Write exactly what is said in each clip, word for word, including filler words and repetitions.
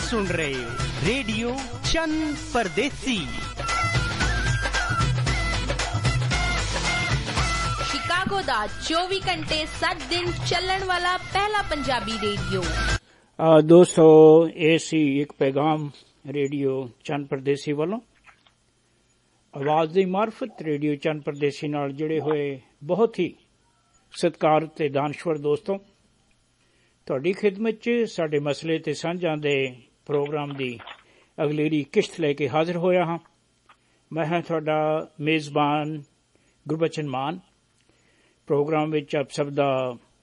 सुन रहे हो radio Chand Pardesi, Chicago दा चौबीस घंटे सात दिन चलण वाला पहला पंजाबी रेडियो। दोस्तों ये सी एक पैगाम रेडियो चंद परदेसी वालों। आवाज़ दी मार्फत रेडियो चंद परदेसी नाल जुड़े हुए बहुत ही सत्कार ते दानश्वर दोस्तों, तुहाडी खिदमत च साडे मसले ते सांझां दे प्रोग्राम दी अगलेरी किश्त लैके हाजिर होया हाँ। मैं हां तुहाडा मेज़बान गुरबचन मान। प्रोग्राम विच आप सब दा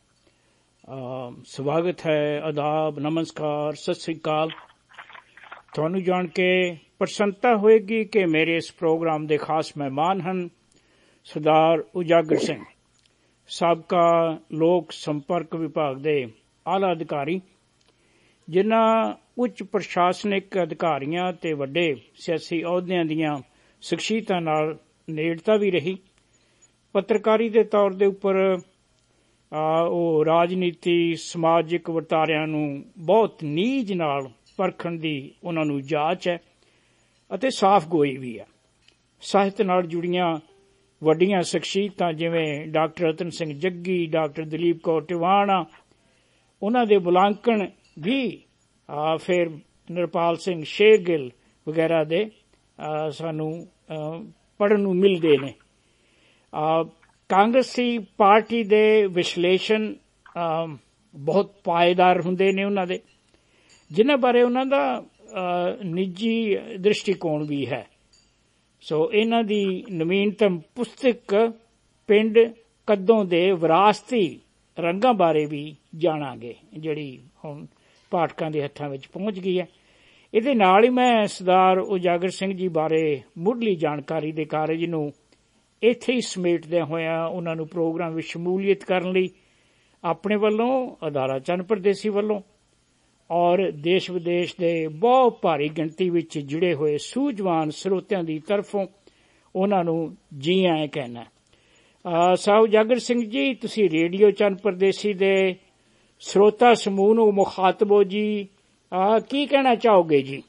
स्वागत है, आदाब, नमस्कार, सत श्री अकाल। तुहानू जान के प्रसन्नता होएगी कि मेरे इस प्रोग्राम दे खास मेहमान हन सरदार उजागर सिंह, साबका लोक संपर्क विभाग दे आला अधिकारी, जिन्हां उच्च प्रशासनिक अधिकारियां ते वड्डे सियासी अहुदियां दियां शख्सियतां नाल नेड़ता भी रही। पत्रकारी दे तौर दे उपर ਉਹ ਰਾਜਨੀਤੀ ਸਮਾਜਿਕ ਵਰਤਾਰਿਆਂ ਨੂੰ ਬਹੁਤ ਨੀਝ ਨਾਲ ਪਰਖਣ ਦੀ ਉਹਨਾਂ ਨੂੰ ਜਾਂਚ ਹੈ ਅਤੇ ਸਾਫ਼ ਗੋਈ ਵੀ ਹੈ। ਸਾਹਿਤ ਨਾਲ ਜੁੜੀਆਂ ਵੱਡੀਆਂ ਸ਼ਖਸੀਅਤਾਂ ਜਿਵੇਂ ਡਾਕਟਰ ਰਤਨ ਸਿੰਘ ਜੱਗੀ, ਡਾਕਟਰ ਦਲੀਪ ਕੌਰ ਟਿਵਾਣਾ, ਉਹਨਾਂ ਦੇ ਮੁਲਾਂਕਣ ਵੀ ਫਿਰ ਨਿਰਪਾਲ ਸਿੰਘ ਸ਼ੇਰਗਿੱਲ ਵਗੈਰਾ ਦੇ ਸਾਨੂੰ ਪੜ੍ਹਨ ਨੂੰ ਮਿਲਦੇ ਨੇ। ਕਾਂਗਰਸੀ ਪਾਰਟੀ ਦੇ ਵਿਸ਼ਲੇਸ਼ਣ ਬਹੁਤ ਪਾਏਦਾਰ ਹੁੰਦੇ ਨੇ ਉਹਨਾਂ ਦੇ, ਜਿਨ੍ਹਾਂ ਬਾਰੇ ਉਹਨਾਂ ਦਾ ਨਿੱਜੀ ਦ੍ਰਿਸ਼ਟੀਕੋਣ ਵੀ ਹੈ। ਸੋ ਇਹਨਾਂ ਦੀ ਨਵੀਨਤਮ ਪੁਸਤਕ ਪਿੰਡ ਕੱਦੋਂ ਦੇ ਵਿਰਾਸਤੀ ਰੰਗਾਂ ਬਾਰੇ ਵੀ ਜਾਣਾਂਗੇ, ਜਿਹੜੀ ਹੁਣ ਪਾਠਕਾਂ ਦੇ ਹੱਥਾਂ ਵਿੱਚ ਪਹੁੰਚ ਗਈ ਹੈ। ਇਹਦੇ ਨਾਲ ਹੀ ਮੈਂ ਸਰਦਾਰ ਉਜਾਗਰ ਸਿੰਘ ਜੀ ਬਾਰੇ ਮੁੱਢਲੀ ਜਾਣਕਾਰੀ ਦੇ ਕਾਰਜ ਨੂੰ ਇੱਥੇ ਹੀ ਸਮੇਟਦਿਆਂ ਹੋਇਆਂ ਉਹਨਾਂ ਨੂੰ ਪ੍ਰੋਗਰਾਮ ਵਿੱਚ ਸ਼ਮੂਲੀਅਤ ਕਰਨ ਲਈ ਆਪਣੇ ਵੱਲੋਂ, ਅਦਾਰਾ ਚੰਦ ਪਰਦੇਸੀ ਵੱਲੋਂ ਔਰ ਦੇਸ਼ ਵਿਦੇਸ਼ ਦੇ ਬਹੁਤ ਭਾਰੀ ਗਿਣਤੀ ਵਿੱਚ ਜੁੜੇ ਹੋਏ ਸੂਝਵਾਨ ਸਰੋਤਿਆਂ ਦੀ ਤਰਫੋਂ ਉਹਨਾਂ ਨੂੰ ਜੀ ਆਇਆਂ ਕਹਿਣਾ। ਸਾਹ ਉਜਾਗਰ ਸਿੰਘ ਜੀ, ਤੁਸੀਂ ਰੇਡੀਓ ਚੰਦ ਪਰਦੇਸੀ ਦੇ ਸਰੋਤਾ ਸਮੂਹ ਨੂੰ ਮੁਖਾਤਬੋ ਜੀ ਕੀ ਕਹਿਣਾ ਚਾਹੋਗੇ ਜੀ?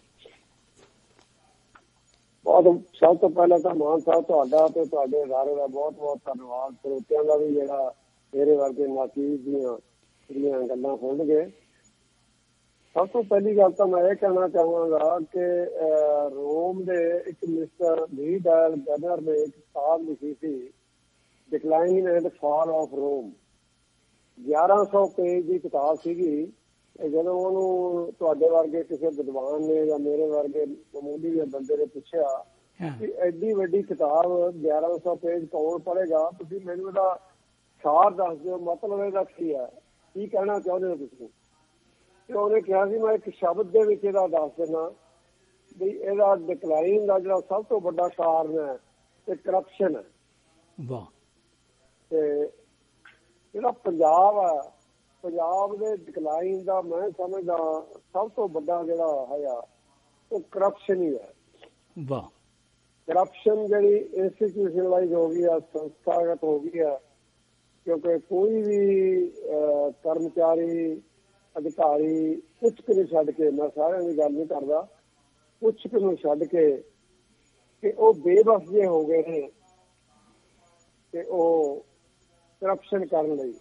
ਬਹੁਤ ਸਭ ਤੋਂ ਪਹਿਲਾਂ ਤਾਂ ਮਾਨ ਸਾਹਿਬ ਤੁਹਾਡਾ ਤੇ ਤੁਹਾਡੇ ਅਦਾਰੇ ਦਾ ਬਹੁਤ ਬਹੁਤ ਧੰਨਵਾਦ। ਸਰੋਤਿਆਂ ਦਾ ਵੀ ਜਿਹੜਾ ਮੇਰੇ ਵਰਗੇ ਨਾਚੀਜ਼ ਦੀਆਂ ਜਿਹੜੀਆਂ ਗੱਲਾਂ ਸੁਣਨਗੇ। ਸਭ ਤੋਂ ਪਹਿਲੀ ਗੱਲ ਤਾਂ ਮੈਂ ਇਹ ਕਹਿਣਾ ਚਾਹਾਂਗਾ ਕਿ ਰੋਮ ਦੇ ਇੱਕ ਮਿਸਟਰ ਲੀ ਡਾਇਲ ਬੈਨਰ ਨੇ ਇੱਕ ਕਿਤਾਬ ਲਿਖੀ ਸੀ, decline and fall of Rome. ਗਿਆਰਾਂ ਸੌ ਪੇਜ ਦੀ ਕਿਤਾਬ ਸੀਗੀ। ਜਦੋਂ ਉਹਨੂੰ ਤੁਹਾਡੇ ਵਰਗੇ ਕਿਸੇ ਵਿਦਵਾਨ ਨੇ ਜਾਂ ਮੇਰੇ ਵਰਗੇ ਮਾਮੂਲੀ ਜਿਹੇ ਬੰਦੇ ਨੇ ਪੁੱਛਿਆ ਕਿ ਐਡੀ ਵੱਡੀ ਕਿਤਾਬ ਗਿਆਰਾਂ ਸੌ ਪੇਜ ਕੌਣ ਪੜ੍ਹੇਗਾ, ਤੁਸੀਂ ਮੈਨੂੰ ਇਹਦਾ ਸਾਰ ਦੱਸ ਦਿਓ, ਮਤਲਬ ਇਹਦਾ ਕੀ ਹੈ, ਕੀ ਕਹਿਣਾ ਚਾਹੁੰਦੇ ਹੋ ਤੁਸੀਂ? ਤੇ ਉਹਨੇ ਕਿਹਾ ਸੀ ਮੈਂ ਇੱਕ ਸ਼ਬਦ ਦੇ ਵਿੱਚ ਇਹਦਾ ਦੱਸ ਦਿੰਦਾ ਵੀ ਇਹਦਾ ਡਿਕਲਾਈਨ ਦਾ ਜਿਹੜਾ ਸਭ ਤੋਂ ਵੱਡਾ ਕਾਰਨ ਹੈ ਤੇ ਕਰਪਸ਼ਨ ਹੈ। ਵਾਹ। ਤੇ ਜਿਹੜਾ ਪੰਜਾਬ ਆ, ਪੰਜਾਬ ਦੇ ਡਿਕਲਾਈਨ ਦਾ ਮੈਂ ਸਮਝਦਾ ਸਭ ਤੋਂ ਵੱਡਾ ਜਿਹੜਾ ਹੈਗਾ ਉਹ ਕਰਪਸ਼ਨ ਹੀ ਹੈ। ਵਾਹ। ਕਰਪਸ਼ਨ ਜਿਹੜੀ ਇੰਸਟੀਟਿਊਸ਼ਨਲਾਈਜ਼ ਹੋ ਗਈ ਆ, ਸੰਸਥਾਗਤ ਹੋ ਗਈ ਆ, ਕਿਉਂਕਿ ਕੋਈ ਵੀ ਕਰਮਚਾਰੀ ਅਧਿਕਾਰੀ ਕੁਛ ਕੁ ਨੂੰ ਛੱਡ ਕੇ, ਮੈਂ ਸਾਰਿਆਂ ਦੀ ਗੱਲ ਨਹੀਂ ਕਰਦਾ, ਕੁਛ ਕੁ ਨੂੰ ਛੱਡ ਕੇ ਕਿ ਉਹ ਬੇਬਸ ਜੇ ਹੋ ਗਏ ਨੇ ਤੇ ਉਹ ਕਰਪਸ਼ਨ ਕਰਨ ਲਈ।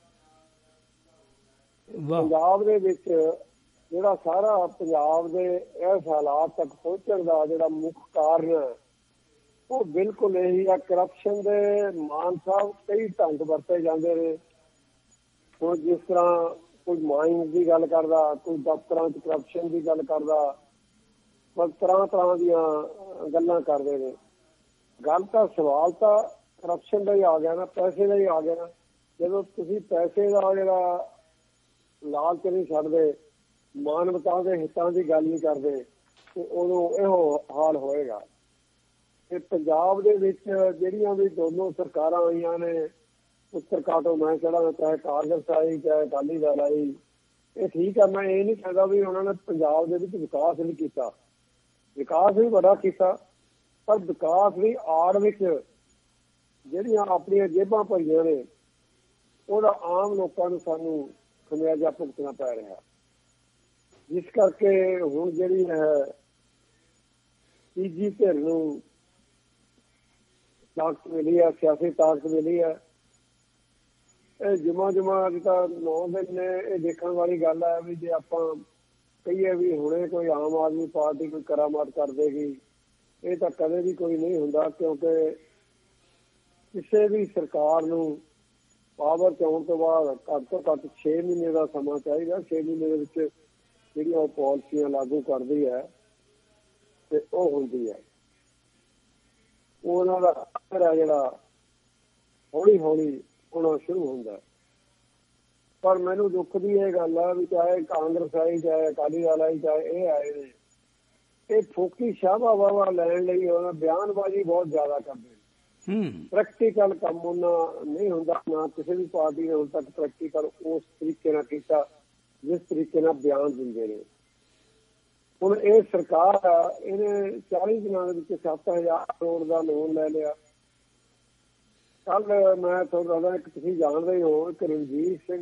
ਪੰਜਾਬ ਦੇ ਵਿੱਚ ਜਿਹੜਾ ਸਾਰਾ ਪੰਜਾਬ ਦੇ ਇਸ ਹਾਲਾਤ ਤੱਕ ਪਹੁੰਚਣ ਦਾ ਜਿਹੜਾ ਮੁੱਖ ਕਾਰਨ ਹੈ ਉਹ ਬਿਲਕੁਲ ਇਹੀ ਆ, ਕਰਪਸ਼ਨ ਦੇ। ਮਾਨ ਸਾਹਿਬ ਕਈ ਢੰਗ ਵਰਤੇ ਜਾਂਦੇ ਨੇ। ਹੁਣ ਜਿਸ ਤਰ੍ਹਾਂ ਕੋਈ ਮਾਈਨਸ ਦੀ ਗੱਲ ਕਰਦਾ, ਕੋਈ ਦਫ਼ਤਰਾਂ 'ਚ ਕਰਪਸ਼ਨ ਦੀ ਗੱਲ ਕਰਦਾ, ਬਸ ਤਰ੍ਹਾਂ ਤਰ੍ਹਾਂ ਦੀਆਂ ਗੱਲਾਂ ਕਰਦੇ ਨੇ। ਗੱਲ ਤਾਂ ਸਵਾਲ ਤਾਂ ਕਰਪਸ਼ਨ ਦਾ ਹੀ ਆ ਗਿਆ ਨਾ, ਪੈਸੇ ਦਾ ਹੀ ਆ ਗਿਆ ਨਾ। ਜਦੋਂ ਤੁਸੀਂ ਪੈਸੇ ਦਾ ਜਿਹੜਾ ਲਾਲਚ ਨਹੀਂ ਛੱਡਦੇ, ਮਾਨਵਤਾ ਦੇ ਹਿੱਤਾਂ ਦੀ ਗੱਲ ਨਹੀਂ ਕਰਦੇ ਤੇ ਉਦੋਂ ਇਹੋ ਹਾਲ ਹੋਏਗਾ। ਤੇ ਪੰਜਾਬ ਦੇ ਵਿੱਚ ਜਿਹੜੀਆਂ ਵੀ ਦੋਨੋਂ ਸਰਕਾਰਾਂ ਆਈਆਂ ਨੇ, ਉੱਤਰ ਕਾਟੋ ਮੈਂ ਕਿਹੜਾ, ਚਾਹੇ ਕਾਂਗਰਸ ਆਈ ਚਾਹੇ ਅਕਾਲੀ ਦਲ ਆਈ, ਇਹ ਠੀਕ ਆ। ਮੈਂ ਇਹ ਨਹੀਂ ਕਹਿੰਦਾ ਵੀ ਉਹਨਾਂ ਨੇ ਪੰਜਾਬ ਦੇ ਵਿੱਚ ਵਿਕਾਸ ਨਹੀਂ ਕੀਤਾ, ਵਿਕਾਸ ਵੀ ਬੜਾ ਕੀਤਾ, ਪਰ ਵਿਕਾਸ ਦੀ ਆੜ ਵਿੱਚ ਜਿਹੜੀਆਂ ਆਪਣੀਆਂ ਜੇਬਾਂ ਭਰੀਆਂ ਨੇ ਉਹਦਾ ਆਮ ਲੋਕਾਂ ਨੂੰ ਸਾਨੂੰ ਖਮਿਆਜਾ ਭੁਗਤਣਾ ਪੈ ਰਿਹਾ। ਜਿਸ ਕਰਕੇ ਹੁਣ ਜਿਹੜੀ ਹੈ ਤੀਜੀ ਧਿਰ ਨੂੰ ਤਾਕਤ ਮਿਲੀ ਹੈ, ਸਿਆਸੀ ਤਾਕਤ ਮਿਲੀ ਹੈ। ਇਹ ਜੁਮਾ ਜੁਮਾ ਅੱਜ ਤਾਂ ਨੌ ਦਿਨ ਨੇ। ਇਹ ਦੇਖਣ ਵਾਲੀ ਗੱਲ ਹੈ ਵੀ ਜੇ ਆਪਾਂ ਕਹੀਏ ਵੀ ਹੁਣੇ ਕੋਈ ਆਮ ਆਦਮੀ ਪਾਰਟੀ ਕੋਈ ਕਰਾਮਾਤ ਕਰ ਦੇਗੀ, ਇਹ ਤਾਂ ਕਦੇ ਵੀ ਕੋਈ ਨਹੀਂ ਹੁੰਦਾ, ਕਿਉਂਕਿ ਕਿਸੇ ਵੀ ਸਰਕਾਰ ਨੂੰ ਪਾਵਰ ਚ ਆਉਣ ਤੋਂ ਬਾਅਦ ਘੱਟ ਤੋਂ ਘੱਟ ਛੇ ਮਹੀਨੇ ਦਾ ਸਮਾਂ ਚਾਹੀਦਾ। ਛੇ ਮਹੀਨੇ ਦੇ ਵਿੱਚ ਜਿਹੜੀਆਂ ਉਹ ਪਾਲਿਸੀਆਂ ਲਾਗੂ ਕਰਦੀ ਹੈ ਤੇ ਉਹ ਹੁੰਦੀ ਹੈ। ਉਹਨਾਂ ਦਾ ਅਸਰ ਹੈ ਜਿਹੜਾ ਹੌਲੀ ਹੌਲੀ ਹੋਣਾ ਸ਼ੁਰੂ ਹੁੰਦਾ। ਪਰ ਮੈਨੂੰ ਦੁੱਖ ਦੀ ਇਹ ਗੱਲ ਆ ਵੀ ਚਾਹੇ ਕਾਂਗਰਸ ਆਈ, ਚਾਹੇ ਅਕਾਲੀ ਦਲ ਆਈ, ਚਾਹੇ ਇਹ ਆਏ ਨੇ, ਇਹ ਫੋਕੀ ਸ਼ਾਹਬਾਵਾ ਲੈਣ ਲਈ ਉਹਨਾਂ ਬਿਆਨਬਾਜ਼ੀ ਬਹੁਤ ਜ਼ਿਆਦਾ ਕਰਦੇ ਨੇ। ਪ੍ਰੈਕਟੀਕਲ ਕੰਮ ਉਹਨਾਂ ਨਹੀਂ ਹੁੰਦਾ, ਨਾ ਕਿਸੇ ਵੀ ਪਾਰਟੀ ਨੇ ਹੁਣ ਤੱਕ ਪ੍ਰੈਕਟੀਕਲ ਉਸ ਤਰੀਕੇ ਨਾਲ ਕੀਤਾ ਜਿਸ ਤਰੀਕੇ ਨਾਲ ਬਿਆਨ ਦਿੰਦੇ ਨੇ। ਹੁਣ ਇਹ ਸਰਕਾਰ ਆ, ਇਹਨੇ ਚਾਲੀ ਦਿਨਾਂ ਦੇ ਵਿੱਚ ਸੱਤ ਹਜ਼ਾਰ ਕਰੋੜ ਦਾ ਲੋਨ ਲੈ ਲਿਆ। ਕੱਲ ਮੈਂ ਤੁਹਾਨੂੰ ਦੱਸਦਾ, ਇੱਕ ਤੁਸੀਂ ਜਾਣਦੇ ਹੋ, ਇੱਕ ਰਣਜੀਤ ਸਿੰਘ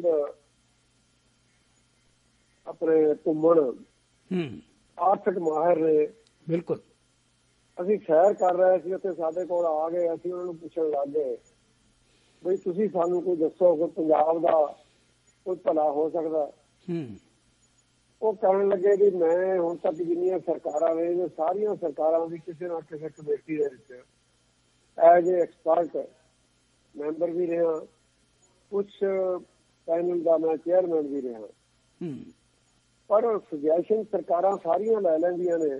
ਆਪਣੇ ਘੁੰਮਣ ਆਰਥਿਕ ਮਾਹਿਰ ਨੇ। ਬਿਲਕੁਲ। ਅਸੀਂ ਸੈਰ ਕਰ ਰਹੇ ਸੀ, ਉੱਥੇ ਸਾਡੇ ਕੋਲ ਆ ਗਏ। ਅਸੀਂ ਉਹਨਾਂ ਨੂੰ ਪੁੱਛਣ ਲੱਗ ਗਏ ਬਈ ਤੁਸੀਂ ਸਾਨੂੰ ਕੋਈ ਦੱਸੋ ਕਿ ਪੰਜਾਬ ਦਾ ਕੋਈ ਭਲਾ ਹੋ ਸਕਦਾ। ਉਹ ਕਹਿਣ ਲੱਗੇ ਵੀ ਮੈਂ ਹੁਣ ਤੱਕ ਜਿੰਨੀਆਂ ਸਰਕਾਰਾਂ ਨੇ, ਸਾਰੀਆਂ ਸਰਕਾਰਾਂ ਦੀ ਕਿਸੇ ਨਾ ਕਿਸੇ ਕਮੇਟੀ ਦੇ ਵਿੱਚ ਐਜ ਏ ਐਕਸਪਰਟ ਮੈਂਬਰ ਵੀ ਰਿਹਾ, ਕੁਛ ਪੈਨਲ ਦਾ ਮੈਂ ਚੇਅਰਮੈਨ ਵੀ ਰਿਹਾ, ਪਰ ਸੁਜੈਸ਼ਨ ਸਰਕਾਰਾਂ ਸਾਰੀਆਂ ਲੈ ਲੈਂਦੀਆਂ ਨੇ,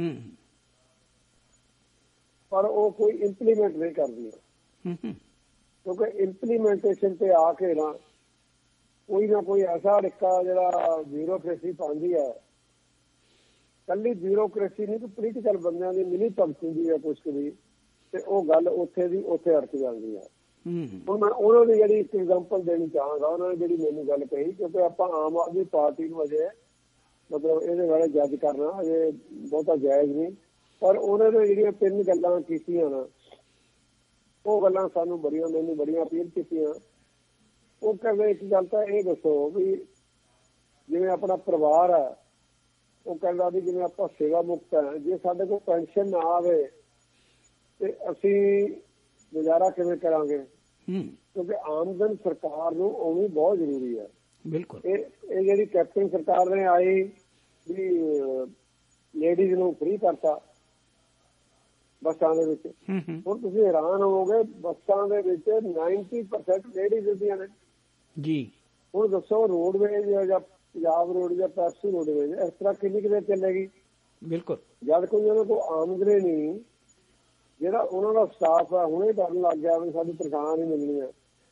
ਪਰ ਉਹ ਕੋਈ ਇੰਪਲੀਮੈਂਟ ਨਹੀਂ ਕਰਦੀਆਂ। ਕਿਉਂਕਿ ਇੰਪਲੀਮੈਂਟੇਸ਼ਨ ਤੇ ਆ ਕੇ ਨਾ ਕੋਈ ਨਾ ਕੋਈ ਐਸਾ ਰਿਕਾ ਜਿਹੜਾ ਬਿਊਰੋਕ੍ਰੇਸੀ ਪਾਉਂਦੀ ਹੈ। ਕੱਲੀ ਬਿਊਰੋਕ੍ਰੇਸੀ ਨਹੀਂ, ਪੋਲੀਟੀਕਲ ਬੰਦਿਆਂ ਦੀ ਮਿਲੀ ਭਗਤ ਹੁੰਦੀ ਹੈ ਕੁਛ ਵੀ, ਤੇ ਉਹ ਗੱਲ ਉੱਥੇ ਦੀ ਉੱਥੇ ਅਟਕ ਜਾਂਦੀ ਹੈ। ਹੁਣ ਮੈਂ ਉਹਨਾਂ ਦੀ ਜਿਹੜੀ ਇੱਕ ਐਗਜ਼ਾਮਪਲ ਦੇਣੀ ਚਾਹਾਂਗਾ, ਉਹਨਾਂ ਨੇ ਜਿਹੜੀ ਮੈਨੂੰ ਗੱਲ ਕਹੀ, ਕਿਉਂਕਿ ਆਪਾਂ ਆਮ ਆਦਮੀ ਪਾਰਟੀ ਨੂੰ ਅਜੇ ਮਤਲਬ ਇਹਦੇ ਬਾਰੇ ਜੱਜ ਕਰਨਾ ਅਜੇ ਬਹੁਤਾ ਜਾਇਜ਼ ਨਹੀਂ, ਪਰ ਉਹਨਾਂ ਨੇ ਜਿਹੜੀਆਂ ਤਿੰਨ ਗੱਲਾਂ ਕੀਤੀਆਂ ਨਾ, ਉਹ ਗੱਲਾਂ ਸਾਨੂੰ ਬੜੀਆਂ ਮੈਨੂੰ ਬੜੀਆਂ ਅਪੀਲ ਕੀਤੀਆਂ। ਉਹ ਕਹਿੰਦੇ ਇੱਕ ਗੱਲ ਤਾਂ ਇਹ ਦੱਸੋ ਵੀ ਜਿਵੇਂ ਆਪਣਾ ਪਰਿਵਾਰ ਹੈ, ਉਹ ਕਹਿੰਦਾ ਵੀ ਜਿਵੇਂ ਆਪਾਂ ਸੇਵਾ ਮੁਕਤ ਹੈ, ਜੇ ਸਾਡੇ ਕੋਲ ਪੈਨਸ਼ਨ ਨਾ ਆਵੇ ਤੇ ਅਸੀਂ ਗੁਜ਼ਾਰਾ ਕਿਵੇਂ ਕਰਾਂਗੇ? ਕਿਉਂਕਿ ਆਮਦਨ ਸਰਕਾਰ ਨੂੰ ਆਉਣੀ ਬਹੁਤ ਜ਼ਰੂਰੀ ਹੈ। ਬਿਲਕੁਲ। ਇਹ ਇਹ ਜਿਹੜੀ ਕੈਪਟਨ ਸਰਕਾਰ ਨੇ ਆਈ ਵੀ ਲੇਡੀਜ਼ ਨੂੰ ਫ੍ਰੀ ਕਰਤਾ ਬੱਸਾਂ ਦੇ ਵਿੱਚ। ਹੁਣ ਤੁਸੀਂ ਹੈਰਾਨ ਹੋਵੋਗੇ, ਬੱਸਾਂ ਦੇ ਵਿੱਚ ਨਾਈਨਟੀ ਪਰਸੈਂਟ ਲੇਡੀਜ਼ ਹੁੰਦੀਆਂ ਨੇ ਜੀ। ਹੁਣ ਦੱਸੋ ਰੋਡਵੇਜ਼ ਜਾਂ ਪੰਜਾਬ ਰੋਡ ਜਾਂ ਪੈਪਸੂ ਰੋਡਵੇਜ਼ ਇਸ ਤਰ੍ਹਾਂ ਕਿੰਨੀ ਕਿਤੇ ਚੱਲੇਗੀ? ਬਿਲਕੁਲ। ਜਦ ਕੋਈ ਉਹਨਾਂ ਕੋਲ ਆਮਦਨ ਨਹੀਂ, ਜਿਹੜਾ ਉਹਨਾਂ ਦਾ ਸਟਾਫ ਹੈ ਹੁਣੇ ਡਰਨ ਲੱਗ ਗਿਆ ਵੀ ਸਾਡੀ ਤਨਖਾਹ ਨਹੀਂ ਮਿਲਣੀ ਹੈ,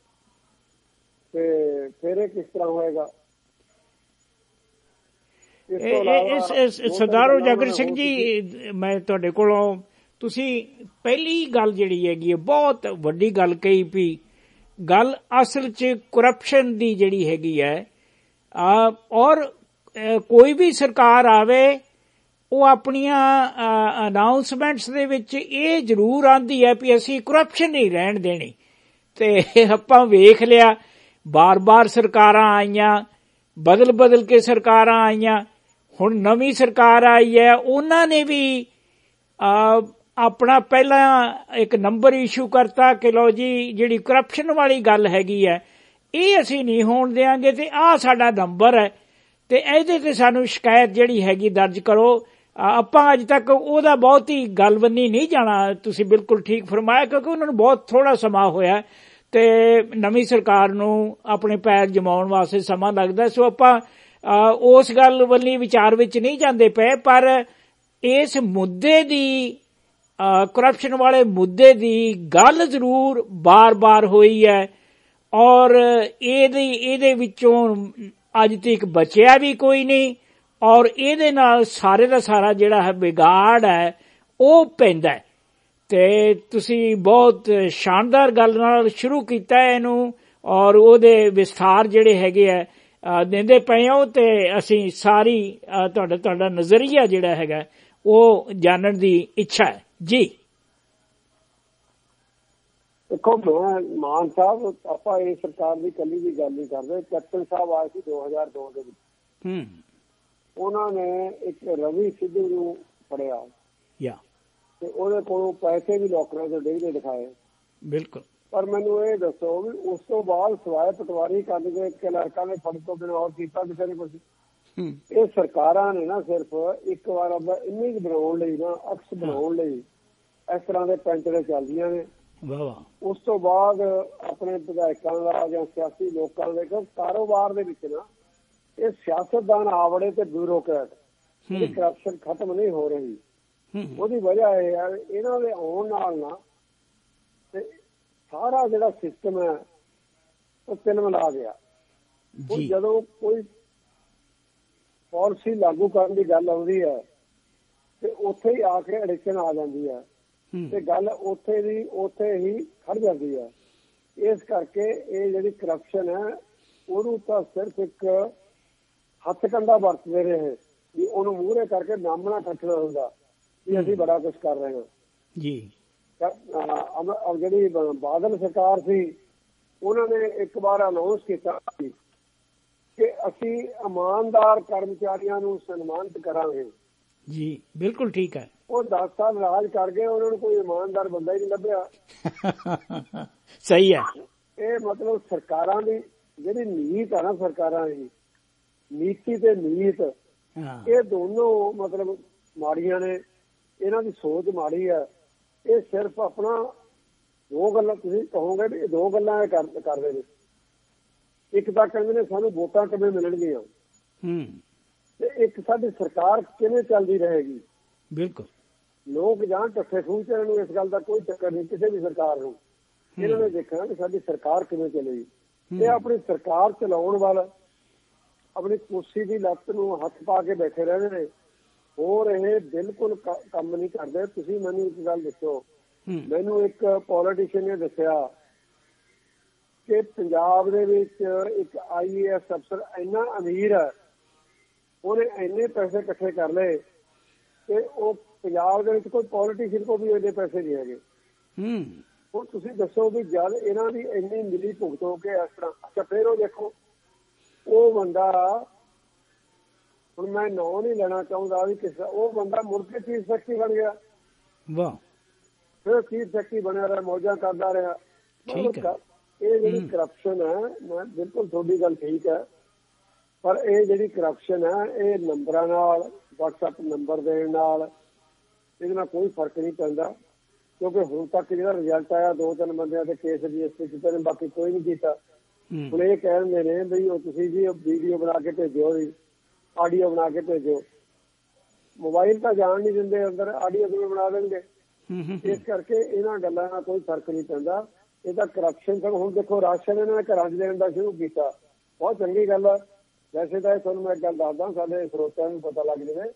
ਤੇ ਫਿਰ ਇਹ ਕਿਸ ਤਰ੍ਹਾਂ ਹੋਏਗਾ? ਸਰਦਾਰ ਉਜਾਗਰ ਸਿੰਘ ਜੀ, ਮੈਂ ਤੁਹਾਡੇ ਕੋਲੋਂ ਤੁਸੀਂ ਪਹਿਲੀ ਗੱਲ ਜਿਹੜੀ ਹੈਗੀ ਹੈ ਬਹੁਤ ਵੱਡੀ ਗੱਲ ਕਹੀ ਵੀ ਗੱਲ ਅਸਲ 'ਚ ਕਰਪਸ਼ਨ ਦੀ ਜਿਹੜੀ ਹੈਗੀ ਹੈ। ਔਰ ਕੋਈ ਵੀ ਸਰਕਾਰ ਆਵੇ ਉਹ ਆਪਣੀਆਂ ਅਨਾਊਂਸਮੈਂਟਸ ਦੇ ਵਿੱਚ ਇਹ ਜ਼ਰੂਰ ਆਉਂਦੀ ਹੈ ਵੀ ਅਸੀਂ ਕਰਪਸ਼ਨ ਨਹੀਂ ਰਹਿਣ ਦੇਣੀ। ਤੇ ਆਪਾਂ ਵੇਖ ਲਿਆ ਬਾਰ-ਬਾਰ ਸਰਕਾਰਾਂ ਆਈਆਂ, ਬਦਲ ਬਦਲ ਕੇ ਸਰਕਾਰਾਂ ਆਈਆਂ, ਹੁਣ ਨਵੀਂ ਸਰਕਾਰ ਆਈ ਹੈ, ਉਹਨਾਂ ਨੇ ਵੀ ਆਪਣਾ ਪਹਿਲਾਂ ਇੱਕ ਨੰਬਰ ਇਸ਼ੂ ਕਰਤਾ ਕਿ ਲਓ ਜੀ ਜਿਹੜੀ ਕਰਪਸ਼ਨ ਵਾਲੀ ਗੱਲ ਹੈਗੀ ਹੈ ਇਹ ਅਸੀਂ ਨਹੀਂ ਹੋਣ ਦਿਆਂਗੇ, ਤੇ ਆਹ ਸਾਡਾ ਨੰਬਰ ਹੈ ਤੇ ਇਹਦੇ ਤੇ ਸਾਨੂੰ ਸ਼ਿਕਾਇਤ ਜਿਹੜੀ ਹੈਗੀ ਦਰਜ ਕਰੋ। ਆਪਾਂ ਅੱਜ ਤੱਕ ਉਹਦਾ ਬਹੁਤ ਹੀ ਗੱਲ ਬੰਨੀ ਨਹੀਂ ਜਾਣਾ, ਤੁਸੀਂ ਬਿਲਕੁਲ ਠੀਕ ਫਰਮਾਇਆ, ਕਿਉਂਕਿ ਉਹਨਾਂ ਨੂੰ ਬਹੁਤ ਥੋੜਾ ਸਮਾਂ ਹੋਇਆ ਤੇ ਨਵੀਂ ਸਰਕਾਰ ਨੂੰ ਆਪਣੇ ਪੈਰ ਜਮਾਉਣ ਵਾਸਤੇ ਸਮਾਂ ਲੱਗਦਾ। ਸੋ ਆਪਾਂ ਉਸ ਗੱਲ ਵੱਲੀ ਵਿਚਾਰ ਵਿੱਚ ਨਹੀਂ ਜਾਂਦੇ ਪਏ, ਪਰ ਇਸ ਮੁੱਦੇ ਦੀ ਕਰਪਸ਼ਨ ਵਾਲੇ ਮੁੱਦੇ ਦੀ ਗੱਲ ਜ਼ਰੂਰ ਬਾਰ-ਬਾਰ ਹੋਈ ਹੈ ਔਰ ਇਹਦੀ ਇਹਦੇ ਵਿੱਚੋਂ ਅੱਜ ਤੱਕ ਬਚਿਆ ਵੀ ਕੋਈ ਨਹੀਂ ਔਰ ਇਹਦੇ ਨਾਲ ਸਾਰੇ ਦਾ ਸਾਰਾ ਜਿਹੜਾ ਹੈ ਵਿਗਾੜ ਹੈ ਉਹ ਪੈਂਦਾ ਹੈ। ਤੇ ਤੁਸੀਂ ਬਹੁਤ ਸ਼ਾਨਦਾਰ ਗੱਲ ਨਾਲ ਸ਼ੁਰੂ ਕੀਤਾ ਇਹਨੂੰ ਔਰ ਉਹਦੇ ਵਿਸਥਾਰ ਜਿਹੜੇ ਹੈਗੇ ਆ ਦਿੰਦੇ ਪਏ ਹੋ, ਤੇ ਅਸੀਂ ਸਾਰੀ ਤੁਹਾਡਾ ਤੁਹਾਡਾ ਨਜ਼ਰੀਆ ਜਿਹੜਾ ਹੈਗਾ ਉਹ ਜਾਣਨ ਦੀ ਇੱਛਾ ਹੈ ਜੀ। ਦੇਖੋ ਮੈਂ ਮਾਨ ਸਾਹਿਬ, ਆਪਾਂ ਇਹ ਸਰਕਾਰ ਦੀ ਕੱਲੀ ਦੀ ਗੱਲ ਨਹੀਂ ਕਰਦੇ। ਕੈਪਟਨ ਸਾਹਿਬ ਆਏ ਸੀ ਦੋ ਹਜ਼ਾਰ ਦੋ ਦੇ ਵਿੱਚ, ਉਹਨਾਂ ਨੇ ਇੱਕ ਰਵੀ ਸਿੱਧੂ ਨੂੰ ਫੜਿਆ ਯਾ ਤੇ ਉਹਦੇ ਕੋਲੋਂ ਪੈਸੇ ਵੀ ਲੋਕਰਾਂ ਦੇ ਡੇਢੇ ਦਿਖਾਏ। ਬਿਲਕੁਲ। ਪਰ ਮੈਨੂੰ ਇਹ ਦੱਸੋ ਵੀ ਉਸ ਤੋਂ ਬਾਅਦ ਸਵਾਏ ਪਟਵਾਰੀ ਕਰਨ ਦੇ ਕਲਰਕਾਂ ਨੇ ਫੜ ਤੋਂ ਬਿਨਾਂ ਹੋਰ ਕੀਤਾ ਕਿਸੇ ਨੇ ਕੁਝ? ਇਹ ਸਰਕਾਰਾਂ ਨੇ ਨਾ ਸਿਰਫ ਇੱਕ ਵਾਰ ਆਪਣਾ ਇਮੇਜ ਬਣਾਉਣ ਲਈ ਨਾ ਅਕਸ ਬਣਾਉਣ ਲਈ ਇਸ ਤਰ੍ਹਾਂ ਦੇ ਪੈਂਚੜੇ ਚੱਲਦੀਆਂ ਨੇ। ਉਸ ਤੋਂ ਬਾਅਦ ਆਪਣੇ ਵਿਧਾਇਕਾਂ ਦਾ ਜਾਂ ਸਿਆਸੀ ਲੋਕਾਂ ਦੇ ਕਾਰੋਬਾਰ ਦੇ ਵਿੱਚ ਨਾ ਇਹ ਸਿਆਸਤਦਾਨ ਆਵੜੇ ਤੇ ਬਿਊਰੋਕਰੈਟ ਦੀ ਕਰਪਸ਼ਨ ਖਤਮ ਨਹੀਂ ਹੋ ਰਹੀ। ਉਹਦੀ ਵਜ੍ਹਾ ਇਹ ਹੈ ਇਹਨਾਂ ਦੇ ਆਉਣ ਨਾਲ ਨਾ ਤੇ ਸਾਰਾ ਜਿਹੜਾ ਸਿਸਟਮ ਹੈ ਉਹ ਤਿਲਮਿਲਾ ਗਿਆ। ਜਦੋਂ ਕੋਈ ਪਾਲਿਸੀ ਲਾਗੂ ਕਰਨ ਦੀ ਗੱਲ ਆਉਂਦੀ ਹੈ ਤੇ ਉੱਥੇ ਹੀ ਆ ਕੇ ਅੜਿੱਕਣ ਆ ਜਾਂਦੀ ਹੈ ਤੇ ਗੱਲ ਉੱਥੇ ਦੀ ਉੱਥੇ ਹੀ ਖੜ ਜਾਂਦੀ ਹੈ। ਇਸ ਕਰਕੇ ਇਹ ਜਿਹੜੀ ਕਰਪਸ਼ਨ ਹੈ ਉਹਨੂੰ ਤਾਂ ਸਿਰਫ ਇੱਕ ਹੱਥ ਕੰਡਾ ਵਰਤਦੇ ਰਹੇ ਵੀ ਉਹਨੂੰ ਮੂਹਰੇ ਕਰਕੇ ਨਾਮਣਾ ਕੱਟਣਾ ਹੁੰਦਾ ਵੀ ਅਸੀਂ ਬੜਾ ਕੁਛ ਕਰ ਰਹੇ ਹਾਂ ਜੀ। ਜਿਹੜੀ ਬਾਦਲ ਸਰਕਾਰ ਸੀ ਉਹਨਾਂ ਨੇ ਇੱਕ ਵਾਰ ਅਨਾਉਂਸ ਕੀਤਾ ਕਿ ਅਸੀਂ ਇਮਾਨਦਾਰ ਕਰਮਚਾਰੀਆਂ ਨੂੰ ਸਨਮਾਨਿਤ ਕਰਾਂਗੇ ਜੀ। ਬਿਲਕੁਲ ਠੀਕ ਹੈ। ਉਹ ਦਸ ਸਾਲ ਰਾਜ ਕਰ ਗਏ, ਉਹਨਾਂ ਨੂੰ ਕੋਈ ਇਮਾਨਦਾਰ ਬੰਦਾ ਹੀ ਨਹੀਂ ਲੱਭਿਆ। ਸਹੀ ਹੈ। ਇਹ ਮਤਲਬ ਸਰਕਾਰਾਂ ਦੀ ਜਿਹੜੀ ਨੀਤ ਹੈ ਨਾ, ਸਰਕਾਰਾਂ ਦੀ ਨੀਤੀ ਤੇ ਨੀਤ ਇਹ ਦੋਨੋਂ ਮਤਲਬ ਮਾੜੀਆਂ ਨੇ। ਇਹਨਾਂ ਦੀ ਸੋਚ ਮਾੜੀ ਹੈ। ਇਹ ਸਿਰਫ ਆਪਣਾ ਦੋ ਗੱਲਾਂ ਤੁਸੀਂ ਕਹੋਗੇ ਵੀ ਦੋ ਗੱਲਾਂ ਇਹ ਕਰਦੇ ਨੇ। ਇੱਕ ਤਾਂ ਕਹਿੰਦੇ ਨੇ ਸਾਨੂੰ ਵੋਟਾਂ ਕਿਵੇਂ ਮਿਲਣਗੀਆਂ ਤੇ ਇੱਕ ਸਾਡੀ ਸਰਕਾਰ ਕਿਵੇਂ ਚੱਲਦੀ ਰਹੇਗੀ। ਬਿਲਕੁਲ। ਲੋਕ ਜਾਂ ਟੱਠੇ ਖੂਚਣ ਨੂੰ ਇਸ ਗੱਲ ਦਾ ਕੋਈ ਚੱਕਰ ਨਹੀਂ ਕਿਸੇ ਵੀ ਸਰਕਾਰ ਨੂੰ। ਇਹਨਾਂ ਨੇ ਦੇਖਣਾ ਕਿ ਸਾਡੀ ਸਰਕਾਰ ਕਿਵੇਂ ਚੱਲੇਗੀ। ਇਹ ਆਪਣੀ ਸਰਕਾਰ ਚਲਾਉਣ ਵੱਲ ਆਪਣੀ ਕੁਰਸੀ ਦੀ ਲੱਤ ਨੂੰ ਹੱਥ ਪਾ ਕੇ ਬੈਠੇ ਰਹਿੰਦੇ ਨੇ। ਹੋਰ ਇਹ ਬਿਲਕੁਲ ਕੰਮ ਨਹੀਂ ਕਰਦੇ। ਤੁਸੀਂ ਮੈਨੂੰ ਇੱਕ ਗੱਲ ਦੱਸੋ, ਮੈਨੂੰ ਇੱਕ ਪੋਲੀਟੀਸ਼ੀਅਨ ਨੇ ਦੱਸਿਆ ਕਿ ਪੰਜਾਬ ਦੇ ਵਿੱਚ ਇੱਕ ਆਈ ਏ ਐਸ ਅਫਸਰ ਇੰਨਾ ਅਮੀਰ ਹੈ, ਉਹਨੇ ਇੰਨੇ ਪੈਸੇ ਇਕੱਠੇ ਕਰ ਲਏ ਕਿ ਉਹ ਪੰਜਾਬ ਦੇ ਵਿੱਚ ਕੋਈ ਪੋਲੀਟੀਸ਼ੀਅਨ ਕੋਲ ਵੀ ਇੰਨੇ ਪੈਸੇ ਨਹੀਂ ਹੈਗੇ। ਹੁਣ ਤੁਸੀਂ ਦੱਸੋ ਵੀ ਜਦ ਇਹਨਾਂ ਦੀ ਇੰਨੀ ਮਿਲੀ ਭੁਗਤ ਹੋ ਕੇ ਇਸ ਤਰ੍ਹਾਂ। ਅੱਛਾ ਫਿਰ ਉਹ ਦੇਖੋ ਉਹ ਬੰਦਾ, ਹੁਣ ਮੈਂ ਨਾਂ ਨਹੀਂ ਲੈਣਾ ਚਾਹੁੰਦਾ ਵੀ ਕਿਸ, ਉਹ ਬੰਦਾ ਮੁੜ ਕੇ ਚੀਫ ਸੈਕਟਰੀ ਬਣ ਗਿਆ। ਵਾਹ। ਫਿਰ ਚੀਫ ਸੈਕਟਰੀ ਬਣਿਆ ਰਿਹਾ, ਮੌਜਾਂ ਕਰਦਾ ਰਿਹਾ। ਇਹ ਜਿਹੜੀ ਕਰਪਸ਼ਨ ਹੈ, ਮੈਂ ਬਿਲਕੁਲ ਤੁਹਾਡੀ ਗੱਲ ਠੀਕ ਹੈ, ਪਰ ਇਹ ਜਿਹੜੀ ਕਰਪਸ਼ਨ ਹੈ ਇਹ ਨੰਬਰਾਂ ਨਾਲ, ਵਟਸਐਪ ਨੰਬਰ ਦੇਣ ਨਾਲ ਇਹਦੇ ਨਾਲ ਕੋਈ ਫਰਕ ਨਹੀਂ ਪੈਂਦਾ। ਕਿਉਂਕਿ ਹੁਣ ਤੱਕ ਜਿਹੜਾ ਰਿਜ਼ਲਟ ਆਇਆ ਦੋ ਤਿੰਨ ਬੰਦਿਆਂ ਦੇ ਕੇਸ ਰਜਿਸਟਰ ਕੀਤੇ ਨੇ, ਬਾਕੀ ਕੋਈ ਨਹੀਂ ਕੀਤਾ। ਹੁਣ ਇਹ ਕਹਿੰਦੇ ਨੇ ਬਈ ਉਹ ਤੁਸੀਂ ਜੀ ਵੀਡੀਓ ਬਣਾ ਕੇ ਭੇਜੋ, ਆਡੀਓ ਬਣਾ ਕੇ ਭੇਜੋ। ਮੋਬਾਈਲ ਤਾਂ ਜਾਣ ਨਹੀਂ ਦਿੰਦੇ ਅੰਦਰ, ਆਡੀਓ ਕਿਵੇਂ ਬਣਾ ਦੇਣਗੇ। ਇਸ ਕਰਕੇ ਇਹਨਾਂ ਗੱਲਾਂ ਨਾਲ ਕੋਈ ਫਰਕ ਨਹੀਂ ਪੈਂਦਾ। ਇਹ ਤਾਂ ਕਰਪਸ਼ਨ ਤੱਕ। ਹੁਣ ਦੇਖੋ ਰਾਸ਼ਨ ਇਹਨਾਂ ਨੇ ਘਰਾਂ 'ਚ ਦੇਣ ਦਾ ਸ਼ੁਰੂ ਕੀਤਾ, ਬਹੁਤ ਚੰਗੀ ਗੱਲ ਹੈ। ਵੈਸੇ ਤਾਂ ਇਹ ਤੁਹਾਨੂੰ ਮੈਂ ਇੱਕ ਗੱਲ ਦੱਸਦਾ, ਸਾਡੇ ਸਰੋਤਿਆਂ ਨੂੰ ਪਤਾ ਲੱਗ ਜਾਵੇ।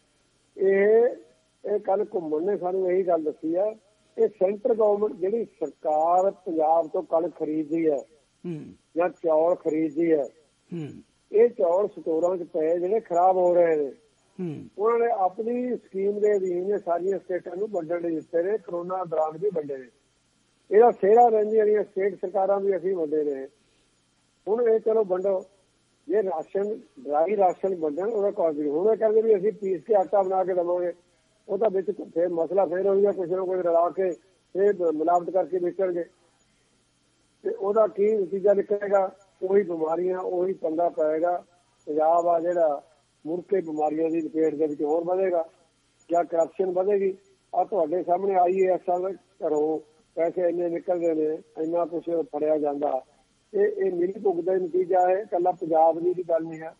ਇਹ ਇਹ ਕੱਲ ਘੁੰਮਣ ਨੇ ਸਾਨੂੰ ਇਹੀ ਗੱਲ ਦੱਸੀ ਹੈ। ਇਹ ਸੈਂਟਰ ਗਵਰਨਮੈਂਟ ਜਿਹੜੀ ਸਰਕਾਰ ਪੰਜਾਬ ਤੋਂ ਕਣਕ ਖਰੀਦਦੀ ਹੈ ਜਾਂ ਚੌਲ ਖਰੀਦਦੀ ਹੈ, ਇਹ ਚੌਲ ਸਟੋਰਾਂ 'ਚ ਪਏ ਜਿਹੜੇ ਖਰਾਬ ਹੋ ਰਹੇ ਨੇ, ਉਹਨਾਂ ਨੇ ਆਪਣੀ ਸਕੀਮ ਦੇ ਅਧੀਨ ਸਾਰੀਆਂ ਸਟੇਟਾਂ ਨੂੰ ਵੰਡਣ ਲਈ ਦਿੱਤੇ ਨੇ। ਕਰੋਨਾ ਦੌਰਾਨ ਵੀ ਵੰਡੇ ਨੇ। ਇਹਦਾ ਸਿਹਰਾ ਰਹਿੰਦੀਆਂ ਰਹੀਆਂ ਸਟੇਟ ਸਰਕਾਰਾਂ ਵੀ, ਅਸੀਂ ਵੰਡੇ ਨੇ। ਹੁਣ ਇਹ ਚਲੋ ਵੰਡੋ, ਜੇ ਰਾਸ਼ਨ ਡਰਾਈ ਰਾਸ਼ਨ ਵੰਡਣ ਉਹਦਾ ਕਾਜ਼ ਨਹੀਂ। ਹੁਣ ਇਹ ਕਹਿੰਦੇ ਵੀ ਅਸੀਂ ਪੀਸ ਕੇ ਆਟਾ ਬਣਾ ਕੇ ਦੇਵਾਂਗੇ, ਉਹ ਤਾਂ ਵਿੱਚ ਫਿਰ ਮਸਲਾ ਫੇਰ ਹੋ ਗਿਆ, ਕੁਛ ਨਾ ਕੁਛ ਰਲਾ ਕੇ ਫਿਰ ਮਿਲਾਵਟ ਕਰਕੇ ਵੇਚਣਗੇ ਤੇ ਉਹਦਾ ਕੀ ਨਤੀਜਾ ਨਿਕਲੇਗਾ? ਉਹੀ ਬਿਮਾਰੀਆਂ, ਉਹੀ ਪੰਗਾ ਪਏਗਾ। ਪੰਜਾਬ ਆ ਜਿਹੜਾ ਮੁੜ ਕੇ ਬਿਮਾਰੀਆਂ ਦੀ ਲਪੇਟ ਦੇ ਵਿੱਚ ਹੋਰ ਵਧੇਗਾ ਜਾਂ ਕਰਪਸ਼ਨ ਵਧੇਗੀ। ਆ ਤੁਹਾਡੇ ਸਾਹਮਣੇ ਆਈ ਏ ਐਸ ਘਰੋਂ ਪੈਸੇ ਇੰਨੇ ਨਿਕਲਦੇ ਨੇ, ਇੰਨਾ ਕੁਛ ਫੜਿਆ ਜਾਂਦਾ। ਇਹ ਇਹ ਮਿਲੀ ਭੁਗਤ ਦਾ ਨਤੀਜਾ ਹੈ, ਇਕੱਲਾ ਪੰਜਾਬ ਦੀ ਗੱਲ ਨਹੀਂ ਹੈ।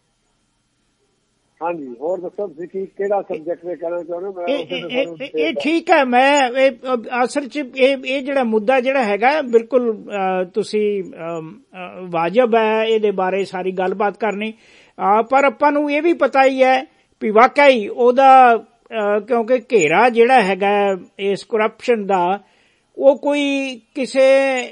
ਹਾਂਜੀ, ਹੋਰ ਦੱਸੋ ਤੁਸੀਂ ਕੀ ਕਿਹੜਾ ਸਬਜੈਕਟ ਤੇ ਕਹਿਣਾ ਚਾਹੁੰਦੇ? ਇਹ ਠੀਕ ਹੈ। ਮੈਂ ਅਸਲ ਚ ਇਹ ਇਹ ਜਿਹੜਾ ਮੁੱਦਾ ਜਿਹੜਾ ਹੈਗਾ ਬਿਲਕੁਲ ਤੁਸੀਂ ਵਾਜਬ ਹੈ ਇਹਦੇ ਬਾਰੇ ਸਾਰੀ ਗੱਲਬਾਤ ਕਰਨੀ। ਪਰ ਆਪਾਂ ਨੂੰ ਇਹ ਵੀ ਪਤਾ ਹੀ ਹੈ ਵੀ ਵਾਕਈ ਉਹਦਾ ਕਿਉਂਕਿ ਘੇਰਾ ਜਿਹੜਾ ਹੈਗਾ ਇਸ ਕਰਪਸ਼ਨ ਦਾ, ਉਹ ਕੋਈ ਕਿਸੇ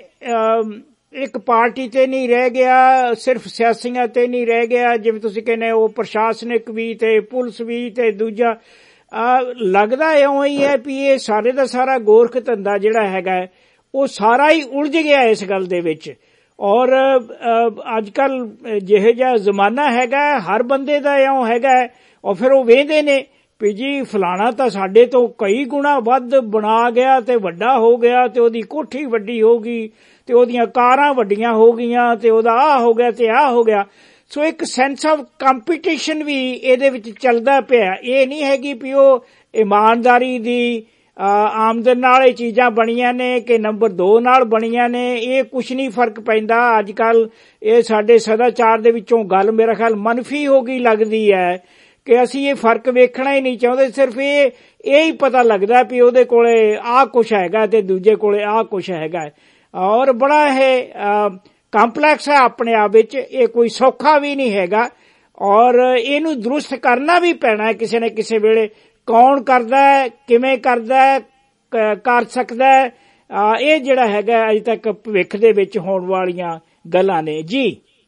ਇੱਕ ਪਾਰਟੀ ਤੇ ਨਹੀਂ ਰਹਿ ਗਿਆ, ਸਿਰਫ ਸਿਆਸੀਆਂ ਤੇ ਨਹੀਂ ਰਹਿ ਗਿਆ। ਜਿਵੇਂ ਤੁਸੀਂ ਕਹਿੰਦੇ ਉਹ ਪ੍ਰਸ਼ਾਸਨਿਕ ਵੀ ਤੇ ਪੁਲਿਸ ਵੀ ਤੇ ਦੂਜਾ ਲੱਗਦਾ ਇਉਂ ਹੀ ਹੈ ਵੀ ਇਹ ਸਾਰੇ ਦਾ ਸਾਰਾ ਗੋਰਖ ਧੰਦਾ ਜਿਹੜਾ ਹੈਗਾ ਉਹ ਸਾਰਾ ਹੀ ਉਲਝ ਗਿਆ ਇਸ ਗੱਲ ਦੇ ਵਿੱਚ। ਔਰ ਅੱਜ ਕੱਲ ਜਿਹੇ ਜਿਹਾ ਜ਼ਮਾਨਾ ਹੈਗਾ, ਹਰ ਬੰਦੇ ਦਾ ਇਉਂ ਹੈਗਾ, ਔਰ ਫਿਰ ਉਹ ਵੇਖਦੇ ਨੇ ਵੀ ਜੀ ਫਲਾਣਾ ਤਾਂ ਸਾਡੇ ਤੋਂ ਕਈ ਗੁਣਾ ਵੱਧ ਬਣਾ ਗਿਆ ਤੇ ਵੱਡਾ ਹੋ ਗਿਆ, ਤੇ ਉਹਦੀ ਕੋਠੀ ਵੱਡੀ ਹੋ ਗਈ, ਤੇ ਉਹਦੀਆਂ ਕਾਰਾਂ ਵੱਡੀਆਂ ਹੋ ਗਈਆਂ, ਤੇ ਉਹਦਾ ਆਹ ਹੋ ਗਿਆ ਤੇ ਆਹ ਹੋ ਗਿਆ। ਸੋ ਇੱਕ ਸੈਂਸ ਆਫ ਕੰਪੀਟੀਸ਼ਨ ਵੀ ਇਹਦੇ ਵਿੱਚ ਚੱਲਦਾ ਪਿਆ। ਇਹ ਨਹੀਂ ਹੈਗੀ ਵੀ ਉਹ ਇਮਾਨਦਾਰੀ ਦੀ ਆਮਦਨ ਨਾਲ ਇਹ ਚੀਜ਼ਾਂ ਬਣੀਆਂ ਨੇ ਕਿ ਨੰਬਰ ਦੋ ਨਾਲ ਬਣੀਆਂ ਨੇ, ਇਹ ਕੁਛ ਨਹੀਂ ਫਰਕ ਪੈਂਦਾ। ਅੱਜ ਕੱਲ ਇਹ ਸਾਡੇ ਸਦਾਚਾਰ ਦੇ ਵਿੱਚੋਂ ਗੱਲ ਮੇਰਾ ਖਿਆਲ ਮਨਫੀ ਹੋ ਗਈ ਲੱਗਦੀ ਹੈ ਕਿ ਅਸੀਂ ਇਹ ਫਰਕ ਵੇਖਣਾ ਹੀ ਨਹੀਂ ਚਾਹੁੰਦੇ। ਸਿਰਫ ਇਹ ਇਹ ਹੀ ਪਤਾ ਲੱਗਦਾ ਵੀ ਉਹਦੇ ਕੋਲੇ ਆਹ ਕੁਛ ਹੈਗਾ ਤੇ ਦੂਜੇ ਕੋਲੇ ਆਹ ਕੁਛ ਹੈਗਾ, ਔਰ ਬੜਾ ਇਹ ਕੰਪਲੈਕਸ ਹੈ ਆਪਣੇ ਆਪ ਵਿੱਚ। ਇਹ ਕੋਈ ਸੌਖਾ ਵੀ ਨਹੀਂ ਹੈਗਾ, ਔਰ ਇਹਨੂੰ ਦਰੁਸਤ ਕਰਨਾ ਵੀ ਪੈਣਾ ਹੈ ਕਿਸੇ ਨਾ ਕਿਸੇ ਵੇਲੇ। ਕੌਣ ਕਰਦਾ ਹੈ, ਕਿਵੇਂ ਕਰਦਾ ਹੈ, ਕਰ ਸਕਦਾ ਹੈ, ਇਹ ਜਿਹੜਾ ਹੈਗਾ ਅਜੇ ਤੱਕ ਭਵਿੱਖ ਦੇ ਵਿੱਚ ਹੋਣ ਵਾਲੀਆਂ ਗੱਲਾਂ ਨੇ। ਜੀ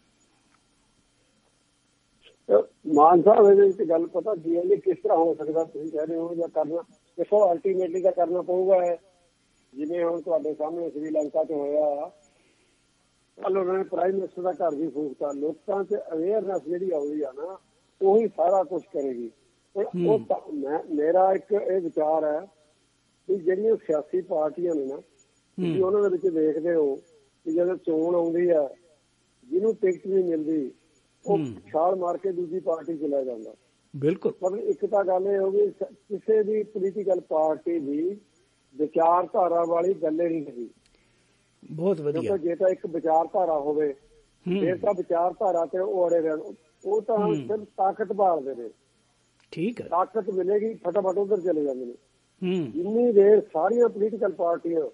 ਮਾਨ ਸਾਹਿਬ, ਇਹਦੇ ਵਿੱਚ ਗੱਲ ਪਤਾ ਕੀ ਹੈ ਜੀ, ਕਿਸ ਤਰ੍ਹਾਂ ਹੋ ਸਕਦਾ ਤੁਸੀਂ ਕਹਿ ਰਹੇ ਹੋ ਜਾਂ ਕਰਨਾ, ਦੇਖੋ ਅਲਟੀਮੇਟਲੀ ਤਾਂ ਕਰਨਾ ਪਊਗਾ। ਜਿਵੇਂ ਹੁਣ ਤੁਹਾਡੇ ਸਾਹਮਣੇ ਸ੍ਰੀਲੰਕਾ 'ਚ ਹੋਇਆ, ਕੱਲ ਉਹਨਾਂ ਨੇ ਪ੍ਰਾਈਮ ਮਿਨਿਸਟਰ ਦਾ ਘਰ ਵੀ ਫੂਕਤਾ। ਲੋਕਾਂ 'ਚ ਅਵੇਅਰਨੈਸ ਜਿਹੜੀ ਆਉਂਦੀ ਆ ਨਾ, ਉਹੀ ਸਾਰਾ ਕੁਛ ਕਰੇਗੀ। ਉਹ ਮੈਂ ਮੇਰਾ ਇੱਕ ਇਹ ਵਿਚਾਰ ਹੈ ਵੀ ਜਿਹੜੀਆਂ ਸਿਆਸੀ ਪਾਰਟੀਆਂ ਨੇ ਨਾ, ਤੁਸੀਂ ਉਹਨਾਂ ਦੇ ਵਿੱਚ ਦੇਖਦੇ ਹੋ ਕਿ ਜਦੋਂ ਚੋਣ ਆਉਂਦੀ ਹੈ, ਜਿਹਨੂੰ ਟਿਕਟ ਨਹੀਂ ਮਿਲਦੀ ਉਹ ਛਾਲ ਮਾਰ ਕੇ ਦੂਜੀ ਪਾਰਟੀ ਚ ਲੈ ਜਾਂਦਾ। ਬਿਲਕੁਲ। ਮਤਲਬ ਇੱਕ ਤਾਂ ਗੱਲ ਇਹ ਹੋ ਗਈ, ਕਿਸੇ ਵੀ ਪੋਲੀਟੀਕਲ ਪਾਰਟੀ ਦੀ ਵਿਚਾਰਧਾਰਾ ਵਾਲੀ ਗੱਲ ਨਹੀਂ ਹੈਗੀ। ਬਹੁਤ ਵਧੀਆ। ਕਿਉਂਕਿ ਜੇ ਤਾਂ ਇੱਕ ਵਿਚਾਰਧਾਰਾ ਹੋਵੇ ਫਿਰ ਤਾਂ ਵਿਚਾਰਧਾਰਾ ਤੇ ਉਹ ਅੜੇ ਰਹਿਣ, ਉਹ ਤਾਂ ਸਿਰਫ ਤਾਕਤ ਭਾਲਦੇ ਨੇ। ਠੀਕ ਹੈ, ਤਾਕਤ ਮਿਲੇਗੀ ਫਟਾਫਟ ਉਧਰ ਚਲੇ ਜਾਂਦੇ ਨੇ। ਜਿੰਨੀ ਦੇਰ ਸਾਰੀਆਂ ਪੋਲੀਟੀਕਲ ਪਾਰਟੀਆਂ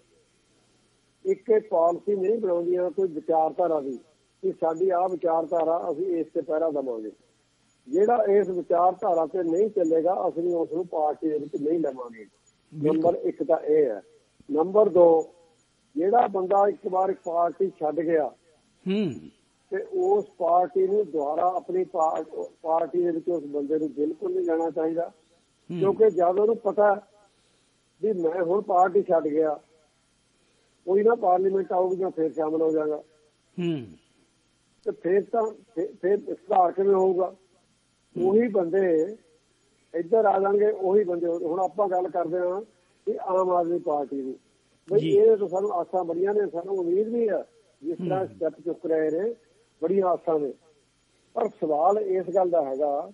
ਇੱਕ ਪਾਲਿਸੀ ਨਹੀਂ ਬਣਾਉਂਦੀਆਂ ਕੋਈ ਵਿਚਾਰਧਾਰਾ ਦੀ ਕਿ ਸਾਡੀ ਆਹ ਵਿਚਾਰਧਾਰਾ ਅਸੀਂ ਇਸ ਤੇ ਪਹਿਰਾ ਦੇਵਾਂਗੇ, ਜਿਹੜਾ ਇਸ ਵਿਚਾਰਧਾਰਾ ਤੇ ਨਹੀਂ ਚੱਲੇਗਾ ਅਸੀਂ ਉਸ ਨੂੰ ਪਾਰਟੀ ਦੇ ਵਿੱਚ ਨਹੀਂ ਲਵਾਂਗੇ। ਨੰਬਰ ਇੱਕ ਤਾਂ ਇਹ ਹੈ। ਨੰਬਰ ਦੋ, ਜਿਹੜਾ ਬੰਦਾ ਇੱਕ ਵਾਰ ਪਾਰਟੀ ਛੱਡ ਗਿਆ ਤੇ ਉਸ ਪਾਰਟੀ ਨੂੰ ਦੁਬਾਰਾ ਆਪਣੀ ਪਾਰਟੀ ਦੇ ਵਿੱਚ ਉਸ ਬੰਦੇ ਨੂੰ ਬਿਲਕੁਲ ਨਹੀਂ ਲੈਣਾ ਚਾਹੀਦਾ, ਕਿਉਂਕਿ ਜਦ ਉਹਨੂੰ ਪਤਾ ਵੀ ਮੈਂ ਹੁਣ ਪਾਰਟੀ ਛੱਡ ਗਿਆ, ਕੋਈ ਨਾ ਪਾਰਲੀਮੈਂਟ ਆਊਗੀ ਜਾਂ ਫਿਰ ਸ਼ਾਮਲ ਹੋ ਜਾਗਾ, ਤੇ ਫਿਰ ਤਾਂ ਫਿਰ ਸੁਧਾਰ ਕਿਵੇਂ ਹੋਊਗਾ? ਉਹੀ ਬੰਦੇ ਇੱਧਰ ਆ ਜਾਣਗੇ, ਉਹੀ ਬੰਦੇ। ਹੁਣ ਆਪਾਂ ਗੱਲ ਕਰਦੇ ਹਾਂ ਕਿ ਆਮ ਆਦਮੀ ਪਾਰਟੀ ਦੀ, ਬਈ ਇਹ ਤਾਂ ਸਾਨੂੰ ਆਸਾਂ ਬੜੀਆਂ ਨੇ, ਸਾਨੂੰ ਉਮੀਦ ਵੀ ਹੈ ਜਿਸ ਤਰ੍ਹਾਂ ਸਟੈਪ ਚੁੱਕ ਰਹੇ ਨੇ, ਬੜੀਆਂ ਆਸਾਂ ਨੇ। ਪਰ ਸਵਾਲ ਇਸ ਗੱਲ ਦਾ ਹੈਗਾ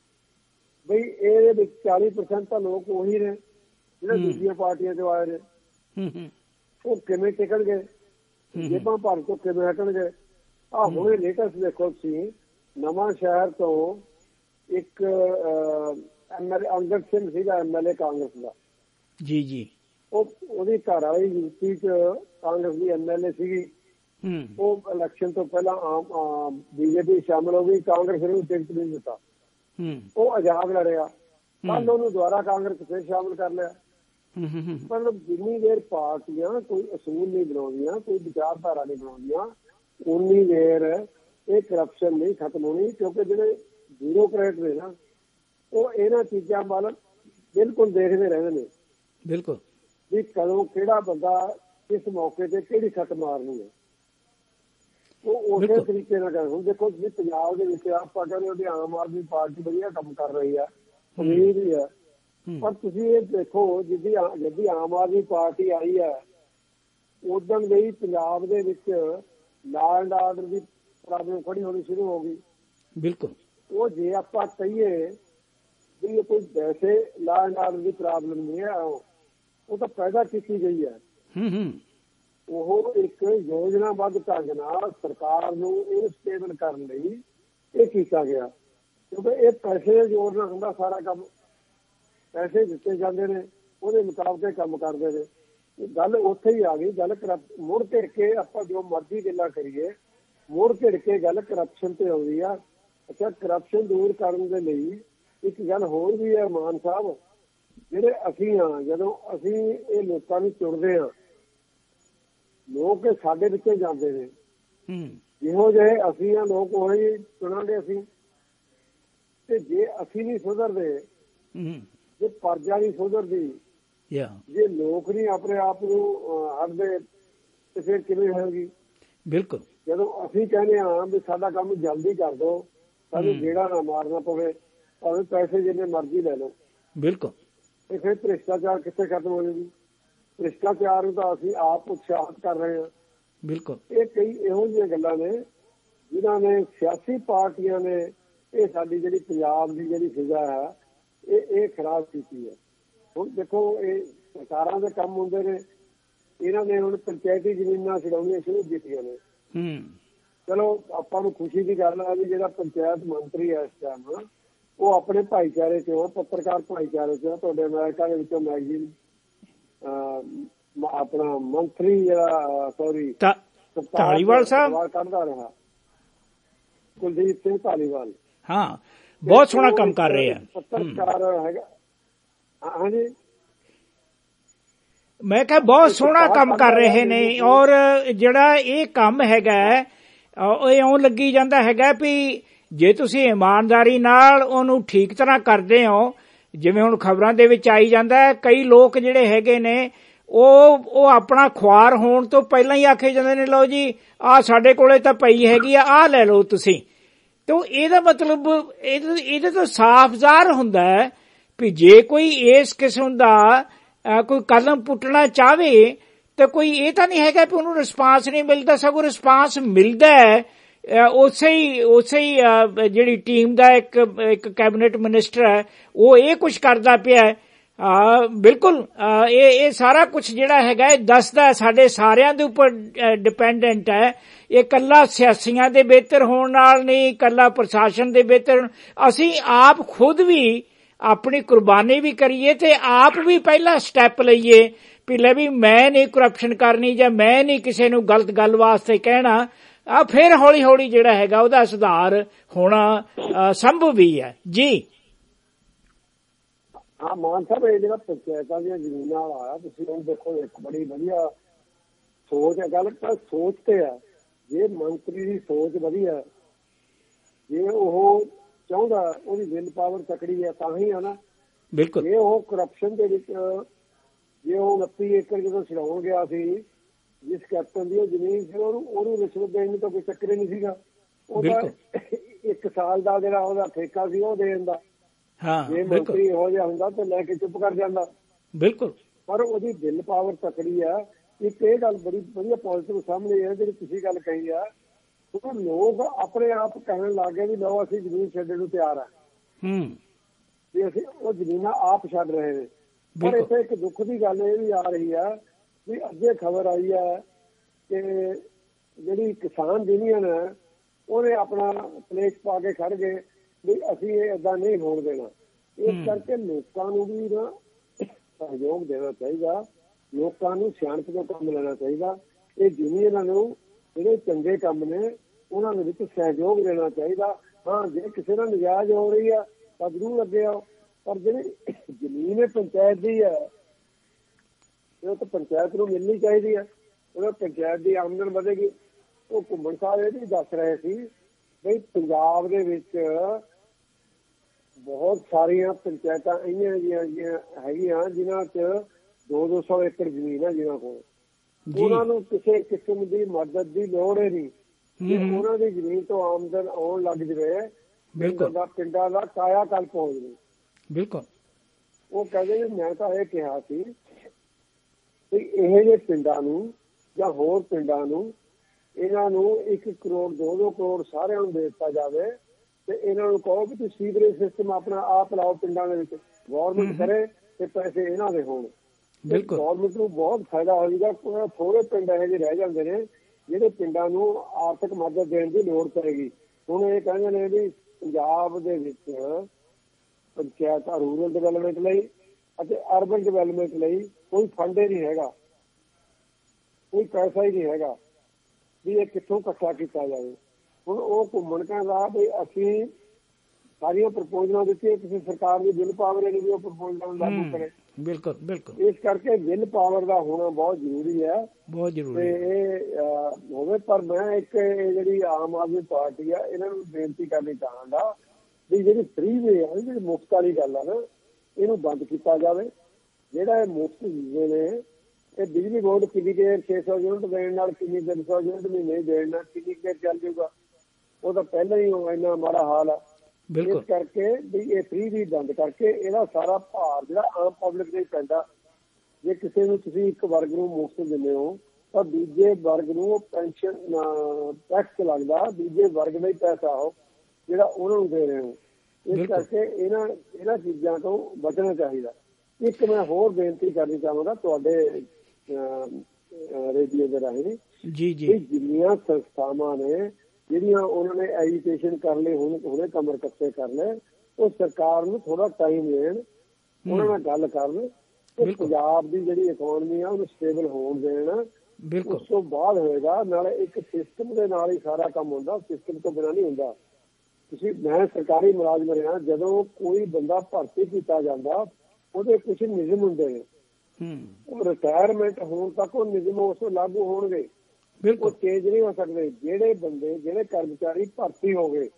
ਬਈ ਇਹਦੇ ਵਿੱਚ ਚਾਲੀ ਪਰਸੈਂਟ ਤਾਂ ਲੋਕ ਉਹੀ ਨੇ ਜਿਹੜੇ ਦੂਜੀਆਂ ਪਾਰਟੀਆਂ ਚੋਂ ਆਏ ਨੇ। ਉਹ ਕਿਵੇਂ ਟਿਕਣਗੇ? ਜੇਬਾਂ ਭਰ ਤੋਂ ਕਿਵੇਂ ਹਟਣਗੇ? ਆਹ ਹੁਣੇ ਲੇਟੈਸਟ ਦੇਖੋ ਤੁਸੀਂ, ਨਵਾਂ ਸ਼ਹਿਰ ਤੋਂ ਇੱਕ ਐਮਐਲਏ ਅੰਗਦ ਸਿੰਘ ਸੀਗਾ, ਐਮਐਲਏ ਕਾਂਗਰਸ ਦਾ। ਜੀ ਜੀ। ਉਹ ਉਹਦੀ ਘਰ ਵਾਲੀ ਯੂਪੀ ਚ ਕਾਂਗਰਸ ਦੀ ਐਮਐਲਏ ਸੀਗੀ। ਉਹ ਇਲੈਕਸ਼ਨ ਤੋਂ ਪਹਿਲਾਂ ਆਮ ਬੀਜੇਪੀ ਸ਼ਾਮਲ ਹੋ ਗਈ, ਕਾਂਗਰਸ ਨੂੰ ਟਿਕਟ ਨਹੀਂ ਦਿੱਤਾ। ਉਹ ਆਜ਼ਾਦ ਲੜਿਆ, ਕੱਲ ਉਹਨੂੰ ਦੁਬਾਰਾ ਕਾਂਗਰਸ ਫਿਰ ਸ਼ਾਮਲ ਕਰ ਲਿਆ। ਮਤਲਬ ਜਿੰਨੀ ਦੇਰ ਪਾਰਟੀਆਂ ਕੋਈ ਅਸੂਲ ਨਹੀਂ ਬਣਾਉਂਦੀਆਂ, ਕੋਈ ਵਿਚਾਰਧਾਰਾ ਨਹੀਂ ਬਣਾਉਂਦੀਆਂ, ਉਨੀ ਦੇਰ ਇਹ ਕਰਪਸ਼ਨ ਨਹੀਂ ਖਤਮ ਹੋਣੀ। ਕਿਉਂਕਿ ਜਿਹੜੇ ਬਿਊਰੋਕਰੇਟ ਨੇ ਨਾ, ਉਹ ਇਹਨਾਂ ਚੀਜ਼ਾਂ ਵੱਲ ਬਿਲਕੁਲ ਦੇਖਦੇ ਰਹਿੰਦੇ ਨੇ। ਬਿਲਕੁਲ। ਵੀ ਕਦੋਂ ਕਿਹੜਾ ਬੰਦਾ ਕਿਸ ਮੌਕੇ ਤੇ ਕਿਹੜੀ ਸੱਟ ਮਾਰਨੀ ਹੈ, ਉਹ ਉਸੇ ਤਰੀਕੇ ਨਾਲ ਕਰ। ਹੁਣ ਦੇਖੋ ਤੁਸੀਂ ਪੰਜਾਬ ਦੇ ਵਿੱਚ ਆਪਾਂ ਕਹਿੰਦੇ ਹੋ ਕਿ ਆਮ ਆਦਮੀ ਪਾਰਟੀ ਵਧੀਆ ਕੰਮ ਕਰ ਰਹੀ ਹੈ, ਉਮੀਦ ਵੀ ਹੈ, ਪਰ ਤੁਸੀਂ ਇਹ ਦੇਖੋ ਜਿੱਦੀ ਜਿੱਦੀ ਆਮ ਆਦਮੀ ਪਾਰਟੀ ਆਈ ਹੈ ਉਦੋਂ ਲਈ ਪੰਜਾਬ ਦੇ ਵਿੱਚ ਲਾਅ ਐਂਡ ਆਰਡਰ ਦੀ ਪ੍ਰੋਬਲਮ ਖੜੀ ਹੋਣੀ ਸ਼ੁਰੂ ਹੋ ਗਈ। ਬਿਲਕੁਲ। ਉਹ ਜੇ ਆਪਾਂ ਕਹੀਏ ਵੀ ਕੋਈ ਵੈਸੇ ਲਾਅ ਐਂਡ ਆਰਡਰ ਦੀ ਪ੍ਰੋਬਲਮ ਨਹੀਂ ਹੈ, ਉਹ ਤਾਂ ਪੈਦਾ ਕੀਤੀ ਗਈ ਹੈ। ਉਹ ਇੱਕ ਯੋਜਨਾਬੱਧ ਢੰਗ ਨਾਲ ਸਰਕਾਰ ਨੂੰ ਇਹ ਸਟੇਬਲ ਕਰਨ ਲਈ ਇਹ ਕੀਤਾ ਗਿਆ, ਕਿਉਂਕਿ ਇਹ ਪੈਸੇ ਦੇ ਜ਼ੋਰ ਨਾਲ ਹੁੰਦਾ ਸਾਰਾ ਕੰਮ। ਪੈਸੇ ਦਿੱਤੇ ਜਾਂਦੇ ਨੇ, ਉਹਦੇ ਮੁਤਾਬਕ ਕੰਮ ਕਰਦੇ ਨੇ। ਗੱਲ ਉੱਥੇ ਹੀ ਆ ਗਈ। ਗੱਲ ਕਰਪ ਮੁੜ ਘਿੜ ਕੇ ਆਪਾਂ ਜੋ ਮਰਜ਼ੀ ਗੱਲਾਂ ਕਰੀਏ, ਮੁੜ ਘਿੜ ਕੇ ਗੱਲ ਕਰਪਸ਼ਨ ਤੇ ਆਉਂਦੀ ਆ। ਅੱਛਾ, ਕਰਪਸ਼ਨ ਦੂਰ ਕਰਨ ਦੇ ਲਈ ਇੱਕ ਗੱਲ ਹੋਰ ਵੀ ਹੈ ਮਾਨ ਸਾਹਿਬ, ਜਿਹੜੇ ਅਸੀਂ ਹਾਂ, ਜਦੋਂ ਅਸੀਂ ਇਹ ਲੋਕਾਂ ਨੂੰ ਚੁਣਦੇ ਹਾਂ, ਲੋਕ ਸਾਡੇ ਵਿੱਚੋਂ ਜਾਂਦੇ ਨੇ। ਜਿਹੋ ਜਿਹੇ ਅਸੀਂ ਹਾਂ ਲੋਕ ਉਹੀ ਚੁਣਾਂਗੇ ਅਸੀਂ। ਤੇ ਜੇ ਅਸੀਂ ਨਹੀਂ ਸੁਧਰਦੇ, ਜੇ ਪਰਜਾ ਨਹੀਂ ਸੁਧਰਦੀ, ਜੇ ਲੋਕ ਨਹੀਂ ਆਪਣੇ ਆਪ ਨੂੰ ਹਟਦੇ, ਤੇ ਫਿਰ ਕਿਵੇਂ ਹੋਏਗੀ? ਬਿਲਕੁਲ। ਜਦੋਂ ਅਸੀਂ ਕਹਿੰਦੇ ਹਾਂ ਵੀ ਸਾਡਾ ਕੰਮ ਜਲਦੀ ਕਰ ਦਿਓ, ਸਾਨੂੰ ਜਿਹੜਾ ਨਾ ਮਾਰਨਾ ਪਵੇ, ਭਾਵੇਂ ਪੈਸੇ ਜਿੰਨੇ ਮਰਜ਼ੀ ਲੈ ਲਓ। ਬਿਲਕੁਲ। ਤੇ ਫਿਰ ਭ੍ਰਿਸ਼ਟਾਚਾਰ ਕਿੱਥੇ ਖਤਮ ਹੋ ਜਾਊਗੀ? ਭ੍ਰਿਸ਼ਟਾਚਾਰ ਨੂੰ ਤਾਂ ਅਸੀਂ ਆਪ ਉਤਸ਼ਾਹਿਤ ਕਰ ਰਹੇ ਹਾਂ। ਬਿਲਕੁਲ। ਇਹ ਕਈ ਇਹੋ ਜਿਹੀਆਂ ਗੱਲਾਂ ਨੇ ਜਿਨ੍ਹਾਂ ਨੇ ਸਿਆਸੀ ਪਾਰਟੀਆਂ ਨੇ ਇਹ ਸਾਡੀ ਜਿਹੜੀ ਪੰਜਾਬ ਦੀ ਜਿਹੜੀ ਫਿਜ਼ਾ ਹੈ ਇਹ ਇਹ ਖਰਾਬ ਕੀਤੀ ਹੈ। ਹੁਣ ਦੇਖੋ, ਇਹ ਸਰਕਾਰਾਂ ਦੇ ਕੰਮ ਹੁੰਦੇ ਨੇ, ਇਹਨਾਂ ਨੇ ਹੁਣ ਪੰਚਾਇਤੀ ਜ਼ਮੀਨਾਂ ਛਡਾਉਣੀਆਂ ਸ਼ੁਰੂ ਕੀਤੀਆਂ ਨੇ। ਹੂੰ ਚਲੋ, ਆਪਾਂ ਨੂੰ ਖੁਸ਼ੀ ਦੀ ਗੱਲ ਹੈ ਵੀ ਜਿਹੜਾ ਪੰਚਾਇਤ ਮੰਤਰੀ ਹੈ ਇਸ ਟਾਈਮ ਉਹ ਆਪਣੇ ਭਾਈਚਾਰੇ ਚੋਂ, ਪੱਤਰਕਾਰ ਭਾਈਚਾਰੇ ਚੋਂ, ਤੁਹਾਡੇ ਅਮਰੀਕਾ ਦੇ ਵਿੱਚੋਂ ਮੈਗਜ਼ੀਨ ਆਪਣਾ ਮੰਤਰੀ ਜਿਹੜਾ ਸੌਰੀ ਧਾਲੀਵਾਲ ਸਾਹਿਬ ਕੱਢਦਾ ਰਿਹਾ, ਕੁਲਦੀਪ ਸਿੰਘ ਧਾਲੀਵਾਲ। ਹਾਂ, ਬਹੁਤ ਸੋਹਣਾ ਕੰਮ ਕਰ ਰਹੇ ਆ। ਪੱਤਰਕਾਰ ਹੈਗਾ। ਹਾਂਜੀ, ਮੈਂ ਕਿਹਾ ਬਹੁਤ ਸੋਹਣਾ ਕੰਮ ਕਰ ਰਹੇ ਨੇ। ਔਰ ਜਿਹੜਾ ਇਹ ਕੰਮ ਹੈਗਾ ਇਹ ਇਉਂ ਲੱਗੀ ਜਾਂਦਾ ਹੈਗਾ ਵੀ ਜੇ ਤੁਸੀਂ ਇਮਾਨਦਾਰੀ ਨਾਲ ਉਹਨੂੰ ਠੀਕ ਤਰ੍ਹਾਂ ਕਰਦੇ ਹੋ, ਜਿਵੇਂ ਹੁਣ ਖਬਰਾਂ ਦੇ ਵਿੱਚ ਆਈ ਜਾਂਦਾ ਹੈ, ਕਈ ਲੋਕ ਜਿਹੜੇ ਹੈਗੇ ਨੇ ਉਹ ਉਹ ਆਪਣਾ ਖੁਆਰ ਹੋਣ ਤੋਂ ਪਹਿਲਾਂ ਹੀ ਆਖੇ ਜਾਂਦੇ ਨੇ, ਲਓ ਜੀ ਆਹ ਸਾਡੇ ਕੋਲੇ ਤਾਂ ਪਈ ਹੈਗੀ ਆ, ਆਹ ਲੈ ਲਓ ਤੁਸੀਂ। ਤਾਂ ਇਹਦਾ ਮਤਲਬ ਇਹਦੇ ਤੋਂ ਸਾਫ਼ ਜ਼ਾਹਰ ਹੁੰਦਾ ਹੈ ਵੀ ਜੇ ਕੋਈ ਇਸ ਕਿਸਮ ਦਾ ਕੋਈ ਕਦਮ ਪੁੱਟਣਾ ਚਾਹਵੇ ਤਾਂ ਕੋਈ ਇਹ ਤਾਂ ਨਹੀਂ ਹੈਗਾ ਵੀ ਉਹਨੂੰ ਰਿਸਪਾਂਸ ਨਹੀਂ ਮਿਲਦਾ, ਸਗੋਂ ਰਿਸਪਾਂਸ ਮਿਲਦਾ ਹੈ। ਉਸੇ ਹੀ ਉਸੇ ਹੀ ਜਿਹੜੀ ਟੀਮ ਦਾ ਇੱਕ ਇੱਕ ਕੈਬਨਿਟ ਮਿਨਿਸਟਰ ਹੈ ਉਹ ਇਹ ਕੁਛ ਕਰਦਾ ਪਿਆ। ਬਿਲਕੁਲ ਇਹ ਇਹ ਸਾਰਾ ਕੁਛ ਜਿਹੜਾ ਹੈਗਾ ਇਹ ਦੱਸਦਾ ਸਾਡੇ ਸਾਰਿਆਂ ਦੇ ਉੱਪਰ ਡਿਪੈਂਡੈਂਟ ਹੈ। ਇਹ ਇਕੱਲਾ ਸਿਆਸੀਆਂ ਦੇ ਬਿਹਤਰ ਹੋਣ ਨਾਲ ਨਹੀਂ, ਇਕੱਲਾ ਪ੍ਰਸ਼ਾਸਨ ਦੇ ਬਿਹਤਰ, ਅਸੀਂ ਆਪ ਖੁਦ ਵੀ ਆਪਣੀ ਕੁਰਬਾਨੀ ਵੀ ਕਰੀਏ ਤੇ ਆਪ ਵੀ ਪਹਿਲਾ ਸਟੈਪ ਲਈਏ ਵੀ ਲੈ ਵੀ ਮੈਂ ਨਹੀਂ ਕਰਪਸ਼ਨ ਕਰਨੀ ਜਾਂ ਮੈਂ ਨਹੀਂ ਕਿਸੇ ਨੂੰ ਗਲਤ ਗੱਲ ਵਾਸਤੇ ਕਹਿਣਾ। ਆ ਫਿਰ ਹੌਲੀ ਹੌਲੀ ਜਿਹੜਾ ਹੈਗਾ ਉਹਦਾ ਸੁਧਾਰ ਹੋਣਾ ਸੰਭਵ ਵੀ ਹੈ। ਜੀ ਹਾਂ ਮਾਨ ਸਾਹਿਬ, ਇਹ ਜਿਹੜਾ ਪੰਚਾਇਤਾਂ ਦੀਆਂ ਜ਼ਮੀਨਾਂ ਵਾਲਾ ਤੁਸੀਂ ਹੁਣ ਦੇਖੋ, ਇੱਕ ਬੜੀ ਵਧੀਆ ਸੋਚ ਹੈ। ਗੱਲ ਤਾਂ ਸੋਚ ਤੇ ਹੈ। ਜੇ ਮੰਤਰੀ ਦੀ ਸੋਚ ਵਧੀਆ, ਜੇ ਉਹ ਚਾਹੁੰਦਾ, ਉਹਦੀ ਵਿਲ ਪਾਵਰ ਤਕੜੀ ਹੈ ਤਾਂ ਹੀ ਆ ਨਾ। ਬਿਲਕੁਲ। ਜੇ ਉਹ ਕਰਪਸ਼ਨ ਦੇ ਵਿੱਚ, ਜੇ ਉਹ ਉਨੱਤੀ ਏਕੜ ਜਦੋਂ ਛਡਾਉਣ ਗਿਆ ਸੀ, ਜਿਸ ਕੈਪਟਨ ਦੀ ਉਹ ਜ਼ਮੀਨ ਸੀ, ਉਹਨੂੰ ਉਹਨੂੰ ਰਿਸ਼ਵਤ ਦੇਣ ਨੂੰ ਤਾਂ ਕੋਈ ਚੱਕਰ ਹੀ ਨਹੀਂ ਸੀਗਾ। ਉਹਦਾ ਇੱਕ ਸਾਲ ਦਾ ਜਿਹੜਾ ਉਹਦਾ ਠੇਕਾ ਸੀ ਉਹ ਦੇਣ ਦਾ। ਜੇ ਮੰਤਰੀ ਇਹੋ ਜਿਹਾ ਹੁੰਦਾ ਤਾਂ ਲੈ ਕੇ ਚੁੱਪ ਕਰ ਜਾਂਦਾ। ਬਿਲਕੁਲ। ਪਰ ਉਹਦੀ ਵਿਲ ਪਾਵਰ ਤਕੜੀ ਆ। ਇੱਕ ਇਹ ਗੱਲ ਬੜੀ ਵਧੀਆ ਪੋਜ਼ਿਟਿਵ ਸਾਹਮਣੇ ਹੈ ਜਿਹੜੀ ਤੁਸੀਂ ਗੱਲ ਕਹੀ ਆ, ਉਹ ਲੋਕ ਆਪਣੇ ਆਪ ਕਹਿਣ ਲੱਗ ਗਏ ਵੀ ਲਓ ਅਸੀਂ ਜ਼ਮੀਨ ਛੱਡਣ ਨੂੰ ਤਿਆਰ ਆ, ਵੀ ਅਸੀਂ ਉਹ ਜ਼ਮੀਨਾਂ ਆਪ ਛੱਡ ਰਹੇ ਨੇ। ਪਰ ਇੱਥੇ ਇੱਕ ਦੁੱਖ ਦੀ ਗੱਲ ਇਹ ਵੀ ਆ ਰਹੀ ਆ ਵੀ ਅੱਗੇ ਖਬਰ ਆਈ ਹੈ ਕਿ ਜਿਹੜੀ ਕਿਸਾਨ ਯੂਨੀਅਨ ਹੈ ਉਹਨੇ ਆਪਣਾ ਪਲੇਟ ਪਾ ਕੇ ਖੜ ਗਏ ਵੀ ਅਸੀਂ ਇਹ ਏਦਾਂ ਨਹੀਂ ਹੋਣ ਦੇਣਾ। ਇਸ ਕਰਕੇ ਲੋਕਾਂ ਨੂੰ ਵੀ ਨਾ ਸਹਿਯੋਗ ਦੇਣਾ ਚਾਹੀਦਾ, ਲੋਕਾਂ ਨੂੰ ਸਿਆਣਪ ਦਾ ਕੰਮ ਲੈਣਾ ਚਾਹੀਦਾ। ਇਹ ਯੂਨੀਅਨਾਂ ਨੂੰ ਜਿਹੜੇ ਚੰਗੇ ਕੰਮ ਨੇ ਉਹਨਾਂ ਦੇ ਵਿੱਚ ਸਹਿਯੋਗ ਦੇਣਾ ਚਾਹੀਦਾ। ਹਾਂ, ਜੇ ਕਿਸੇ ਨਾਲ ਨਜਾਇਜ਼ ਹੋ ਰਹੀ ਆ ਤਾਂ ਜ਼ਰੂਰ ਅੱਗੇ ਆਓ, ਪਰ ਜਿਹੜੀ ਜ਼ਮੀਨ ਹੈ ਪੰਚਾਇਤ ਦੀ ਹੈ ਉਹ ਤਾਂ ਪੰਚਾਇਤ ਨੂੰ ਮਿਲਣੀ ਚਾਹੀਦੀ ਹੈ। ਉਹਦਾ ਪੰਚਾਇਤ ਦੀ ਆਮਦਨ ਵਧੇਗੀ। ਉਹ ਘੁੰਮਣ ਸਾਹਿਬ ਇਹ ਵੀ ਦੱਸ ਰਹੇ ਸੀ ਬਈ ਪੰਜਾਬ ਦੇ ਵਿੱਚ ਬਹੁਤ ਸਾਰੀਆਂ ਪੰਚਾਇਤਾਂ ਇੰਨੀਆਂ ਜਿਹੀਆਂ ਹੈਗੀਆਂ ਜਿਨ੍ਹਾਂ 'ਚ ਦੋ ਦੋ ਸੌ ਏਕੜ ਜ਼ਮੀਨ ਹੈ ਜਿਨ੍ਹਾਂ ਕੋਲ, ਉਹਨਾਂ ਨੂੰ ਕਿਸੇ ਕਿਸਮ ਦੀ ਮਦਦ ਦੀ ਲੋੜ ਹੀ ਨਹੀਂ। ਜੇ ਉਹਨਾਂ ਦੀ ਜ਼ਮੀਨ ਤੋਂ ਆਮਦਨ ਆਉਣ ਲੱਗ ਜਾਵੇ, ਬਿਲਕੁਲ ਪਿੰਡਾਂ ਦਾ ਕਾਇਆ ਕਲਪ ਹੋ ਜਾਵੇ। ਬਿਲਕੁਲ। ਉਹ ਕਹਿੰਦੇ ਵੀ ਮੈਂ ਤਾਂ ਇਹ ਕਿਹਾ ਸੀ ਵੀ ਇਹੋ ਜਿਹੇ ਪਿੰਡਾਂ ਨੂੰ ਜਾਂ ਹੋਰ ਪਿੰਡਾਂ ਨੂੰ ਇਹਨਾਂ ਨੂੰ ਇੱਕ ਕਰੋੜ ਦੋ ਦੋ ਕਰੋੜ ਸਾਰਿਆਂ ਨੂੰ ਦੇ ਦਿੱਤਾ ਜਾਵੇ ਤੇ ਇਹਨਾਂ ਨੂੰ ਕਹੋ ਵੀ ਤੁਸੀਂ ਸੀਵਰੇਜ ਸਿਸਟਮ ਆਪਣਾ ਆਪ ਲਾਓ ਪਿੰਡਾਂ ਦੇ ਵਿੱਚ, ਗੌਰਮੈਂਟ ਕਰੇ ਤੇ ਪੈਸੇ ਇਹਨਾਂ ਦੇ ਹੋਣ। ਬਿਲਕੁਲ, ਗੌਰਮੈਂਟ ਨੂੰ ਬਹੁਤ ਫਾਇਦਾ ਹੋ ਜਾਏਗਾ। ਥੋੜੇ ਪਿੰਡ ਇਹੋ ਜਿਹੇ ਰਹਿ ਜਾਂਦੇ ਨੇ ਜਿਹੜੇ ਪਿੰਡਾਂ ਨੂੰ ਆਰਥਿਕ ਮਦਦ ਦੇਣ ਦੀ ਲੋੜ ਪਏਗੀ। ਹੁਣ ਇਹ ਕਹਿੰਦੇ ਨੇ ਵੀ ਪੰਜਾਬ ਦੇ ਵਿੱਚ ਪੰਚਾਇਤਾਂ ਰੂਰਲ ਡਿਵੈਲਪਮੈਂਟ ਲਈ ਅਤੇ ਅਰਬਨ ਡਿਵੈਲਪਮੈਂਟ ਲਈ ਕੋਈ ਫੰਡ ਹੀ ਨਹੀਂ ਹੈਗਾ, ਕੋਈ ਪੈਸਾ ਹੀ ਨਹੀਂ ਹੈਗਾ ਵੀ ਇਹ ਕਿੱਥੋਂ ਇਕੱਠਾ ਕੀਤਾ ਜਾਵੇ। ਹੁਣ ਉਹ ਘੁੰਮਣ ਕਹਿੰਦਾ ਵੀ ਅਸੀਂ ਸਾਰੀਆਂ ਪ੍ਰਪੋਜ਼ਲਾਂ ਦਿੱਤੀਆਂ, ਕਿਸੇ ਸਰਕਾਰ ਦੀ ਬਿੱਲ ਪਾਵਰ ਨਹੀਂ ਵੀ ਉਹ ਪ੍ਰਪੋਜ਼ਲਾਂ ਨੂੰ ਲਾਗੂ ਕਰੇ। ਬਿਲਕੁਲ ਬਿਲਕੁਲ। ਇਸ ਕਰਕੇ ਬਿੱਲ ਪਾਵਰ ਦਾ ਹੋਣਾ ਬਹੁਤ ਜ਼ਰੂਰੀ ਹੈ, ਬਹੁਤ ਜ਼ਰੂਰੀ ਤੇ ਇਹ ਹੋਵੇ। ਪਰ ਮੈਂ ਇੱਕ ਜਿਹੜੀ ਆਮ ਆਦਮੀ ਪਾਰਟੀ ਆ ਇਹਨਾਂ ਨੂੰ ਬੇਨਤੀ ਕਰਨੀ ਚਾਹਾਂਗਾ ਵੀ ਜਿਹੜੀ ਫ੍ਰੀ ਵੇ ਆ, ਜਿਹੜੀ ਮੁਫਤ ਵਾਲੀ ਗੱਲ ਆ ਨਾ, ਇਹਨੂੰ ਬੰਦ ਕੀਤਾ ਜਾਵੇ। ਜਿਹੜਾ ਇਹ ਮੁਫਤ ਦਿੰਦੇ ਨੇ ਇਹ ਬਿਜਲੀ ਬੋਰਡ ਕਿੰਨੀ ਦੇਰ ਛੇ ਸੌ ਯੂਨਿਟ ਦੇਣ ਨਾਲ ਕਿੰਨੀ ਤਿੰਨ ਸੌ ਯੂਨਿਟ ਮਹੀਨੇ ਦੇਣ ਨਾਲ ਕਿੰਨੀ ਦੇਰ ਚੱਲ ਜਾਊਗਾ? ਉਹ ਤਾਂ ਪਹਿਲਾਂ ਹੀ ਇੰਨਾ ਮਾੜਾ ਹਾਲ ਆ। ਇਸ ਕਰਕੇ ਵੀ ਇਹ ਫ੍ਰੀ ਵੀ ਬੰਦ ਕਰਕੇ ਇਹਦਾ ਸਾਰਾ ਭਾਰ ਜਿਹੜਾ ਆਮ ਪਬਲਿਕ ਤੇ ਪੈਂਦਾ। ਜੇ ਕਿਸੇ ਨੂੰ ਤੁਸੀਂ ਇੱਕ ਵਰਗ ਨੂੰ ਮੁਫਤ ਦਿੰਦੇ ਹੋ ਤਾਂ ਦੂਜੇ ਵਰਗ ਨੂੰ ਪੈਨਸ਼ਨ ਟੈਕਸ ਲੱਗਦਾ, ਦੂਜੇ ਵਰਗ ਦਾ ਹੀ ਪੈਸਾ ਉਹ ਜਿਹੜਾ ਉਹਨਾਂ ਨੂੰ ਦੇ ਰਹੇ ਹੋ। ਇਸ ਕਰਕੇ ਇਹਨਾਂ ਇਹਨਾਂ ਚੀਜ਼ਾਂ ਤੋਂ ਬਚਣਾ ਚਾਹੀਦਾ। ਇੱਕ ਮੈਂ ਹੋਰ ਬੇਨਤੀ ਕਰਨੀ ਚਾਹਾਂਗਾ ਤੁਹਾਡੇ ਰੇਡੀਓ ਦੇ ਰਾਹੀਂ ਜੀ ਜੀ ਜਿੰਨੀਆਂ ਸੰਸਥਾਵਾਂ ਨੇ ਜਿਹੜੀਆਂ ਉਹਨਾਂ ਨੇ ਐਜੂਕੇਸ਼ਨ ਕਰ ਲਈ, ਹੁਣ ਹੁਣੇ ਕਮਰ ਕੱਸੇ ਕਰ ਲਏ, ਉਹ ਸਰਕਾਰ ਨੂੰ ਥੋੜਾ ਟਾਈਮ ਲੈਣ, ਉਹਨਾਂ ਨਾਲ ਗੱਲ ਕਰਨ। ਪੰਜਾਬ ਦੀ ਜਿਹੜੀ ਇਕੋਨਮੀ ਆ ਉਹਨੂੰ ਸਟੇਬਲ ਹੋਣ ਦੇਣ। ਉਸ ਤੋਂ ਬਾਅਦ ਹੋਏਗਾ। ਨਾਲੇ ਇੱਕ ਸਿਸਟਮ ਦੇ ਨਾਲ ਹੀ ਸਾਰਾ ਕੰਮ ਹੁੰਦਾ, ਸਿਸਟਮ ਤੋਂ ਬਿਨਾਂ ਨਹੀਂ ਹੁੰਦਾ। ਤੁਸੀਂ ਮੈਂ ਸਰਕਾਰੀ ਮੁਲਾਜ਼ਮ ਰਿਹਾ, ਜਦੋਂ ਕੋਈ ਬੰਦਾ ਭਰਤੀ ਕੀਤਾ ਜਾਂਦਾ ਉਹਦੇ ਕੁਛ ਨਿਯਮ ਹੁੰਦੇ ਨੇ। ਉਹ ਰਿਟਾਇਰਮੈਂਟ ਹੋਣ ਤੱਕ ਉਹ ਨਿਯਮ ਉਸ ਤੋਂ ਲਾਗੂ ਹੋਣਗੇ, ਉਹ ਚੇਂਜ ਨਹੀਂ ਹੋ ਸਕਦੇ। ਜਿਹੜੇ ਬੰਦੇ ਜਿਹੜੇ ਕਰਮਚਾਰੀ ਭਰਤੀ ਹੋ ਗਏ,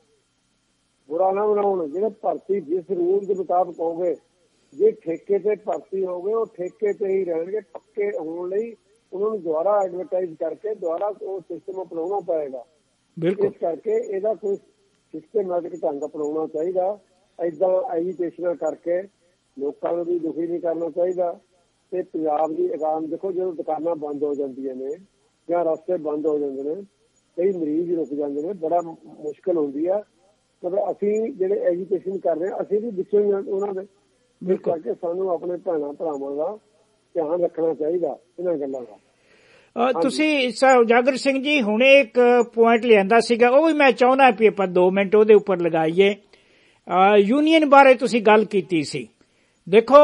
ਬੁਰਾ ਨਾ ਬਣਾਉਣ, ਜਿਹੜੇ ਭਰਤੀ ਜਿਸ ਰੂਲ ਦੇ ਮੁਤਾਬਕ ਹੋ ਗਏ, ਜੇ ਠੇਕੇ ਤੇ ਭਰਤੀ ਹੋ ਗਏ ਉਹ ਠੇਕੇ ਤੇ ਹੀ ਰਹਿਣਗੇ। ਪੱਕੇ ਹੋਣ ਲਈ ਉਹਨਾਂ ਨੂੰ ਦੁਬਾਰਾ ਐਡਵਰਟਾਈਜ਼ ਕਰਕੇ ਦੁਬਾਰਾ ਉਹ ਸਿਸਟਮ ਅਪਣਾਉਣਾ ਪਏਗਾ। ਇਸ ਕਰਕੇ ਇਹਦਾ ਕੋਈ ਸਿਸਟਮੈਟਿਕ ਢੰਗ ਅਪਣਾਉਣਾ ਚਾਹੀਦਾ। ਏਦਾਂ ਐਜੂਕੇਸ਼ਨ ਕਰਕੇ ਲੋਕਾਂ ਨੂੰ ਵੀ ਦੁਖੀ ਨਹੀਂ ਕਰਨਾ ਚਾਹੀਦਾ। ਤੇ ਪੰਜਾਬ ਦੀ ਇਕਾਮ ਦੇਖੋ, ਜਦੋਂ ਦੁਕਾਨਾਂ ਬੰਦ ਹੋ ਜਾਂਦੀਆਂ ਨੇ ਜਾਂ ਰਸਤੇ ਬੰਦ ਹੋ ਜਾਂਦੇ ਨੇ, ਕਈ ਮਰੀਜ਼ ਰੁਕ ਜਾਂਦੇ ਨੇ, ਬੜਾ ਮੁਸ਼ਕਿਲ ਹੁੰਦੀ ਆ। ਮਤਲਬ ਅਸੀਂ ਜਿਹੜੇ ਐਜੂਕੇਸ਼ਨ ਕਰ ਰਹੇ ਹਾਂ ਅਸੀਂ ਵੀ ਵਿੱਚੋਂ ਹੀ ਉਹਨਾਂ ਦੇ। ਇਸ ਕਰਕੇ ਸਾਨੂੰ ਆਪਣੇ ਭੈਣਾਂ ਭਰਾਵਾਂ ਦਾ ਧਿਆਨ ਰੱਖਣਾ ਚਾਹੀਦਾ ਇਹਨਾਂ ਗੱਲਾਂ ਦਾ। ਤੁਸੀਂ ਉਜਾਗਰ ਸਿੰਘ ਜੀ ਹੁਣੇ ਇੱਕ ਪੁਆਇੰਟ ਲਿਆਂਦਾ ਸੀਗਾ, ਉਹ ਵੀ ਮੈਂ ਚਾਹੁੰਦਾ ਵੀ ਆਪਾਂ ਦੋ ਮਿੰਟ ਉਹਦੇ ਉੱਪਰ ਲਗਾਈਏ। ਯੂਨੀਅਨ ਬਾਰੇ ਤੁਸੀਂ ਗੱਲ ਕੀਤੀ ਸੀ। ਦੇਖੋ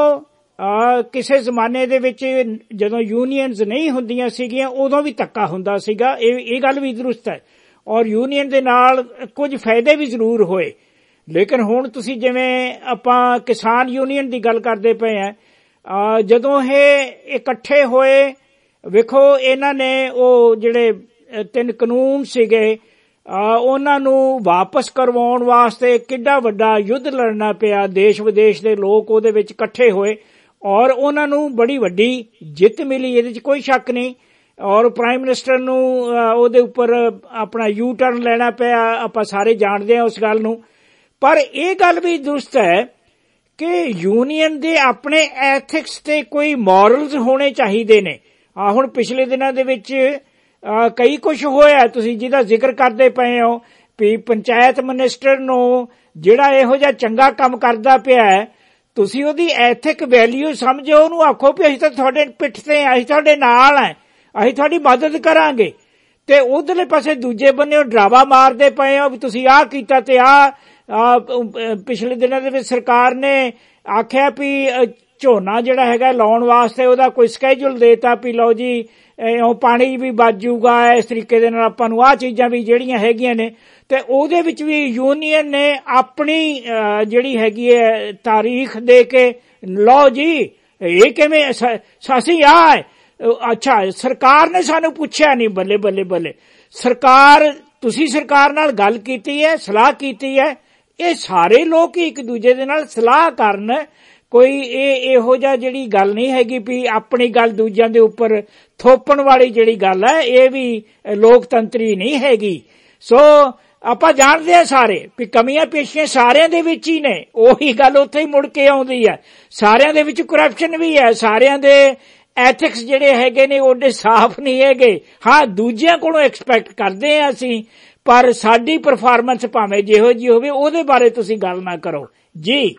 ਕਿਸੇ ਜ਼ਮਾਨੇ ਦੇ ਵਿੱਚ ਜਦੋਂ ਯੂਨੀਅਨਸ ਨਹੀਂ ਹੁੰਦੀਆਂ ਸੀਗੀਆਂ ਉਦੋਂ ਵੀ ਧੱਕਾ ਹੁੰਦਾ ਸੀਗਾ, ਇਹ ਇਹ ਗੱਲ ਵੀ ਦਰੁਸਤ ਹੈ। ਔਰ ਯੂਨੀਅਨ ਦੇ ਨਾਲ ਕੁਝ ਫਾਇਦੇ ਵੀ ਜ਼ਰੂਰ ਹੋਏ। ਲੇਕਿਨ ਹੁਣ ਤੁਸੀਂ ਜਿਵੇਂ ਆਪਾਂ ਕਿਸਾਨ ਯੂਨੀਅਨ ਦੀ ਗੱਲ ਕਰਦੇ ਪਏ ਆ, ਜਦੋਂ ਇਹ ਇਕੱਠੇ ਹੋਏ, ਵੇਖੋ ਇਹਨਾਂ ਨੇ ਉਹ ਜਿਹੜੇ ਤਿੰਨ ਕਾਨੂੰਨ ਸੀਗੇ ਉਹਨਾਂ ਨੂੰ ਵਾਪਸ ਕਰਵਾਉਣ ਵਾਸਤੇ ਕਿੱਡਾ ਵੱਡਾ ਯੁੱਧ ਲੜਨਾ ਪਿਆ। ਦੇਸ਼ ਵਿਦੇਸ਼ ਦੇ ਲੋਕ ਉਹਦੇ ਵਿੱਚ ਇਕੱਠੇ ਹੋਏ ਔਰ ਉਹਨਾਂ ਨੂੰ ਬੜੀ ਵੱਡੀ ਜਿੱਤ ਮਿਲੀ, ਇਹਦੇ 'ਚ ਕੋਈ ਸ਼ੱਕ ਨਹੀਂ। ਔਰ ਪ੍ਰਾਈਮ ਮਿਨਿਸਟਰ ਨੂੰ ਉਹਦੇ ਉੱਪਰ ਆਪਣਾ ਯੂ ਟਰਨ ਲੈਣਾ ਪਿਆ, ਆਪਾਂ ਸਾਰੇ ਜਾਣਦੇ ਹਾਂ ਉਸ ਗੱਲ ਨੂੰ। ਪਰ ਇਹ ਗੱਲ ਵੀ ਦਰੁਸਤ ਹੈ ਕਿ ਯੂਨੀਅਨ ਦੇ ਆਪਣੇ ਐਥਿਕਸ ਤੇ ਕੋਈ ਮੋਰਲਸ ਹੋਣੇ ਚਾਹੀਦੇ ਨੇ। ਆ ਹੁਣ ਪਿਛਲੇ ਦਿਨਾਂ ਦੇ ਵਿੱਚ ਕਈ ਕੁਝ ਹੋਇਆ, ਤੁਸੀਂ ਜਿਹਦਾ ਜ਼ਿਕਰ ਕਰਦੇ ਪਏ ਹੋ ਵੀ ਪੰਚਾਇਤ ਮਿਨਿਸਟਰ ਨੂੰ ਜਿਹੜਾ ਇਹੋ ਜਿਹਾ ਚੰਗਾ ਕੰਮ ਕਰਦਾ ਪਿਆ, ਤੁਸੀਂ ਉਹਦੀ ਐਥਿਕ ਵੈਲਿਊ ਸਮਝੋ, ਉਹਨੂੰ ਆਖੋ ਵੀ ਅਸੀਂ ਤਾਂ ਤੁਹਾਡੇ ਪਿੱਠ ਤੇ, ਅਸੀਂ ਤੁਹਾਡੇ ਨਾਲ ਹੈ, ਅਸੀਂ ਤੁਹਾਡੀ ਮਦਦ ਕਰਾਂਗੇ। ਤੇ ਉਧਰਲੇ ਪਾਸੇ ਦੂਜੇ ਬੰਨੇ ਉਹ ਡਰਾਵਾ ਮਾਰਦੇ ਪਏ ਹੋ ਵੀ ਤੁਸੀਂ ਆਹ ਕੀਤਾ ਤੇ ਆਹ। ਪਿਛਲੇ ਦਿਨਾਂ ਦੇ ਵਿੱਚ ਸਰਕਾਰ ਨੇ ਆਖਿਆ ਵੀ ਝੋਨਾ ਜਿਹੜਾ ਹੈਗਾ ਲਾਉਣ ਵਾਸਤੇ ਉਹਦਾ ਕੋਈ ਸਕੈਜੂਲ ਦੇਤਾ ਵੀ ਲਓ ਜੀ ਉਹ ਪਾਣੀ ਵੀ ਬਚ ਜਾਊਗਾ, ਇਸ ਤਰੀਕੇ ਦੇ ਨਾਲ ਆਪਾਂ ਨੂੰ ਆਹ ਚੀਜ਼ਾਂ ਵੀ ਜਿਹੜੀਆਂ ਹੈਗੀਆਂ ਨੇ। ਤੇ ਉਹਦੇ ਵਿੱਚ ਵੀ ਯੂਨੀਅਨ ਨੇ ਆਪਣੀ ਜਿਹੜੀ ਹੈਗੀ ਹੈ ਤਾਰੀਖ ਦੇ ਕੇ ਲਓ ਜੀ ਇਹ ਕਿਵੇਂ ਅਸੀਂ ਆਹ ਅੱਛਾ ਸਰਕਾਰ ਨੇ ਸਾਨੂੰ ਪੁੱਛਿਆ ਨਹੀਂ। ਬੱਲੇ ਬੱਲੇ ਬੱਲੇ, ਸਰਕਾਰ ਤੁਸੀਂ ਸਰਕਾਰ ਨਾਲ ਗੱਲ ਕੀਤੀ ਹੈ, ਸਲਾਹ ਕੀਤੀ ਹੈ। ਇਹ ਸਾਰੇ ਲੋਕ ਇੱਕ ਦੂਜੇ ਦੇ ਨਾਲ ਸਲਾਹ ਕਰਨ, ਕੋਈ ਇਹ ਇਹੋ ਜਿਹਾ ਜਿਹੜੀ ਗੱਲ ਨਹੀਂ ਹੈਗੀ ਵੀ ਆਪਣੀ ਗੱਲ ਦੂਜਿਆਂ ਦੇ ਉੱਪਰ ਥੋਪਣ ਵਾਲੀ ਜਿਹੜੀ ਗੱਲ ਹੈ, ਇਹ ਵੀ ਲੋਕਤੰਤਰੀ ਨਹੀਂ ਹੈਗੀ। ਸੋ ਆਪਾਂ ਜਾਣਦੇ ਹਾਂ ਸਾਰੇ ਵੀ ਕਮੀਆਂ ਪੇਸ਼ੀਆਂ ਸਾਰਿਆਂ ਦੇ ਵਿੱਚ ਹੀ ਨੇ, ਉਹੀ ਗੱਲ ਉੱਥੇ ਹੀ ਮੁੜ ਕੇ ਆਉਂਦੀ ਹੈ। ਸਾਰਿਆਂ ਦੇ ਵਿੱਚ ਕਰਪਸ਼ਨ ਵੀ ਹੈ, ਸਾਰਿਆਂ ਦੇ ਐਥਿਕਸ ਜਿਹੜੇ ਹੈਗੇ ਨੇ ਉਹਦੇ ਸਾਫ਼ ਨਹੀਂ ਹੈਗੇ। ਹਾਂ ਦੂਜਿਆਂ ਕੋਲੋਂ ਐਕਸਪੈਕਟ ਕਰਦੇ ਹਾਂ ਅਸੀਂ, ਪਰ ਸਾਡੀ ਪਰਫਾਰਮੈਂਸ ਭਾਵੇਂ ਜਿਹੋ ਜਿਹੀ ਹੋਵੇ ਉਹਦੇ ਬਾਰੇ ਤੁਸੀਂ ਗੱਲ ਨਾ ਕਰੋ ਜੀ।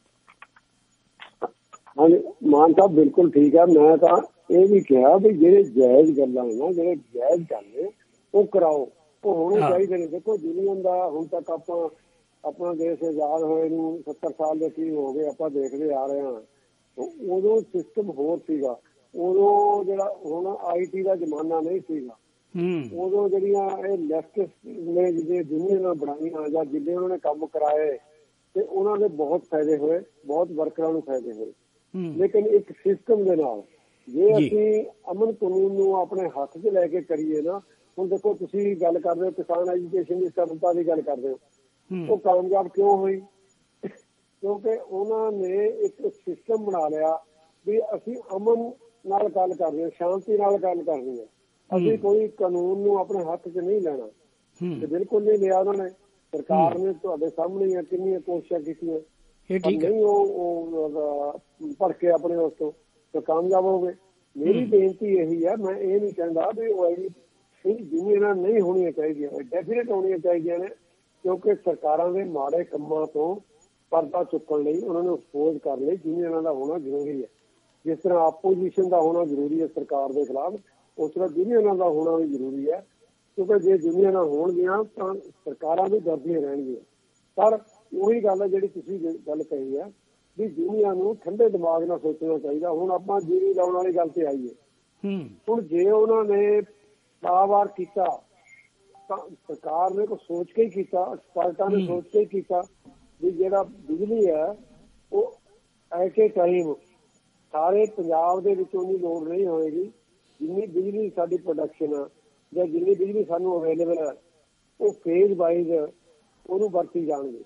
ਹਾਂਜੀ ਮਾਨ ਸਾਹਿਬ ਬਿਲਕੁਲ ਠੀਕ ਹੈ। ਮੈਂ ਤਾਂ ਇਹ ਵੀ ਕਿਹਾ ਵੀ ਜਿਹੜੇ ਜਾਇਜ਼ ਗੱਲਾਂ ਨਾ, ਜਿਹੜੇ ਜਾਇਜ਼ ਗੱਲ ਉਹ ਕਰਾਓ, ਉਹ ਹੋਣੇ ਚਾਹੀਦੇ ਨੇ। ਦੇਖੋ ਯੂਨੀਅਨ ਦਾ ਹੁਣ ਤੱਕ ਆਪਾਂ ਆਪਣਾ ਦੇਸ਼ ਆਜ਼ਾਦ ਹੋਏ ਨੂੰ ਸੱਤਰ ਸਾਲ ਦੇ ਕੀ ਹੋ ਗਏ ਆਪਾਂ ਦੇਖਦੇ ਆ ਰਹੇ ਹਾਂ। ਉਦੋਂ ਸਿਸਟਮ ਹੋਰ ਸੀਗਾ, ਉਦੋਂ ਜਿਹੜਾ ਹੁਣ ਆਈ ਟੀ ਦਾ ਜ਼ਮਾਨਾ ਨਹੀਂ ਸੀਗਾ। ਉਦੋਂ ਜਿਹੜੀਆਂ ਇਹ ਲੈਫਟਿਸਟ ਨੇ ਜਿਹਦੇ ਯੂਨੀਅਨਾਂ ਬਣਾਈਆਂ ਜਾਂ ਜਿੱਦੇ ਉਹਨਾਂ ਨੇ ਕੰਮ ਕਰਾਏ ਤੇ ਉਹਨਾਂ ਦੇ ਬਹੁਤ ਫਾਇਦੇ ਹੋਏ, ਬਹੁਤ ਵਰਕਰਾਂ ਨੂੰ ਫਾਇਦੇ ਹੋਏ। ਲੇਕਿਨ ਇੱਕ ਸਿਸਟਮ ਦੇ ਨਾਲ ਜੇ ਅਸੀਂ ਅਮਨ ਕਾਨੂੰਨ ਨੂੰ ਆਪਣੇ ਹੱਥ 'ਚ ਲੈ ਕੇ ਕਰੀਏ ਨਾ, ਹੁਣ ਦੇਖੋ ਤੁਸੀਂ ਗੱਲ ਕਰਦੇ ਹੋ ਕਿਸਾਨ ਐਜੂਕੇਸ਼ਨ ਦੀ ਸਫਲਤਾ ਦੀ ਗੱਲ ਕਰਦੇ ਹੋ, ਉਹ ਕਾਮਯਾਬ ਕਿਉਂ ਹੋਈ? ਕਿਉਂਕਿ ਉਹਨਾਂ ਨੇ ਇੱਕ ਸਿਸਟਮ ਬਣਾ ਲਿਆ ਵੀ ਅਸੀਂ ਅਮਨ ਨਾਲ ਗੱਲ ਕਰਨੀ ਹੈ, ਸ਼ਾਂਤੀ ਨਾਲ ਗੱਲ ਕਰਨੀ ਹੈ। ਅਸੀਂ ਕੋਈ ਕਾਨੂੰਨ ਨੂੰ ਆਪਣੇ ਹੱਥ 'ਚ ਨਹੀਂ ਲੈਣਾ ਤੇ ਬਿਲਕੁਲ ਨਹੀਂ ਲਿਆ ਉਹਨਾਂ ਨੇ। ਸਰਕਾਰ ਨੇ ਤੁਹਾਡੇ ਸਾਹਮਣੇ ਕਿੰਨੀਆਂ ਕੋਸ਼ਿਸ਼ਾਂ ਕੀਤੀਆਂ, ਨਹੀਂ ਉਹ ਭੜਕੇ ਆਪਣੇ ਉਸ ਤੋਂ ਕਾਮਯਾਬ ਹੋ ਗਏ। ਮੇਰੀ ਬੇਨਤੀ ਇਹੀ ਹੈ, ਮੈਂ ਇਹ ਨਹੀਂ ਕਹਿੰਦਾ ਵੀ ਉਹ ਯੂਨੀਅਨਾਂ ਨਹੀਂ ਹੋਣੀਆਂ ਚਾਹੀਦੀਆਂ, ਡੈਫੀਨੇਟ ਹੋਣੀਆਂ ਚਾਹੀਦੀਆਂ ਨੇ, ਕਿਉਂਕਿ ਸਰਕਾਰਾਂ ਦੇ ਮਾੜੇ ਕੰਮਾਂ ਤੋਂ ਪਰਦਾ ਚੁੱਕਣ ਲਈ, ਉਹਨਾਂ ਨੂੰ ਅਕਸਪੋਜ਼ ਕਰਨ ਲਈ ਯੂਨੀਅਨਾਂ ਦਾ ਹੋਣਾ ਜ਼ਰੂਰੀ ਹੈ। ਜਿਸ ਤਰ੍ਹਾਂ ਆਪੋਜੀਸ਼ਨ ਦਾ ਹੋਣਾ ਜ਼ਰੂਰੀ ਹੈ ਸਰਕਾਰ ਦੇ ਖਿਲਾਫ, ਉਸ ਤਰ੍ਹਾਂ ਯੂਨੀਅਨਾਂ ਦਾ ਹੋਣਾ ਵੀ ਜ਼ਰੂਰੀ ਹੈ, ਕਿਉਂਕਿ ਜੇ ਯੂਨੀਅਨਾਂ ਹੋਣਗੀਆਂ ਤਾਂ ਸਰਕਾਰਾਂ ਵੀ ਡਰਦੀਆਂ ਰਹਿਣਗੀਆਂ। ਪਰ ਉਹੀ ਗੱਲ ਹੈ ਜਿਹੜੀ ਤੁਸੀਂ ਗੱਲ ਕਹੀ ਹੈ ਵੀ ਯੂਨੀਅਨਾਂ ਨੂੰ ਠੰਡੇ ਦਿਮਾਗ ਨਾਲ ਸੋਚਣਾ ਚਾਹੀਦਾ। ਹੁਣ ਆਪਾਂ ਜੀਰੀ ਲਾਉਣ ਵਾਲੀ ਗੱਲ ਤੇ ਆਈਏ, ਹੁਣ ਜੇ ਉਹਨਾਂ ਨੇ ਵਾਰ ਕੀਤਾ ਤਾਂ ਸਰਕਾਰ ਨੇ ਕੁਛ ਸੋਚ ਕੇ ਹੀ ਕੀਤਾ, ਐਕਸਪਰਟਾਂ ਨੇ ਸੋਚ ਕੇ ਹੀ ਕੀਤਾ ਵੀ ਜਿਹੜਾ ਬਿਜਲੀ ਹੈ ਉਹ ਐਟ ਏ ਟਾਈਮ ਸਾਰੇ ਪੰਜਾਬ ਦੇ ਵਿੱਚ ਉਨੀ ਲੋੜ ਨਹੀਂ ਹੋਏਗੀ ਜਿੰਨੀ ਬਿਜਲੀ ਸਾਡੀ ਪ੍ਰੋਡਕਸ਼ਨ ਆ ਜਾਂ ਜਿੰਨੀ ਬਿਜਲੀ ਸਾਨੂੰ ਅਵੇਲੇਬਲ ਹੈ ਉਹ ਫੇਜ਼ ਵਾਈਜ਼ ਉਹਨੂੰ ਵਰਤੀ ਜਾਣਗੇ।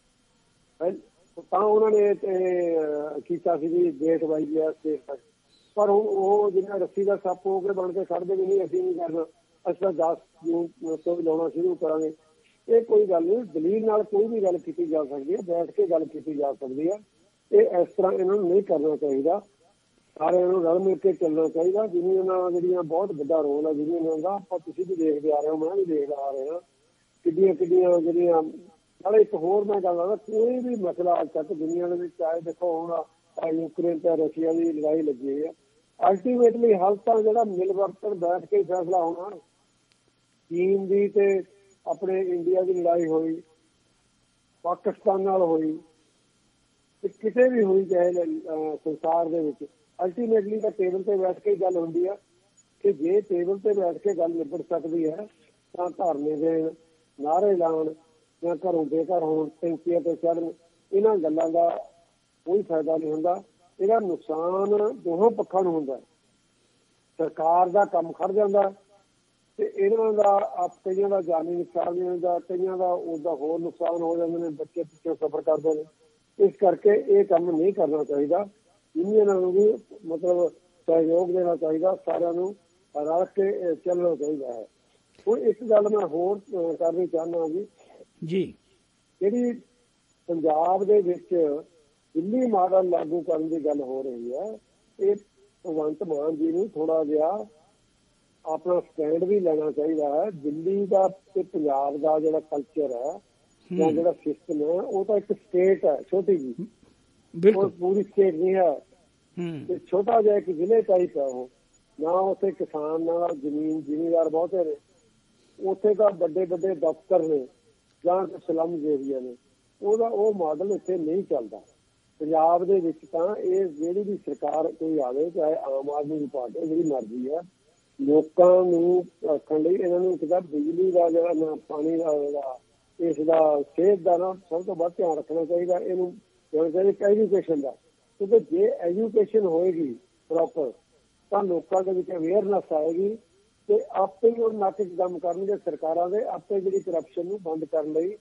ਤਾਂ ਉਹਨਾਂ ਨੇ ਕੀਤਾ ਸੀ ਵੀ ਡੇਟ ਵਾਈਜ਼ ਹੈ ਸਟੇਟ ਤੱਕ, ਪਰ ਹੁਣ ਉਹ ਜਿਹੜਾ ਰੱਸੀ ਦਾ ਸੱਪ ਹੋ ਕੇ ਬਣ ਕੇ ਖੜਦੇ ਵੀ ਨਹੀਂ, ਅਸੀਂ ਨਹੀਂ ਕਰਨਾ, ਅਸੀਂ ਤਾਂ ਦਸ ਜੂਨ ਤੋਂ ਵੀ ਲਾਉਣਾ ਸ਼ੁਰੂ ਕਰਾਂਗੇ। ਇਹ ਕੋਈ ਗੱਲ ਨਹੀਂ, ਦਲੀਲ ਨਾਲ ਕੋਈ ਵੀ ਗੱਲ ਕੀਤੀ ਜਾ ਸਕਦੀ ਹੈ, ਬੈਠ ਕੇ ਗੱਲ ਕੀਤੀ ਜਾ ਸਕਦੀ ਹੈ। ਇਹ ਇਸ ਤਰ੍ਹਾਂ ਇਹਨਾਂ ਨੂੰ ਨਹੀਂ ਕਰਨਾ ਚਾਹੀਦਾ, ਸਾਰਿਆਂ ਨੂੰ ਰਲ ਮਿਲ ਕੇ ਚੱਲਣਾ ਚਾਹੀਦਾ। ਯੂਨੀਅਨਾਂ ਜਿਹੜੀਆਂ ਬਹੁਤ ਵੱਡਾ ਰੋਲ ਹੈ ਯੂਨੀਅਨਾਂ ਦਾ, ਆਪਾਂ ਤੁਸੀਂ ਵੀ ਦੇਖਦੇ ਆ ਰਹੇ ਹੋ, ਮੈਂ ਵੀ ਦੇਖਦਾ ਆ ਰਿਹਾ, ਕਿੱਡੀਆਂ ਕਿੱਡੀਆਂ ਜਿਹੜੀਆਂ। ਨਾਲੇ ਇੱਕ ਹੋਰ ਮੈਂ ਗੱਲ ਆਦਾ, ਕੋਈ ਵੀ ਮਸਲਾ ਅੱਜ ਤੱਕ ਦੁਨੀਆ ਦੇ ਵਿੱਚ, ਚਾਹੇ ਦੇਖੋ ਹੁਣ ਯੂਕਰੇਨ ਤੇ ਰਸ਼ੀਆ ਦੀ ਲੜਾਈ ਲੱਗੀ ਹੋਈ ਹੈ, ਅਲਟੀਮੇਟਲੀ ਹੱਲ ਤਾਂ ਜਿਹੜਾ ਮਿਲ ਵਰਤਨ ਬੈਠ ਕੇ ਫੈਸਲਾ ਹੋਣਾ। ਚੀਨ ਦੀ ਤੇ ਆਪਣੇ ਇੰਡੀਆ ਦੀ ਲੜਾਈ ਹੋਈ, ਪਾਕਿਸਤਾਨ ਨਾਲ ਹੋਈ, ਤੇ ਕਿਤੇ ਵੀ ਹੋਈ ਚਾਹੇ ਸੰਸਾਰ ਦੇ ਵਿੱਚ, ਅਲਟੀਮੇਟਲੀ ਤਾਂ ਟੇਬਲ ਤੇ ਬੈਠ ਕੇ ਗੱਲ ਹੁੰਦੀ ਆ ਕਿ ਜੇ ਟੇਬਲ ਤੇ ਬੈਠ ਕੇ ਗੱਲ ਨਿਬੜ ਸਕਦੀ ਹੈ ਤਾਂ ਧਰਨੇ ਦੇਣ, ਨਾਅਰੇ ਲਾਉਣ ਜਾਂ ਘਰੋਂ ਬੇਘਰ ਹੋਣ, ਟੈਂਕੀਆਂ ਤੇ ਚੜ੍ਹਨ, ਇਹਨਾਂ ਗੱਲਾਂ ਦਾ ਕੋਈ ਫਾਇਦਾ ਨਹੀਂ ਹੁੰਦਾ। ਇਹਦਾ ਨੁਕਸਾਨ ਦੋਹਾਂ ਪੱਖਾਂ ਨੂੰ ਹੁੰਦਾ। ਸਰਕਾਰ ਦਾ ਕੰਮ ਖੜ ਜਾਂਦਾ ਤੇ ਇਹਨਾਂ ਦਾ ਆਪ ਕਈਆਂ ਦਾ ਜਾਨੀ ਨੁਕਸਾਨ ਨਹੀਂ ਹੁੰਦਾ, ਕਈਆਂ ਦਾ ਉਹਦਾ ਹੋਰ ਨੁਕਸਾਨ ਹੋ ਜਾਂਦੇ ਨੇ, ਬੱਚੇ ਪਿੱਛੇ ਸਫ਼ਰ ਕਰਦੇ ਨੇ। ਇਸ ਕਰਕੇ ਇਹ ਕੰਮ ਨਹੀਂ ਕਰਨਾ ਚਾਹੀਦਾ। ਯੂਨੀਅਨਾਂ ਨੂੰ ਵੀ ਮਤਲਬ ਸਹਿਯੋਗ ਦੇਣਾ ਚਾਹੀਦਾ, ਸਾਰਿਆਂ ਨੂੰ ਰਲ ਕੇ ਚੱਲਣਾ ਚਾਹੀਦਾ ਹੈ। ਹੁਣ ਇੱਕ ਗੱਲ ਮੈਂ ਹੋਰ ਕਰਨੀ ਚਾਹੁੰਦਾ ਜੀ ਜੀ ਜਿਹੜੀ ਪੰਜਾਬ ਦੇ ਵਿੱਚ ਦਿੱਲੀ ਮਾਡਲ ਲਾਗੂ ਕਰਨ ਦੀ ਗੱਲ ਹੋ ਰਹੀ ਹੈ, ਇਹ ਭਗਵੰਤ ਮਾਨ ਜੀ ਨੂੰ ਥੋੜਾ ਜਿਹਾ ਆਪਣਾ ਸਟੈਂਡ ਵੀ ਲੈਣਾ ਚਾਹੀਦਾ ਹੈ। ਦਿੱਲੀ ਦਾ ਤੇ ਪੰਜਾਬ ਦਾ ਜਿਹੜਾ ਕਲਚਰ ਹੈ ਜਾਂ ਜਿਹੜਾ ਸਿਸਟਮ ਹੈ ਉਹ ਤਾਂ ਇੱਕ ਸਟੇਟ ਹੈ ਛੋਟੀ ਜਿਹੀ, ਬਿਲਕੁਲ ਪੂਰੀ ਸਟੇਟ ਨਹੀਂ ਹੈ, ਤੇ ਛੋਟਾ ਜਿਹਾ ਇੱਕ ਜ਼ਿਲ੍ਹੇ ਟਾਈਪ ਹੈ ਉਹ। ਨਾ ਉੱਥੇ ਕਿਸਾਨ, ਨਾ ਜ਼ਮੀਨ ਜ਼ਿਮੀਦਾਰ ਬਹੁਤੇ ਨੇ, ਉੱਥੇ ਤਾਂ ਵੱਡੇ ਵੱਡੇ ਦਫ਼ਤਰ ਨੇ ਜਾਂ ਸਲਮ ਏਰੀਆ ਨੇ। ਉਹਦਾ ਉਹ ਮਾਡਲ ਇੱਥੇ ਨਹੀਂ ਚੱਲਦਾ। ਪੰਜਾਬ ਦੇ ਵਿੱਚ ਤਾਂ ਇਹ ਜਿਹੜੀ ਵੀ ਸਰਕਾਰ ਕੋਈ ਆਵੇ, ਚਾਹੇ ਆਮ ਆਦਮੀ ਦੀ ਪਾਰਟੀ, ਜਿਹੜੀ ਮਰਜ਼ੀ ਹੈ, ਲੋਕਾਂ ਨੂੰ ਰੱਖਣ ਲਈ ਇਹਨਾਂ ਨੂੰ ਇੱਕ ਤਾਂ ਬਿਜਲੀ ਦਾ ਜਿਹੜਾ ਨਾ ਪਾਣੀ ਦਾ ਇਹਦਾ ਇਸ ਦਾ ਸਿਹਤ ਦਾ ਨਾ ਸਭ ਤੋਂ ਵੱਧ ਧਿਆਨ ਰੱਖਣਾ ਚਾਹੀਦਾ। ਇਹਨੂੰ ਚਾਹੀਦਾ ਐਜੂਕੇਸ਼ਨ ਦਾ, ਕਿਉਂਕਿ ਜੇ ਐਜੂਕੇਸ਼ਨ ਹੋਏਗੀ ਪ੍ਰੋਪਰ ਤਾਂ ਲੋਕਾਂ ਦੇ ਵਿੱਚ ਅਵੇਅਰਨੈਸ ਆਏਗੀ ਤੇ ਆਪੇ ਹੀ ਉਹ ਨੱਕ 'ਚ ਕੰਮ ਕਰਨਗੇ ਸਰਕਾਰਾਂ ਦੇ, ਆਪੇ ਜਿਹੜੀ ਕਰਪਸ਼ਨ ਨੂੰ ਬੰਦ ਕਰਨ ਲਈ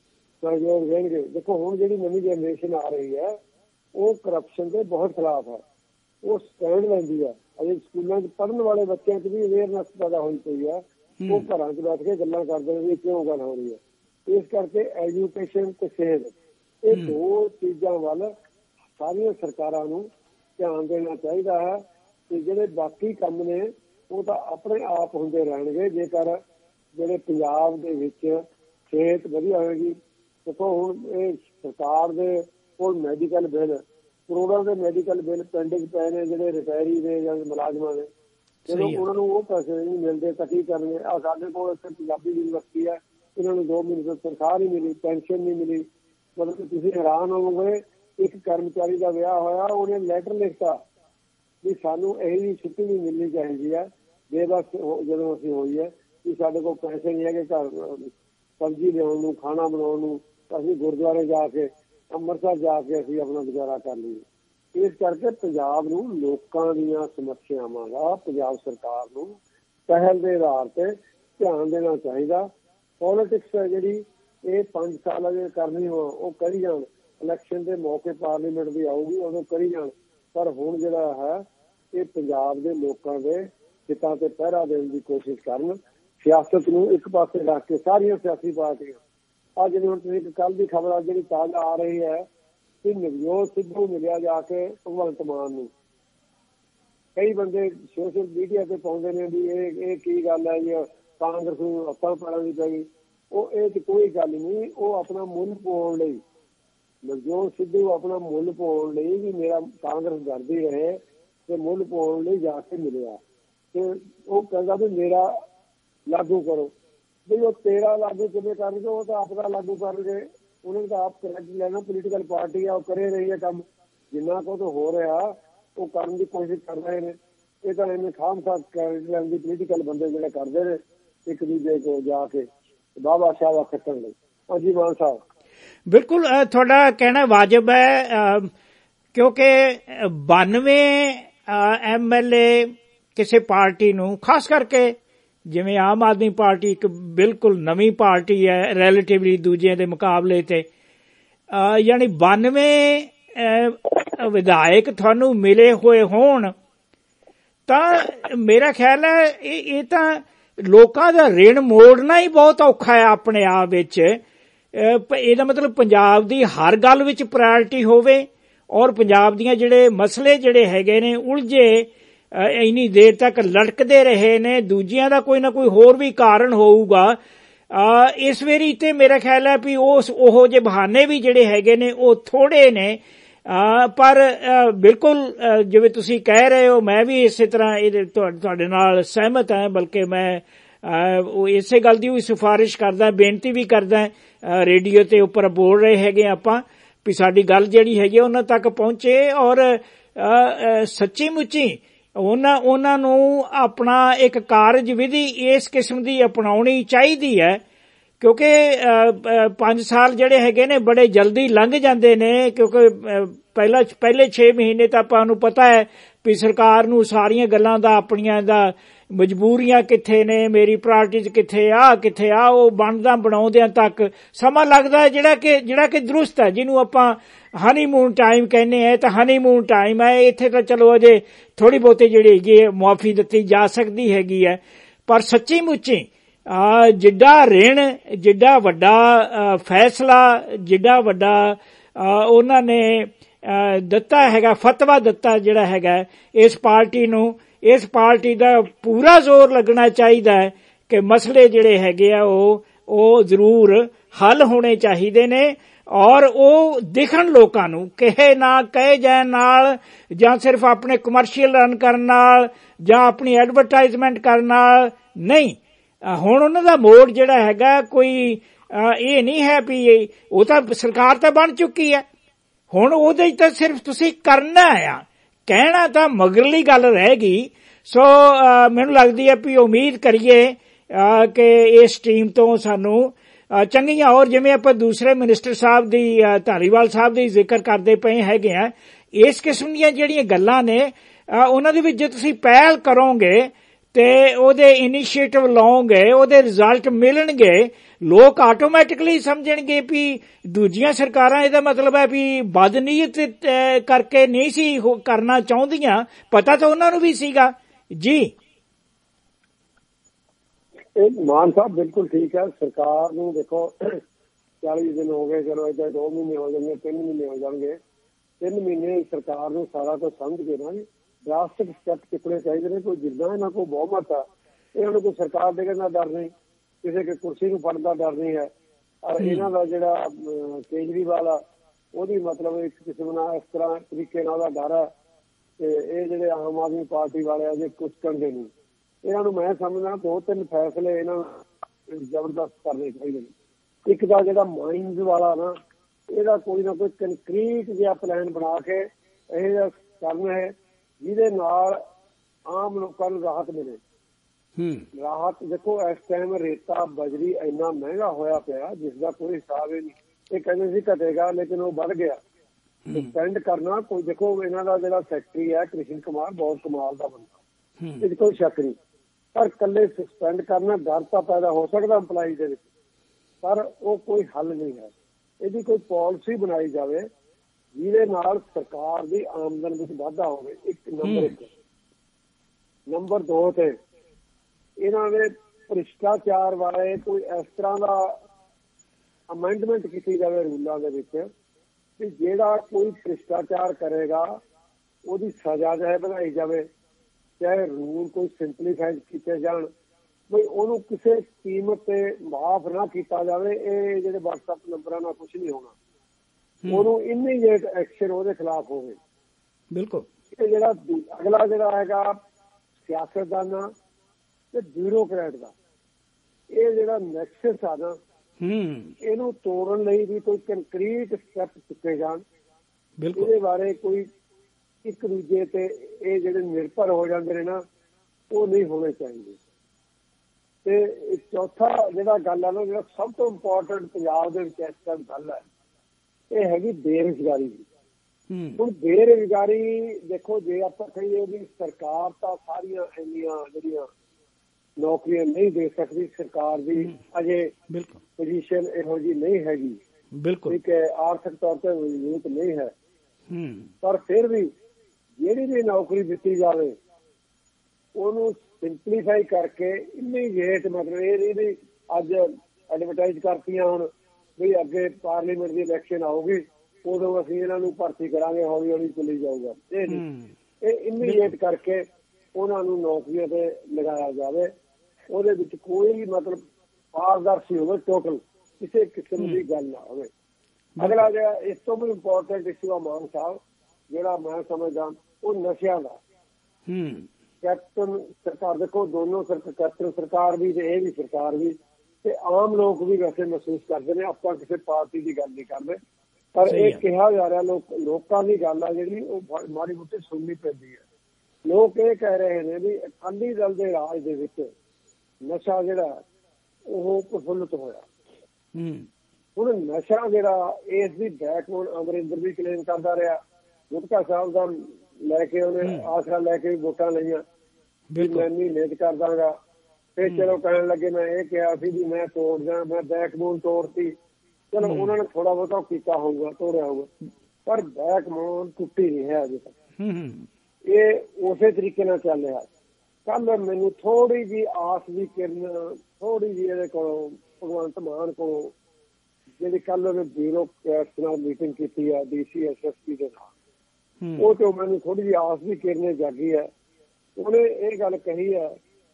ਸਹਿਯੋਗ ਦੇਣਗੇ। ਦੇਖੋ ਹੁਣ ਜਿਹੜੀ ਨਵੀਂ ਜਨਰੇਸ਼ਨ ਆ ਰਹੀ ਹੈ ਉਹ ਕਰਪਸ਼ਨ ਦੇ ਬਹੁਤ ਖਿਲਾਫ ਹੈ, ਉਹ ਸਟੈਂਡ ਲੈਂਦੀ ਹੈ। ਅਜੇ ਸਕੂਲਾਂ 'ਚ ਪੜ੍ਹਨ ਵਾਲੇ ਬੱਚਿਆਂ 'ਚ ਵੀ ਅਵੇਅਰਨੈਸ ਪੈਦਾ ਹੋਈ ਪਈ ਹੈ, ਉਹ ਘਰਾਂ 'ਚ ਬੈਠ ਕੇ ਗੱਲਾਂ ਕਰਦੇ ਨੇ ਵੀ ਕਿਉਂ ਗੱਲ ਹੋ ਰਹੀ ਹੈ। ਇਸ ਕਰਕੇ ਐਜੂਕੇਸ਼ਨ ਤੇ ਸਿਹਤ, ਇਹ ਦੋ ਚੀਜ਼ਾਂ ਵੱਲ ਸਾਰੀਆਂ ਸਰਕਾਰਾਂ ਨੂੰ ਧਿਆਨ ਦੇਣਾ ਚਾਹੀਦਾ ਹੈ। ਤੇ ਜਿਹੜੇ ਬਾਕੀ ਕੰਮ ਨੇ ਉਹ ਤਾਂ ਆਪਣੇ ਆਪ ਹੁੰਦੇ ਰਹਿਣਗੇ ਜੇਕਰ ਜਿਹੜੇ ਪੰਜਾਬ ਦੇ ਵਿੱਚ ਸਿਹਤ ਵਧੀਆ ਹੋਏਗੀ। ਦੇਖੋ ਹੁਣ ਇਹ ਸਰਕਾਰ ਦੇ ਕੋਲ ਮੈਡੀਕਲ ਬਿੱਲ, ਕਰੋੜਾਂ ਦੇ ਮੈਡੀਕਲ ਬਿੱਲ ਪਿੰਡ 'ਚ ਪਏ ਨੇ, ਜਿਹੜੇ ਰਿਟਾਇਰੀ ਨੇ ਜਾਂ ਮੁਲਾਜ਼ਮਾਂ ਨੇ, ਜਦੋਂ ਉਹਨਾਂ ਨੂੰ ਉਹ ਪੈਸੇ ਨਹੀਂ ਮਿਲਦੇ ਤਾਂ ਕੀ ਕਰਨਗੇ। ਆਹ ਸਾਡੇ ਕੋਲ ਇੱਥੇ ਪੰਜਾਬੀ ਯੂਨੀਵਰਸਿਟੀ ਹੈ, ਇਹਨਾਂ ਨੂੰ ਦੋ ਮਹੀਨੇ ਤੋਂ ਤਨਖਾਹ ਨਹੀਂ ਮਿਲੀ, ਪੈਨਸ਼ਨ ਨਹੀਂ ਮਿਲੀ। ਮਤਲਬ ਤੁਸੀਂ ਹੈਰਾਨ ਹੋਵੋਗੇ, ਇੱਕ ਕਰਮਚਾਰੀ ਦਾ ਵਿਆਹ ਹੋਇਆ, ਉਹਨੇ ਲੈਟਰ ਲਿਖਤਾ ਵੀ ਸਾਨੂੰ ਇਹ ਜਿਹੀ ਛੁੱਟੀ ਨਹੀਂ ਮਿਲਣੀ ਚਾਹੀਦੀ ਹੈ, ਬੇਬਸ ਜਦੋਂ ਅਸੀਂ ਹੋਈ ਹੈ ਵੀ ਸਾਡੇ ਕੋਲ ਪੈਸੇ ਨਹੀਂ ਹੈਗੇ ਘਰ ਸਬਜ਼ੀ ਲਿਆਉਣ ਨੂੰ, ਖਾਣਾ ਬਣਾਉਣ ਨੂੰ, ਅਸੀਂ ਗੁਰਦੁਆਰੇ ਜਾ ਕੇ, ਅੰਮ੍ਰਿਤਸਰ ਜਾ ਕੇ ਅਸੀਂ ਆਪਣਾ ਗੁਜ਼ਾਰਾ ਕਰ ਲਈਏ। ਇਸ ਕਰਕੇ ਪੰਜਾਬ ਨੂੰ ਲੋਕਾਂ ਦੀਆਂ ਸਮੱਸਿਆਵਾਂ ਦਾ ਪੰਜਾਬ ਸਰਕਾਰ ਨੂੰ ਪਹਿਲ ਦੇ ਆਧਾਰ ਤੇ ਧਿਆਨ ਦੇਣਾ ਚਾਹੀਦਾ। ਪੋਲੀਟਿਕਸ ਹੈ ਜਿਹੜੀ ਇਹ ਪੰਜ ਸਾਲ ਅਜੇ ਕਰਨੀ ਹੋ ਉਹ ਕਰੀ ਜਾਣ, ਇਲੈਕਸ਼ਨ ਦੇ ਮੌਕੇ ਪਾਰਲੀਮੈਂਟ ਦੀ ਆਊਗੀ ਉਦੋਂ ਕਰੀ ਜਾਣ, ਪਰ ਹੁਣ ਜਿਹੜਾ ਹੈ ਇਹ ਪੰਜਾਬ ਦੇ ਲੋਕਾਂ ਦੇ ਹਿੱਤਾਂ ਤੇ ਪਹਿਰਾ ਦੇਣ ਦੀ ਕੋਸ਼ਿਸ਼ ਕਰਨ। ਸਿਆਸਤ ਨੂੰ ਇੱਕ ਪਾਸੇ ਰੱਖ ਕੇ ਸਾਰੀਆਂ ਸਿਆਸੀ ਪਾਰਟੀਆਂ, ਅੱਜ ਜਿਵੇਂ ਹੁਣ ਤੁਸੀਂ ਕੱਲ ਦੀ ਖਬਰ ਜਿਹੜੀ ਤਾਜ਼ਾ ਆ ਰਹੀ ਹੈ ਕਿ ਨਵਜੋਤ ਸਿੱਧੂ ਮਿਲਿਆ ਜਾ ਕੇ ਭਗਵੰਤ ਮਾਨ ਨੂੰ। ਕਈ ਬੰਦੇ ਸੋਸ਼ਲ ਮੀਡੀਆ ਤੇ ਪਾਉਂਦੇ ਨੇ ਵੀ ਇਹ ਇਹ ਕੀ ਗੱਲ ਹੈ ਜੀ, ਕਾਂਗਰਸ ਨੂੰ ਆਪਾਂ ਪਾਉਣ ਦੀ ਪੈ ਗਈ। ਉਹ ਇਹ ਤੇ ਕੋਈ ਗੱਲ ਨਹੀਂ, ਉਹ ਆਪਣਾ ਮੁੱਲ ਪਾਉਣ ਲਈ, ਨਵਜੋਤ ਸਿੱਧੂ ਆਪਣਾ ਮੁੱਲ ਪਾਉਣ ਲਈ ਵੀ ਮੇਰਾ ਕਾਂਗਰਸ ਡਰਦੀ ਰਹੇ ਤੇ ਮੁੱਲ ਪਾਉਣ ਲਈ ਜਾ ਕੇ ਮਿਲਿਆ ਤੇ ਉਹ ਕਹਿੰਦਾ ਵੀ ਮੇਰਾ ਲਾਗੂ ਕਰੋ। ਵੀ ਉਹ ਤੇਰਾ ਲਾਗੂ ਕਿਵੇਂ ਕਰਨਗੇ, ਉਹ ਤਾਂ ਆਪਣਾ ਲਾਗੂ ਕਰਨਗੇ। ਉਹਨਾਂ ਨੇ ਤਾਂ ਆਪ ਕਰੈਕਟ ਲੈਣਾ, ਪੋਲੀਟੀਕਲ ਪਾਰਟੀ ਆ, ਉਹ ਕਰੇ ਰਹੀ ਹੈ ਕੰਮ। ਜਿੰਨਾ ਕੁ ਹੋ ਰਿਹਾ ਉਹ ਕਰਨ ਦੀ ਕੋਸ਼ਿਸ਼ ਕਰ ਰਹੇ ਨੇ। ਇਹ ਤਾਂ ਇਹਨੇ ਖਾਮ ਖਾਸ ਕਰੈਕਟ ਲੈਣ ਦੀ ਪੋਲੀਟੀਕਲ ਬੰਦੇ ਜਿਹੜੇ ਕਰਦੇ ਨੇ ਇੱਕ ਦੂਜੇ ਕੋਲ ਜਾ ਕੇ ਬਾਬਾ ਸ਼ਾਹ ਖੱਟਣ ਲਈ। ਹਾਂਜੀ ਮਾਨ ਸਾਹਿਬ, ਬਿਲਕੁਲ ਤੁਹਾਡਾ ਕਹਿਣਾ ਵਾਜਬ ਹੈ, ਕਿਉਂਕਿ ਬਾਨਵੇਂ ਐਮ ਐਲ ਏ ਕਿਸੇ ਪਾਰਟੀ ਨੂੰ, ਖਾਸ ਕਰਕੇ ਜਿਵੇਂ ਆਮ ਆਦਮੀ ਪਾਰਟੀ ਇੱਕ ਬਿਲਕੁਲ ਨਵੀਂ ਪਾਰਟੀ ਹੈ ਰਿਲੇਟਿਵਲੀ ਦੂਜਿਆਂ ਦੇ ਮੁਕਾਬਲੇ ਤੇ, ਯਾਨੀ ਬਾਨਵੇਂ ਵਿਧਾਇਕ ਤੁਹਾਨੂੰ ਮਿਲੇ ਹੋਏ ਹੋਣ ਤਾਂ ਮੇਰਾ ਖਿਆਲ ਹੈ ਇਹ ਇਹ ਤਾਂ ਲੋਕਾਂ ਦਾ ਰਿਣ ਮੋੜਨਾ ਹੀ ਬਹੁਤ ਔਖਾ ਹੈ ਆਪਣੇ ਆਪ ਵਿੱਚ। ਇਹਦਾ ਮਤਲਬ ਪੰਜਾਬ ਦੀ ਹਰ ਗੱਲ ਵਿੱਚ ਪ੍ਰਾਇਰਟੀ ਹੋਵੇ ਔਰ ਪੰਜਾਬ ਦੀਆਂ ਜਿਹੜੇ ਮਸਲੇ ਜਿਹੜੇ ਹੈਗੇ ਨੇ ਉਲਝੇ ਇੰਨੀ ਦੇਰ ਤੱਕ ਲਟਕਦੇ ਰਹੇ ਨੇ, ਦੂਜਿਆਂ ਦਾ ਕੋਈ ਨਾ ਕੋਈ ਹੋਰ ਵੀ ਕਾਰਨ ਹੋਊਗਾ। ਇਸ ਵਾਰੀ ਤੇ ਮੇਰਾ ਖਿਆਲ ਹੈ ਵੀ ਉਸ ਉਹੋ ਜਿਹੇ ਬਹਾਨੇ ਵੀ ਜਿਹੜੇ ਹੈਗੇ ਨੇ ਉਹ ਥੋੜੇ ਨੇ, ਪਰ ਬਿਲਕੁਲ ਜਿਵੇਂ ਤੁਸੀਂ ਕਹਿ ਰਹੇ ਹੋ ਮੈਂ ਵੀ ਇਸੇ ਤਰ੍ਹਾਂ ਇਹਦੇ ਤੁਹਾਡੇ ਨਾਲ ਸਹਿਮਤ ਹਾਂ। ਬਲਕਿ ਮੈਂ ਉਹ ਇਸੇ ਗੱਲ ਦੀ ਵੀ ਸਿਫਾਰਿਸ਼ ਕਰਦਾ, ਬੇਨਤੀ ਵੀ ਕਰਦਾ, ਰੇਡੀਓ ਤੇ ਉੱਪਰ ਬੋਲ ਰਹੇ ਹੈਗੇ ਆਪਾਂ ਵੀ ਸਾਡੀ ਗੱਲ ਜਿਹੜੀ ਹੈਗੀ ਉਹਨਾਂ ਤੱਕ ਪਹੁੰਚੇ ਔਰ ਸੱਚੀ ਮੁੱਚੀ ਉਹਨਾਂ ਉਹਨਾਂ ਨੂੰ ਆਪਣਾ ਇੱਕ ਕਾਰਜ ਵਿਧੀ ਇਸ ਕਿਸਮ ਦੀ ਅਪਣਾਉਣੀ ਚਾਹੀਦੀ ਹੈ, ਕਿਉਂਕਿ ਪੰਜ ਸਾਲ ਜਿਹੜੇ ਹੈਗੇ ਨੇ ਬੜੇ ਜਲਦੀ ਲੰਘ ਜਾਂਦੇ ਨੇ। ਕਿਉਂਕਿ ਪਹਿਲਾ ਪਹਿਲੇ ਛੇ ਮਹੀਨੇ ਤਾਂ ਆਪਾਂ ਨੂੰ ਪਤਾ ਹੈ ਵੀ ਸਰਕਾਰ ਨੂੰ ਸਾਰੀਆਂ ਗੱਲਾਂ ਦਾ ਆਪਣੀਆਂ ਦਾ ਮਜਬੂਰੀਆਂ ਕਿੱਥੇ ਨੇ, ਮੇਰੀ ਪ੍ਰਾਇਰਟੀਜ਼ ਕਿੱਥੇ ਆ ਕਿੱਥੇ ਆ ਉਹ ਬਣਦਾ ਬਣਾਉਂਦਿਆਂ ਤੱਕ ਸਮਾਂ ਲੱਗਦਾ ਹੈ, ਜਿਹੜਾ ਕਿ ਜਿਹੜਾ ਕਿ ਦਰੁਸਤ ਹੈ, ਜਿਹਨੂੰ ਆਪਾਂ ਹਨੀਮੂਨ ਟਾਈਮ ਕਹਿੰਦੇ ਹੈ। ਤਾਂ ਹਨੀਮੂਨ ਟਾਈਮ ਹੈ ਇੱਥੇ ਤਾਂ ਚਲੋ ਅਜੇ ਥੋੜੀ ਬਹੁਤੀ ਜਿਹੜੀ ਹੈਗੀ ਹੈ ਮੁਆਫੀ ਦਿੱਤੀ ਜਾ ਸਕਦੀ ਹੈਗੀ ਹੈ, ਪਰ ਸੱਚੀ ਮੁੱਚੀ ਜਿੱਡਾ ਰਿਣ, ਜਿੱਡਾ ਵੱਡਾ ਫੈਸਲਾ, ਜਿੱਡਾ ਵੱਡਾ ਉਹਨਾਂ ਨੇ ਦਿੱਤਾ ਹੈਗਾ ਫਤਵਾ ਦਿੱਤਾ ਜਿਹੜਾ ਹੈਗਾ ਇਸ ਪਾਰਟੀ ਨੂੰ, ਇਸ ਪਾਰਟੀ ਦਾ ਪੂਰਾ ਜ਼ੋਰ ਲੱਗਣਾ ਚਾਹੀਦਾ ਹੈ ਕਿ ਮਸਲੇ ਜਿਹੜੇ ਹੈਗੇ ਆ ਉਹ ਉਹ ਜ਼ਰੂਰ ਹੱਲ ਹੋਣੇ ਚਾਹੀਦੇ ਨੇ ਔਰ ਉਹ ਦਿਖਣ ਲੋਕਾਂ ਨੂੰ, ਕਹੇ ਨਾ ਕਹੇ ਜਾਣ ਨਾਲ ਜਾਂ ਸਿਰਫ ਆਪਣੇ ਕਮਰਸ਼ੀਅਲ ਰਨ ਕਰਨ ਨਾਲ ਜਾਂ ਆਪਣੀ ਐਡਵਰਟਾਈਜ਼ਮੈਂਟ ਕਰਨ ਨਾਲ ਨਹੀਂ। ਹੁਣ ਉਹਨਾਂ ਦਾ ਮੋੜ ਜਿਹੜਾ ਹੈਗਾ ਕੋਈ ਇਹ ਨਹੀਂ ਹੈ ਵੀ ਉਹ ਤਾਂ ਸਰਕਾਰ ਤਾਂ ਬਣ ਚੁੱਕੀ ਹੈ, ਹੁਣ ਉਹਦੇ ਤਾਂ ਸਿਰਫ ਤੁਸੀਂ ਕਰਨਾ ਆ, ਕਹਿਣਾ ਤਾਂ ਮਗਰਲੀ ਗੱਲ ਰਹਿ ਗਈ। ਸੋ ਮੈਨੂੰ ਲੱਗਦੀ ਹੈ ਵੀ ਉਮੀਦ ਕਰੀਏ ਕਿ ਇਸ ਟੀਮ ਤੋਂ ਸਾਨੂੰ ਚੰਗੀਆਂ, ਔਰ ਜਿਵੇਂ ਆਪਾਂ ਦੂਸਰੇ ਮਿਨਿਸਟਰ ਸਾਹਿਬ ਦੀ, ਧਾਲੀਵਾਲ ਸਾਹਿਬ ਦੀ ਜ਼ਿਕਰ ਕਰਦੇ ਪਏ ਹੈਗੇ ਆ, ਇਸ ਕਿਸਮ ਦੀਆਂ ਜਿਹੜੀਆਂ ਗੱਲਾਂ ਨੇ ਉਹਨਾਂ ਦੇ ਵਿੱਚ ਜੇ ਤੁਸੀਂ ਪਹਿਲ ਕਰੋਗੇ ਤੇ ਉਹਦੇ ਇਨੀਸ਼ੀਏਟਿਵ ਲਓਗੇ, ਉਹਦੇ ਰਿਜ਼ਲਟ ਮਿਲਣਗੇ, ਲੋਕ ਆਟੋਮੈਟਿਕਲੀ ਸਮਝਣਗੇ ਵੀ ਦੂਜੀਆਂ ਸਰਕਾਰਾਂ ਇਹਦਾ ਮਤਲਬ ਹੈ ਵੀ ਬਦਨੀਅਤ ਕਰਕੇ ਨਹੀਂ ਸੀ ਕਰਨਾ ਚਾਹੁੰਦੀਆਂ, ਪਤਾ ਤਾਂ ਉਹਨਾਂ ਨੂੰ ਵੀ ਸੀਗਾ ਜੀ। ਇਹ ਮਾਨ ਸਾਹਿਬ ਬਿਲਕੁਲ ਠੀਕ ਹੈ। ਸਰਕਾਰ ਨੂੰ ਦੇਖੋ ਚਾਲੀ ਦਿਨ ਹੋ ਗਏ, ਚਲੋ ਏਦਾਂ ਦੋ ਮਹੀਨੇ ਹੋ ਜਾਣਗੇ, ਤਿੰਨ ਮਹੀਨੇ ਹੋ ਜਾਣਗੇ, ਤਿੰਨ ਮਹੀਨੇ ਸਰਕਾਰ ਨੂੰ ਸਾਰਾ ਕੁਝ ਸਮਝ ਕੇ ਨਾ ਡਰਾਸਟਿਕ ਸਟੈਪ ਚੁੱਕਣੇ ਚਾਹੀਦੇ ਨੇ। ਕੋਈ ਜਿੱਦਾਂ ਇਹਨਾਂ ਕੋਲ ਬਹੁਮਤ ਆ, ਇਹਨਾਂ ਨੂੰ ਕੋਈ ਸਰਕਾਰ ਦੇਣ ਦਾ ਡਰ ਨਹੀਂ, ਕਿਸੇ ਕੇ ਕੁਰਸੀ ਨੂੰ ਫੜਨ ਦਾ ਡਰ ਨਹੀਂ ਹੈ। ਔਰ ਇਹਨਾਂ ਦਾ ਜਿਹੜਾ ਕੇਜਰੀਵਾਲ ਆ ਉਹਦੀ ਮਤਲਬ ਇੱਕ ਕਿਸਮ ਨਾਲ ਇਸ ਤਰ੍ਹਾਂ ਤਰੀਕੇ ਨਾਲ ਉਹਦਾ ਡਰ ਹੈ ਤੇ ਇਹ ਜਿਹੜੇ ਆਮ ਆਦਮੀ ਪਾਰਟੀ ਵਾਲੇ ਆ ਜੇ ਕੁਛ ਕਰਦੇ ਨਹੀਂ, ਇਹਨਾਂ ਨੂੰ ਮੈਂ ਸਮਝਦਾ ਦੋ ਤਿੰਨ ਫੈਸਲੇ ਇਹਨਾਂ ਨੂੰ ਜ਼ਬਰਦਸਤ ਕਰਨੇ ਚਾਹੀਦੇ ਨੇ। ਇੱਕ ਤਾਂ ਜਿਹੜਾ ਮਾਈਨਸ ਵਾਲਾ ਨਾ, ਇਹਦਾ ਕੋਈ ਨਾ ਕੋਈ ਕੰਕਰੀਟ ਜਿਹਾ ਪਲਾਨ ਬਣਾ ਕੇ ਇਹ ਜਿਹਾ ਕਰਨਾ ਹੈ ਜਿਹਦੇ ਨਾਲ ਆਮ ਲੋਕਾਂ ਨੂੰ ਰਾਹਤ ਮਿਲੇ। ਰਾਹਤ ਦੇਖੋ ਇਸ ਟਾਈਮ ਰੇਤਾ ਬਜਰੀ ਇੰਨਾ ਮਹਿੰਗਾ ਹੋਇਆ ਪਿਆ ਜਿਸ ਦਾ ਕੋਈ ਹਿਸਾਬ ਹੀ ਨਹੀਂ। ਇਹ ਕਹਿੰਦੇ ਸੀ ਘਟੇਗਾ ਲੇਕਿਨ ਉਹ ਵੱਧ ਗਿਆ। ਸਸਪੈਂਡ ਕਰਨਾ ਕੋਈ, ਦੇਖੋ ਇਹਨਾਂ ਦਾ ਜਿਹੜਾ ਸੈਕਟਰੀ ਹੈ ਕ੍ਰਿਸ਼ਨ ਕੁਮਾਰ ਬਹੁਤ ਕਮਾਲ ਦਾ ਬੰਦਾ, ਇਹਦੇ ਕੋਈ ਸ਼ੱਕ ਨਹੀਂ, ਪਰ ਇਕੱਲੇ ਸਸਪੈਂਡ ਕਰਨਾ ਡਰ ਤਾਂ ਪੈਦਾ ਹੋ ਸਕਦਾ ਇੰਪਲਾਈ ਦੇ ਵਿੱਚ, ਪਰ ਉਹ ਕੋਈ ਹੱਲ ਨਹੀਂ ਹੈ। ਇਹਦੀ ਕੋਈ ਪਾਲਿਸੀ ਬਣਾਈ ਜਾਵੇ ਜਿਹਦੇ ਨਾਲ ਸਰਕਾਰ ਦੀ ਆਮਦਨ ਵਿੱਚ ਵਾਧਾ ਹੋਵੇ। ਇੱਕ ਨੰਬਰ ਇੱਕ ਨੰਬਰ ਦੋ ਤੇ ਇਹਨਾਂ ਨੇ ਭ੍ਰਿਸ਼ਟਾਚਾਰ ਬਾਰੇ ਕੋਈ ਇਸ ਤਰ੍ਹਾਂ ਦਾ ਅਮੈਂਡਮੈਂਟ ਕੀਤੀ ਜਾਵੇ ਰੂਲਾਂ ਦੇ ਵਿੱਚ ਵੀ ਜਿਹੜਾ ਕੋਈ ਭ੍ਰਿਸ਼ਟਾਚਾਰ ਕਰੇਗਾ ਉਹਦੀ ਸਜ਼ਾ ਚਾਹੇ ਵਧਾਈ ਜਾਵੇ, ਚਾਹੇ ਰੂਲ ਕੋਈ ਸਿੰਪਲੀਫਾਈਡ ਕੀਤੇ ਜਾਣ, ਬਈ ਉਹਨੂੰ ਕਿਸੇ ਕੀਮਤ ਤੇ ਮਾਫ ਨਾ ਕੀਤਾ ਜਾਵੇ। ਇਹ ਜਿਹੜੇ WhatsApp ਨੰਬਰਾਂ ਨਾਲ ਕੁਛ ਨਹੀਂ ਹੋਣਾ, ਉਹਨੂੰ ਇਮੀਡੀਏਟ ਐਕਸ਼ਨ ਉਹਦੇ ਖਿਲਾਫ ਹੋਵੇ। ਬਿਲਕੁਲ। ਇਹ ਜਿਹੜਾ ਅਗਲਾ ਜਿਹੜਾ ਹੈਗਾ ਸਿਆਸਤਦਾਨਾਂ ਤੇ ਬਿਊਰੋਕਰੈਟ ਦਾ, ਇਹ ਜਿਹੜਾ ਨੈਕਸਸ ਆ ਨਾ, ਇਹਨੂੰ ਤੋੜਨ ਲਈ ਵੀ ਕੋਈ ਕੰਕਰੀਟ ਸਟੈਪ ਚੁੱਕੇ ਜਾਣ। ਇਹਦੇ ਬਾਰੇ ਕੋਈ ਇੱਕ ਦੂਜੇ ਤੇ ਇਹ ਜਿਹੜੇ ਨਿਰਭਰ ਹੋ ਜਾਂਦੇ ਨੇ ਨਾ, ਉਹ ਨਹੀਂ ਹੋਣੇ ਚਾਹੀਦੇ। ਤੇ ਚੌਥਾ ਜਿਹੜਾ ਗੱਲ ਆ ਨਾ, ਜਿਹੜਾ ਸਭ ਤੋਂ ਇੰਪੋਰਟੈਂਟ ਪੰਜਾਬ ਦੇ ਵਿੱਚ ਇਸ ਟਾਈਮ ਗੱਲ ਹੈ, ਇਹ ਹੈਗੀ ਬੇਰੁਜ਼ਗਾਰੀ ਦੀ। ਹੁਣ ਬੇਰੁਜ਼ਗਾਰੀ ਦੇਖੋ, ਜੇ ਆਪਾਂ ਕਹੀਏ ਵੀ ਸਰਕਾਰ ਤਾਂ ਸਾਰੀਆਂ ਇੰਨੀਆਂ ਜਿਹੜੀਆਂ ਨੌਕਰੀਆਂ ਨਹੀਂ ਦੇ ਸਕਦੀ, ਸਰਕਾਰ ਦੀ ਅਜੇ ਪੋਜੀਸ਼ਨ ਇਹੋ ਜਿਹੀ ਨਹੀਂ ਹੈਗੀ, ਠੀਕ ਹੈ, ਆਰਥਿਕ ਤੌਰ ਤੇ ਮਜ਼ਬੂਤ ਨਹੀਂ ਹੈ, ਪਰ ਫਿਰ ਵੀ ਜਿਹੜੀ ਵੀ ਨੌਕਰੀ ਦਿੱਤੀ ਜਾਵੇ ਉਹਨੂੰ ਸਿੰਪਲੀਫਾਈ ਕਰਕੇ ਇਮੀਡੀਏਟ, ਮਤਲਬ ਇਹ ਨਹੀਂ ਵੀ ਅੱਜ ਐਡਵਰਟਾਈਜ਼ ਕਰਤੀਆਂ ਹੁਣ ਵੀ ਅੱਗੇ ਪਾਰਲੀਮੈਂਟ ਦੀ ਇਲੈਕਸ਼ਨ ਆਊਗੀ ਉਦੋਂ ਅਸੀਂ ਇਹਨਾਂ ਨੂੰ ਭਰਤੀ ਕਰਾਂਗੇ, ਹੌਲੀ ਹੌਲੀ ਚੱਲੀ ਜਾਊਗਾ, ਇਹ ਨਹੀਂ। ਇਹ ਇਮੀਡੀਏਟ ਕਰਕੇ ਉਹਨਾਂ ਨੂੰ ਨੌਕਰੀਆਂ ਤੇ ਲਗਾਇਆ ਜਾਵੇ, ਉਹਦੇ ਵਿੱਚ ਕੋਈ ਮਤਲਬ ਪਾਰਦਰਸ਼ੀ ਹੋਵੇ, ਟੋਟਲ ਕਿਸੇ ਕਿਸਮ ਦੀ ਗੱਲ ਨਾ ਹੋਵੇ। ਅਗਲਾ ਜਿਹੜਾ ਇਸ ਤੋਂ ਵੀ ਇੰਪੋਰਟੈਂਟ ਇਸ਼ੂ ਆ ਮਾਨ ਸਾਹਿਬ, ਜਿਹੜਾ ਮੈਂ ਸਮਝਦਾ ਉਹ ਨਸ਼ਿਆਂ ਦਾ। ਕੈਪਟਨ ਸਰਕਾਰ ਦੇਖੋ, ਦੋਨੋਂ ਕੈਪਟਨ ਸਰਕਾਰ ਵੀ ਤੇ ਇਹ ਵੀ ਸਰਕਾਰ ਵੀ ਤੇ ਆਮ ਲੋਕ ਵੀ ਵੈਸੇ ਮਹਿਸੂਸ ਕਰਦੇ ਨੇ, ਆਪਾਂ ਕਿਸੇ ਪਾਰਟੀ ਦੀ ਗੱਲ ਨਹੀਂ ਕਰਦੇ, ਪਰ ਇਹ ਕਿਹਾ ਜਾ ਰਿਹਾ ਲੋਕ ਲੋਕਾਂ ਦੀ ਗੱਲ ਆ ਜਿਹੜੀ ਉਹ ਮਾੜੀ ਮੋਟੀ ਸੁਣਨੀ ਪੈਂਦੀ ਹੈ। ਲੋਕ ਇਹ ਕਹਿ ਰਹੇ ਨੇ ਵੀ ਅਕਾਲੀ ਦਲ ਦੇ ਰਾਜ ਦੇ ਵਿੱਚ ਨਸ਼ਾ ਜਿਹੜਾ ਉਹ ਪ੍ਰਫੁੱਲਤ ਹੋਇਆ। ਹੁਣ ਨਸ਼ਾ ਜਿਹੜਾ ਇਸ ਦੀ ਬੈਕਬੋਨ ਅਮਰਿੰਦਰ ਵੀ ਕਲੇਮ ਕਰਦਾ ਰਿਹਾ, ਗੁਟਕਾ ਸਾਹਿਬ ਦਾ ਲੈ ਕੇ ਉਹਨੇ ਆਸਰਾ ਲੈ ਕੇ ਵੋਟਾਂ ਲਈਆਂ, ਮੈਂ ਮਹੀਨੇ ਚ ਕਰ ਦਾਂਗਾ। ਫਿਰ ਚਲੋ ਕਹਿਣ ਲੱਗੇ ਮੈਂ ਇਹ ਕਿਹਾ ਸੀ ਵੀ ਮੈਂ ਤੋੜ ਜਾ, ਮੈਂ ਬੈਕਬੋਨ ਤੋੜਤੀ। ਚਲੋ ਉਹਨਾਂ ਨੇ ਥੋੜਾ ਬਹੁਤਾ ਕੀਤਾ ਹੋਊਗਾ, ਤੋੜਿਆ ਹੋਊਗਾ, ਪਰ ਬੈਕਬੋਨ ਟੁੱਟੀ ਨਹੀਂ ਹੈ ਅਜੇ ਤੱਕ। ਇਹ ਉਸੇ ਤਰੀਕੇ ਨਾਲ ਚੱਲ ਰਿਹਾ। ਕੱਲ ਮੈਨੂੰ ਥੋੜੀ ਜਿਹੀ ਆਸ ਦੀ ਕਿਰਨ ਥੋੜੀ ਜਿਹੀ ਇਹਦੇ ਕੋਲੋਂ ਭਗਵੰਤ ਮਾਨ ਕੋਲੋਂ, ਜਿਹੜੀ ਕੱਲ ਉਹਨੇ ਬਿਊਰੋ ਨਾਲ ਮੀਟਿੰਗ ਕੀਤੀ ਹੈ D C S S P ਦੇ ਨਾਲ, ਉਹ ਤੋਂ ਮੈਨੂੰ ਥੋੜੀ ਜਿਹੀ ਆਸ ਦੀ ਕਿਰਨ ਜਾਗੀ ਹੈ। ਉਹਨੇ ਇਹ ਗੱਲ ਕਹੀ ਹੈ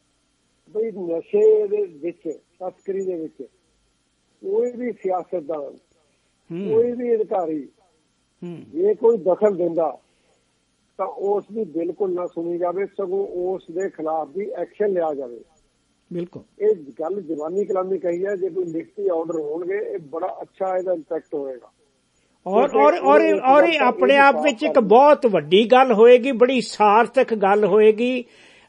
ਬਈ ਨਸ਼ੇ ਦੇ ਵਿੱਚ, ਤਸਕਰੀ ਦੇ ਵਿੱਚ ਕੋਈ ਵੀ ਸਿਆਸਤਦਾਨ, ਕੋਈ ਵੀ ਅਧਿਕਾਰੀ ਜੇ ਕੋਈ ਦਖਲ ਦਿੰਦਾ ਤਾਂ ਉਸ ਦੀ ਬਿਲਕੁਲ ਨਾ ਸੁਣੀ ਜਾਵੇ, ਸਗੋਂ ਉਸ ਦੇ ਖਿਲਾਫ ਵੀ ਐਕਸ਼ਨ ਲਿਆ ਜਾਵੇ। ਬਿਲਕੁਲ ਇਹ ਗੱਲ ਜਵਾਨੀ ਕਲਾਮੀ ਕਹੀ ਹੈ, ਜੇ ਕੋਈ ਲਿਖਤੀ ਆਰਡਰ ਹੋਣਗੇ ਇਹ ਬੜਾ ਅੱਛਾ ਇਹਦਾ ਇੰਪੈਕਟ ਹੋਏਗਾ। ਔਰ ਔਰ ਔਰ ਔਰ ਇਹ ਆਪਣੇ ਆਪ ਵਿੱਚ ਇੱਕ ਬਹੁਤ ਵੱਡੀ ਗੱਲ ਹੋਏਗੀ, ਬੜੀ ਸਾਰਥਕ ਗੱਲ ਹੋਏਗੀ।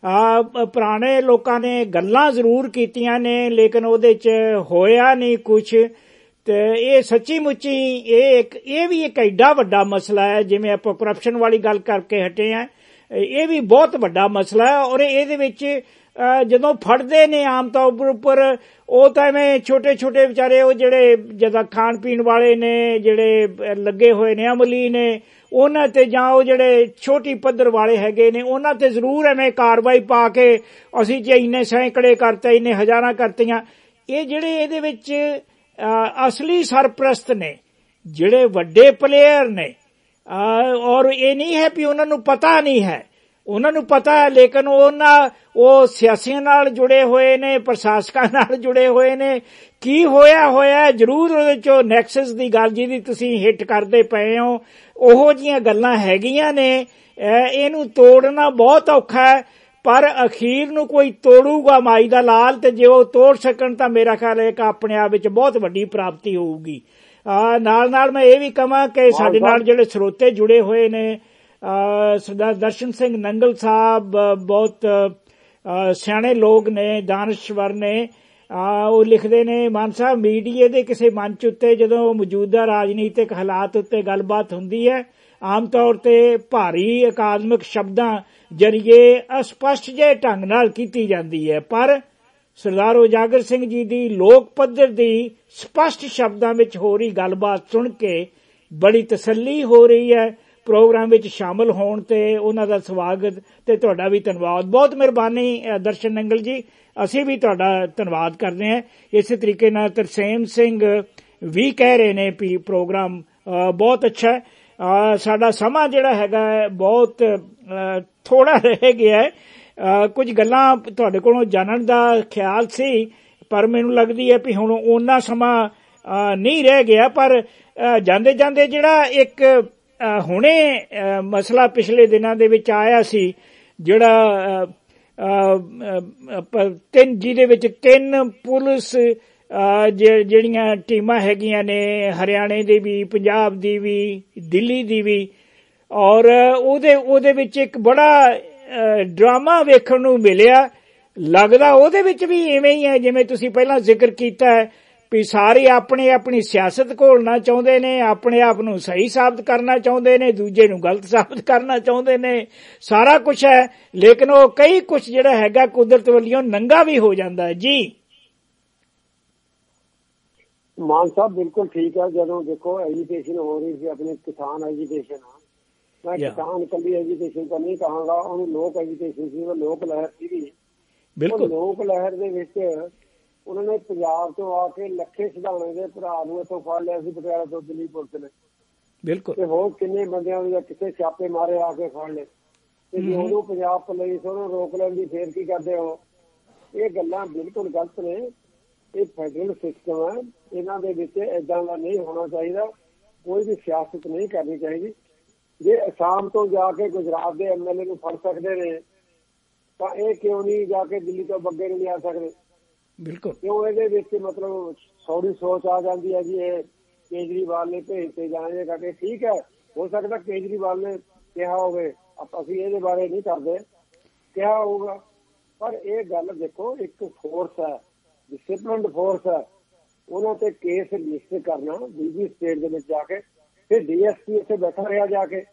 ਪੁਰਾਣੇ ਲੋਕਾਂ ਨੇ ਗੱਲਾਂ ਜ਼ਰੂਰ ਕੀਤੀਆਂ ਨੇ, ਲੇਕਿਨ ਉਹਦੇ ਚ ਹੋਇਆ ਨਹੀਂ ਕੁਛ। ਤੇ ਇਹ ਸੱਚੀ ਮੁੱਚੀ ਇਹ ਇੱਕ ਇਹ ਵੀ ਇੱਕ ਐਡਾ ਵੱਡਾ ਮਸਲਾ ਹੈ, ਜਿਵੇਂ ਆਪਾਂ ਕਰਪਸ਼ਨ ਵਾਲੀ ਗੱਲ ਕਰਕੇ ਹਟੇ ਆ, ਇਹ ਵੀ ਬਹੁਤ ਵੱਡਾ ਮਸਲਾ ਹੈ। ਔਰ ਇਹਦੇ ਵਿੱਚ ਜਦੋਂ ਫੜਦੇ ਨੇ ਆਮ ਤੌਰ ਉੱਪਰ, ਉਹ ਤਾਂ ਐਵੇਂ ਛੋਟੇ ਛੋਟੇ ਵਿਚਾਰੇ ਉਹ ਜਿਹੜੇ ਜਿੱਦਾਂ ਖਾਣ ਪੀਣ ਵਾਲੇ ਨੇ, ਜਿਹੜੇ ਲੱਗੇ ਹੋਏ ਨੇ, ਅਮਲੀ ਨੇ, ਉਹਨਾਂ ਤੇ ਜਾਂ ਉਹ ਜਿਹੜੇ ਛੋਟੀ ਪੱਧਰ ਵਾਲੇ ਹੈਗੇ ਨੇ, ਉਹਨਾਂ ਤੇ ਜ਼ਰੂਰ ਐਵੇਂ ਕਾਰਵਾਈ ਪਾ ਕੇ ਅਸੀਂ ਜੇ ਇੰਨੇ ਸੈਂਕੜੇ ਕਰਤੇ, ਇੰਨੇ ਹਜ਼ਾਰਾਂ ਕਰਤੀਆਂ। ਇਹ ਜਿਹੜੇ ਇਹਦੇ ਵਿੱਚ ਅਸਲੀ ਸਰਪ੍ਰਸਤ ਨੇ, ਜਿਹੜੇ ਵੱਡੇ ਪਲੇਅਰ ਨੇ, ਔਰ ਇਹ ਨਹੀਂ ਹੈ ਵੀ ਉਹਨਾਂ ਨੂੰ ਪਤਾ ਨਹੀਂ ਹੈ, ਉਹਨਾਂ ਨੂੰ ਪਤਾ ਹੈ, ਲੇਕਿਨ ਉਹਨਾਂ ਉਹ ਸਿਆਸੀਆਂ ਨਾਲ ਜੁੜੇ ਹੋਏ ਨੇ, ਪ੍ਰਸ਼ਾਸਕਾਂ ਨਾਲ ਜੁੜੇ ਹੋਏ ਨੇ। ਕੀ ਹੋਇਆ ਹੋਇਆ ਜ਼ਰੂਰ ਉਹਦੇ ਚੋਂ ਨੈਕਸਸ ਦੀ ਗੱਲ ਜਿਹਦੀ ਤੁਸੀਂ ਹਿੱਟ ਕਰਦੇ ਪਏ ਹੋ, ਉਹੋ ਜਿਹੀਆਂ ਗੱਲਾਂ ਹੈਗੀਆਂ ਨੇ। ਇਹਨੂੰ ਤੋੜਨਾ ਬਹੁਤ ਔਖਾ ਹੈ, ਪਰ ਅਖੀਰ ਨੂੰ ਕੋਈ ਤੋੜੂਗਾ ਮਾਈ ਦਾ ਲਾਲ, ਤੇ ਜੇ ਉਹ ਤੋੜ ਸਕਣ ਤਾਂ ਮੇਰਾ ਖਿਆਲ ਹੈ ਕਿ ਆਪਣੇ ਆਪ ਵਿੱਚ ਬਹੁਤ ਵੱਡੀ ਪ੍ਰਾਪਤੀ ਹੋਊਗੀ। ਨਾਲ ਨਾਲ ਮੈਂ ਇਹ ਵੀ ਕਹਾਂ ਕਿ ਸਾਡੇ ਨਾਲ ਜਿਹੜੇ ਸਰੋਤੇ ਜੁੜੇ ਹੋਏ ਨੇ, ਸਰਦਾਰ ਦਰਸ਼ਨ ਸਿੰਘ ਨੰਗਲ ਸਾਹਿਬ ਬਹੁਤ ਸਿਆਣੇ ਲੋਕ ਨੇ, ਦਾਨਸ਼ਵਰ ਨੇ। ਉਹ ਲਿਖਦੇ ਨੇ, ਮਾਨ ਸਾਹਿਬ ਮੀਡੀਆ ਦੇ ਕਿਸੇ ਮੰਚ ਉੱਤੇ ਜਦੋਂ ਮੌਜੂਦਾ ਰਾਜਨੀਤਿਕ ਹਾਲਾਤ ਉੱਤੇ ਗੱਲਬਾਤ ਹੁੰਦੀ ਹੈ, ਆਮ ਤੌਰ ਤੇ ਭਾਰੀ ਅਕਾਦਮਿਕ ਸ਼ਬਦਾਂ ਜਰੀਏ ਅਸਪਸ਼ਟ ਜਿਹੇ ਢੰਗ ਨਾਲ ਕੀਤੀ ਜਾਂਦੀ ਹੈ, ਪਰ ਸਰਦਾਰ ਉਜਾਗਰ ਸਿੰਘ ਜੀ ਦੀ ਲੋਕ ਪੱਧਰ ਦੀ ਸਪਸ਼ਟ ਸ਼ਬਦਾਂ ਵਿੱਚ ਹੋ ਰਹੀ ਗੱਲਬਾਤ ਸੁਣ ਕੇ ਬੜੀ ਤਸੱਲੀ ਹੋ ਰਹੀ ਹੈ। ਪ੍ਰੋਗਰਾਮ ਵਿੱਚ ਸ਼ਾਮਲ ਹੋਣ ਤੇ ਉਹਨਾਂ ਦਾ ਸਵਾਗਤ ਤੇ ਤੁਹਾਡਾ ਵੀ ਧੰਨਵਾਦ। ਬਹੁਤ ਮਿਹਰਬਾਨੀ ਦਰਸ਼ਨ ਨੰਗਲ ਜੀ, ਅਸੀਂ ਵੀ ਤੁਹਾਡਾ ਧੰਨਵਾਦ ਕਰਦੇ ਹਾਂ। ਇਸੇ ਤਰੀਕੇ ਨਾਲ ਤਰਸੇਮ ਸਿੰਘ ਵੀ ਕਹਿ ਰਹੇ ਨੇ ਵੀ ਪ੍ਰੋਗਰਾਮ ਬਹੁਤ ਅੱਛਾ ਹੈ। ਸਾਡਾ ਸਮਾਂ ਜਿਹੜਾ ਹੈਗਾ ਬਹੁਤ ਥੋੜਾ ਰਹਿ ਗਿਆ ਹੈ। ਕੁਝ ਗੱਲਾਂ ਤੁਹਾਡੇ ਕੋਲੋਂ ਜਾਣਨ ਦਾ ਖਿਆਲ ਸੀ, ਪਰ ਮੈਨੂੰ ਲੱਗਦੀ ਹੈ ਵੀ ਹੁਣ ਓਨਾ ਸਮਾਂ ਨਹੀਂ ਰਹਿ ਗਿਆ। ਪਰ ਜਾਂਦੇ ਜਾਂਦੇ ਜਿਹੜਾ ਇੱਕ ਹੁਣੇ ਮਸਲਾ ਪਿਛਲੇ ਦਿਨਾਂ ਦੇ ਵਿੱਚ ਆਇਆ ਸੀ, ਜਿਹੜਾ ਤਿੰਨ ਜਿਹਦੇ ਵਿੱਚ ਤਿੰਨ ਪੁਲਿਸ ਜਿਹੜੀਆਂ ਟੀਮਾਂ ਹੈਗੀਆਂ ਨੇ, ਹਰਿਆਣੇ ਦੀ ਵੀ, ਪੰਜਾਬ ਦੀ ਵੀ, ਦਿੱਲੀ ਦੀ ਵੀ, ਔਰ ਉਹਦੇ ਉਹਦੇ ਵਿੱਚ ਇੱਕ ਬੜਾ ਡਰਾਮਾ ਵੇਖਣ ਨੂੰ ਮਿਲਿਆ। ਲੱਗਦਾ ਉਹਦੇ ਵਿੱਚ ਵੀ ਇਵੇਂ ਹੀ ਹੈ ਜਿਵੇਂ ਤੁਸੀਂ ਪਹਿਲਾਂ ਜ਼ਿਕਰ ਕੀਤਾ ਹੈ ਵੀ ਸਾਰੇ ਆਪਣੇ ਆਪਣੀ ਸਿਆਸਤ ਘੋਲਣਾ ਚਾਹੁੰਦੇ ਨੇ, ਆਪਣੇ ਆਪ ਨੂੰ ਸਹੀ ਸਾਬਤ ਕਰਨਾ ਚਾਹੁੰਦੇ ਨੇ, ਦੂਜੇ ਨੂੰ ਗਲਤ ਸਾਬਤ ਕਰਨਾ ਚਾਹੁੰਦੇ ਨੇ। ਸਾਰਾ ਕੁਛ ਹੈ, ਲੇਕਿਨ ਉਹ ਕਈ ਕੁਛ ਜਿਹੜਾ ਹੈਗਾ ਕੁਦਰਤ ਵੱਲੋਂ ਨੰਗਾ ਵੀ ਹੋ ਜਾਂਦਾ ਹੈ। ਜੀ ਮਾਨ ਸਾਹਿਬ ਬਿਲਕੁਲ ਠੀਕ ਹੈ। ਜਦੋਂ ਦੇਖੋ ਐਜੂਕੇਸ਼ਨ ਹੋ ਰਹੀ ਸੀ, ਆਪਣੀ ਕਿਸਾਨ ਐਜੂਕੇਸ਼ਨ, ਮੈਂ ਕਿਸਾਨ ਇਕੱਲੀ ਐਜੂਕੇਸ਼ਨ ਤਾਂ ਨਹੀਂ ਕਹਾਂਗਾ, ਉਹਨੂੰ ਲੋਕ ਐਜੂਕੇਸ਼ਨ ਸੀ, ਉਹ ਲੋਕ ਲਹਿਰ ਸੀਗੀ। ਬਿਲਕੁਲ ਲੋਕ ਲਹਿਰ ਦੇ ਵਿੱਚ ਉਹਨਾਂ ਨੇ ਪੰਜਾਬ ਤੋਂ ਆ ਕੇ ਲੱਖੇ ਸਿਧਾਣੇ ਦੇ ਭਰਾ ਨੂੰ ਇੱਥੋਂ ਫੜ ਲਿਆ ਸੀ, ਪਟਿਆਲਾ ਤੋਂ ਦਿੱਲੀ ਪੁਲਿਸ ਨੇ। ਬਿਲਕੁਲ ਤੇ ਹੋਰ ਕਿੰਨੇ ਬੰਦਿਆਂ ਨੂੰ ਕਿਸੇ ਛਾਪੇ ਮਾਰੇ ਆ ਕੇ ਫੜ ਲਏ, ਤੇ ਜੇ ਉਹਨੂੰ ਪੰਜਾਬ ਪੁਲਿਸ ਉਹਨੂੰ ਰੋਕ ਲੈਂਦੀ ਫੇਰ ਕੀ ਕਰਦੇ ਹੋ? ਇਹ ਗੱਲਾਂ ਬਿਲਕੁਲ ਗਲਤ ਨੇ। ਇਹ ਫੈਡਰਲ ਸਿਸਟਮ ਹੈ, ਇਹਨਾਂ ਦੇ ਵਿੱਚ ਏਦਾਂ ਦਾ ਨਹੀਂ ਹੋਣਾ ਚਾਹੀਦਾ। ਕੋਈ ਵੀ ਸਿਆਸਤ ਨਹੀਂ ਕਰਨੀ ਚਾਹੀਦੀ। ਜੇ ਅਸਾਮ ਤੋਂ ਜਾ ਕੇ ਗੁਜਰਾਤ ਦੇ ਐਮ ਐਲ ਏ ਨੂੰ ਫੜ ਸਕਦੇ ਨੇ ਤਾਂ ਇਹ ਕਿਉਂ ਨਹੀਂ ਜਾ ਕੇ ਦਿੱਲੀ ਤੋਂ ਬੱਗੇ ਨੂੰ ਲਿਆ ਸਕਦੇ? ਬਿਲਕੁਲ ਕਿਉਂ ਇਹਦੇ ਵਿੱਚ ਮਤਲਬ ਸੌੜੀ ਸੋਚ ਆ ਜਾਂਦੀ ਹੈ ਜੀ ਇਹ ਕੇਜਰੀਵਾਲ ਨੇ ਭੇਜਤੇ ਜਾਣੇ ਕਰਕੇ। ਠੀਕ ਹੈ, ਹੋ ਸਕਦਾ ਕੇਜਰੀਵਾਲ ਨੇ ਕਿਹਾ ਹੋਵੇ, ਅਸੀਂ ਇਹਦੇ ਬਾਰੇ ਨਹੀਂ ਕਰਦੇ, ਕਿਹਾ ਹੋਊਗਾ, ਪਰ ਇਹ ਗੱਲ ਦੇਖੋ ਇੱਕ ਫੋਰਸ ਹੈ, ਡਿਸਿਪਲਿਨਡ ਫੋਰਸ ਹੈ, ਉਹਨਾਂ ਤੇ ਕੇਸ ਰਜਿਸਟਰ ਕਰਨਾ ਦੂਜੀ ਸਟੇਟ ਦੇ ਵਿੱਚ ਜਾ ਕੇ, ਫਿਰ ਡੀ ਐਸ ਪੀ ਉੱਥੇ ਬੈਠਾ ਰਿਹਾ ਜਾ ਕੇ,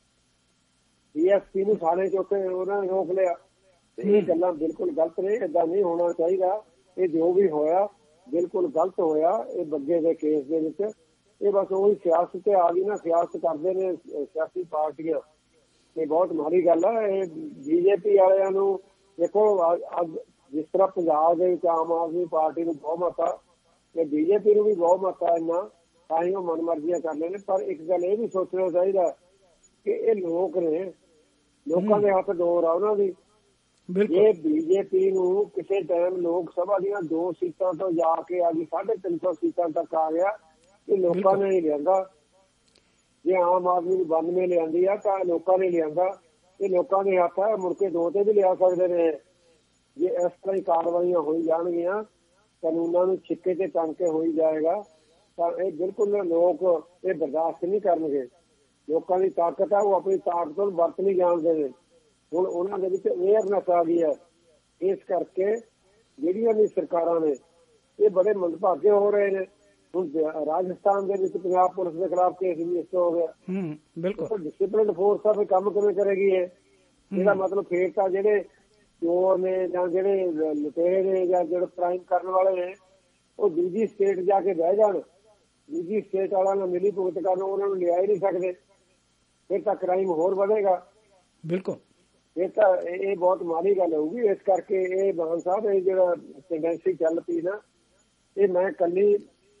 ਡੀ ਐਸ ਪੀ ਨੂੰ ਥਾਣੇ ਚ ਉੱਥੇ ਉਹਨਾਂ ਨੇ ਰੋਕ ਲਿਆ। ਇਹ ਗੱਲਾਂ ਬਿਲਕੁਲ ਗਲਤ ਨੇ, ਏਦਾਂ ਨਹੀਂ ਹੋਣਾ ਚਾਹੀਦਾ। ਇਹ ਜੋ ਵੀ ਹੋਇਆ ਬਿਲਕੁਲ ਗਲਤ ਹੋਇਆ ਇਹ ਬੱਗੇ ਦੇ ਕੇਸ ਦੇ ਵਿੱਚ। ਇਹ ਬਸ ਉਹੀ ਸਿਆਸਤ ਤੇ ਆ ਗਈ ਨਾ, ਸਿਆਸਤ ਕਰਦੇ ਨੇ ਸਿਆਸੀ ਪਾਰਟੀਆਂ, ਇਹ ਬਹੁਤ ਮਾੜੀ ਗੱਲ ਹੈ। ਇਹ ਬੀਜੇਪੀ ਵਾਲਿਆਂ ਨੂੰ ਦੇਖੋ, ਅੱਜ ਜਿਸ ਤਰ੍ਹਾਂ ਪੰਜਾਬ ਦੇ ਵਿੱਚ ਆਮ ਆਦਮੀ ਪਾਰਟੀ ਨੂੰ ਬਹੁਮਤ ਆ ਤੇ ਬੀਜੇਪੀ ਨੂੰ ਵੀ ਬਹੁਮਤ ਆ ਇੰਨਾ, ਤਾਂ ਹੀ ਉਹ ਮਨਮਰਜ਼ੀਆਂ ਕਰਦੇ ਨੇ। ਪਰ ਇੱਕ ਗੱਲ ਇਹ ਵੀ ਸੋਚਣਾ ਚਾਹੀਦਾ ਕਿ ਇਹ ਲੋਕ ਨੇ, ਲੋਕਾਂ ਦੇ ਹੱਥ ਡੋਰ ਆ ਉਹਨਾਂ ਦੀ। ਜੇ ਬੀਜੇਪੀ ਨੂੰ ਕਿਸੇ ਟਾਈਮ ਲੋਕ ਸਭਾ ਦੀਆਂ ਦੋ ਸੀਟਾਂ ਤੋਂ ਜਾ ਕੇ ਆ ਗਈ ਸਾਢੇ ਤਿੰਨ ਸੌ ਸੀਟਾਂ ਤੱਕ ਆ ਗਿਆ, ਇਹ ਲੋਕਾਂ ਨੇ ਹੀ ਲਿਆਂਦਾ। ਜੇ ਆਮ ਆਦਮੀ ਨੂੰ ਬਾਨਵੇਂ ਲਿਆਂਦੀ ਆ ਤਾਂ ਲੋਕਾਂ ਨੇ ਲਿਆਂਦਾ। ਇਹ ਲੋਕਾਂ ਦੇ ਹੱਥ ਆ, ਮੁੜ ਕੇ ਦੋ ਤੇ ਵੀ ਲਿਆ ਸਕਦੇ ਨੇ। ਜੇ ਇਸ ਤਰ੍ਹਾਂ ਹੀ ਕਾਰਵਾਈਆਂ ਹੋਈ ਜਾਣਗੀਆਂ, ਕਾਨੂੰਨਾਂ ਨੂੰ ਛਿੱਕੇ ਤੇ ਟੰਗ ਕੇ ਹੋਈ ਜਾਏਗਾ, ਤਾਂ ਇਹ ਬਿਲਕੁਲ ਲੋਕ ਇਹ ਬਰਦਾਸ਼ਤ ਨਹੀਂ ਕਰਨਗੇ। ਲੋਕਾਂ ਦੀ ਤਾਕਤ ਆ, ਉਹ ਆਪਣੀ ਤਾਕਤ ਨੂੰ ਵਰਤ ਨਹੀਂ ਜਾਣਦੇ ਨੇ। ਹੁਣ ਉਹਨਾਂ ਦੇ ਵਿੱਚ ਅਵੇਅਰਨੈਸ ਆ ਗਈ ਹੈ, ਇਸ ਕਰਕੇ ਜਿਹੜੀਆਂ ਵੀ ਸਰਕਾਰਾਂ ਨੇ ਇਹ ਬੜੇ ਮੰਦਭਾਗੇ ਹੋ ਰਹੇ ਨੇ। ਹੁਣ ਰਾਜਸਥਾਨ ਦੇ ਵਿੱਚ ਪੰਜਾਬ ਪੁਲਿਸ ਦੇ ਖਿਲਾਫ ਕੇਸ ਰਜਿਸਟਰ ਹੋ ਗਿਆ। ਬਿਲਕੁਲ ਡਿਸਿਪਲਿਨ ਫੋਰਸ ਆ, ਫਿਰ ਕੰਮ ਕਿਵੇਂ ਕਰੇਗੀ ਇਹ? ਇਹਦਾ ਮਤਲਬ ਫੇਰ ਤਾਂ ਜਿਹੜੇ ਚੋਰ ਨੇ ਜਾਂ ਜਿਹੜੇ ਲੁਟੇਰੇ ਨੇ ਜਾਂ ਜਿਹੜੇ ਕ੍ਰਾਈਮ ਕਰਨ ਵਾਲੇ ਨੇ ਉਹ ਦੂਜੀ ਸਟੇਟ ਜਾ ਕੇ ਬਹਿ ਜਾਣ, ਦੂਜੀ ਸਟੇਟ ਵਾਲਿਆਂ ਨਾਲ ਮਿਲੀ ਭੁਗਤ ਕਰਨ, ਉਹਨਾਂ ਨੂੰ ਲਿਆ ਹੀ ਨਹੀਂ ਸਕਦੇ। ਫਿਰ ਤਾਂ ਕ੍ਰਾਈਮ ਹੋਰ ਵਧੇਗਾ। ਬਿਲਕੁਲ ਇਹ ਤਾਂ ਇਹ ਬਹੁਤ ਮਾੜੀ ਗੱਲ ਹੋਊਗੀ। ਇਸ ਕਰਕੇ ਇਹ ਮਾਨ ਸਾਹਿਬ ਇਹ ਜਿਹੜਾ ਟੈਂਡੈਂਸੀ ਚੱਲ ਪਈ ਨਾ, ਇਹ ਮੈਂ ਇਕੱਲੀ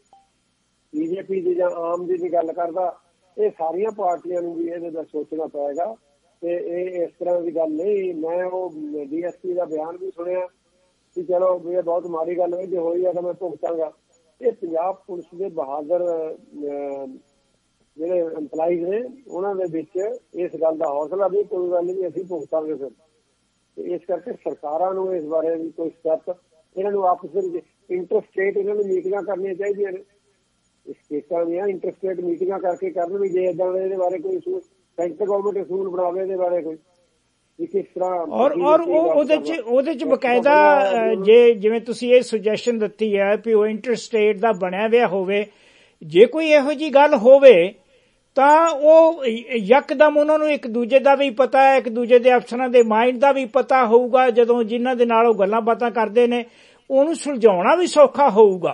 ਬੀਜੇਪੀ ਦੀ ਜਾਂ ਆਮ ਦੀ ਵੀ ਗੱਲ ਕਰਦਾ, ਇਹ ਸਾਰੀਆਂ ਪਾਰਟੀਆਂ ਨੂੰ ਵੀ ਇਹਦੇ ਦਾ ਸੋਚਣਾ ਪਏਗਾ। ਤੇ ਇਹ ਇਸ ਤਰ੍ਹਾਂ ਦੀ ਗੱਲ ਨਹੀਂ। ਮੈਂ ਉਹ ਡੀ ਐਸ ਪੀ ਦਾ ਬਿਆਨ ਵੀ ਸੁਣਿਆ ਕਿ ਚਲੋ ਵੀ ਇਹ ਬਹੁਤ ਮਾੜੀ ਗੱਲ ਹੋਈ, ਜੇ ਹੋਈ ਆ ਤਾਂ ਮੈਂ ਭੁਗਤਾਂਗਾ। ਇਹ ਪੰਜਾਬ ਪੁਲਿਸ ਦੇ ਬਹਾਦਰ ਜਿਹੜੇ ਇੰਪਲਾਈਜ਼ ਨੇ ਉਹਨਾਂ ਦੇ ਵਿੱਚ ਇਸ ਗੱਲ ਦਾ ਹੌਸਲਾ ਵੀ ਕੋਈ ਗੱਲ ਨਹੀਂ, ਅਸੀਂ ਭੁਗਤਾਂਗੇ ਫਿਰ। ਤੇ ਇਸ ਕਰਕੇ ਸਰਕਾਰਾਂ ਨੂੰ ਇਸ ਬਾਰੇ ਵੀ ਕੋਈ ਸਟੈਪ, ਇਹਨਾਂ ਨੂੰ ਆਪਸ ਵਿੱਚ ਇੰਟਰਸਟੇਟ ਇਹਨਾਂ ਨੂੰ ਮੀਟਿੰਗਾਂ ਕਰਨੀਆਂ ਚਾਹੀਦੀਆਂ ਨੇ। ਸਟੇਟਾਂ ਦੀਆਂ ਇੰਟਰਸਟੇਟ ਮੀਟਿੰਗਾਂ ਕਰਕੇ ਕਰਨ ਵੀ, ਜੇ ਏਦਾਂ ਇਹਦੇ ਬਾਰੇ ਕੋਈ ਸੈਂਟਰ ਗਵਰਨਮੈਂਟ ਅਸੂਲ ਬਣਾਵੇ ਇਹਦੇ ਬਾਰੇ ਕੋਈ ਕਿਸ ਤਰ੍ਹਾਂ। ਔਰ ਔਰ ਉਹਦੇ ਚ ਉਹਦੇ ਚ ਬਕਾਇਦਾ ਜੇ ਜਿਵੇਂ ਤੁਸੀਂ ਇਹ ਸੁਜੈਸ਼ਨ ਦਿੱਤੀ ਹੈ ਵੀ ਉਹ ਇੰਟਰਸਟੇਟ ਦਾ ਬਣਿਆ ਹੋਇਆ ਹੋਵੇ, ਜੇ ਕੋਈ ਇਹੋ ਜਿਹੀ ਗੱਲ ਹੋਵੇ ਤਾਂ ਉਹ ਯਕਦਮ ਉਹਨਾਂ ਨੂੰ ਇੱਕ ਦੂਜੇ ਦਾ ਵੀ ਪਤਾ ਹੈ, ਇੱਕ ਦੂਜੇ ਦੇ ਅਫਸਰਾਂ ਦੇ ਮਾਈਂਡ ਦਾ ਵੀ ਪਤਾ ਹੋਊਗਾ। ਜਦੋਂ ਜਿਨ੍ਹਾਂ ਦੇ ਨਾਲ ਉਹ ਗੱਲਾਂ ਬਾਤਾਂ ਕਰਦੇ ਨੇ ਉਹਨੂੰ ਸੁਲਝਾਉਣਾ ਵੀ ਸੌਖਾ ਹੋਊਗਾ।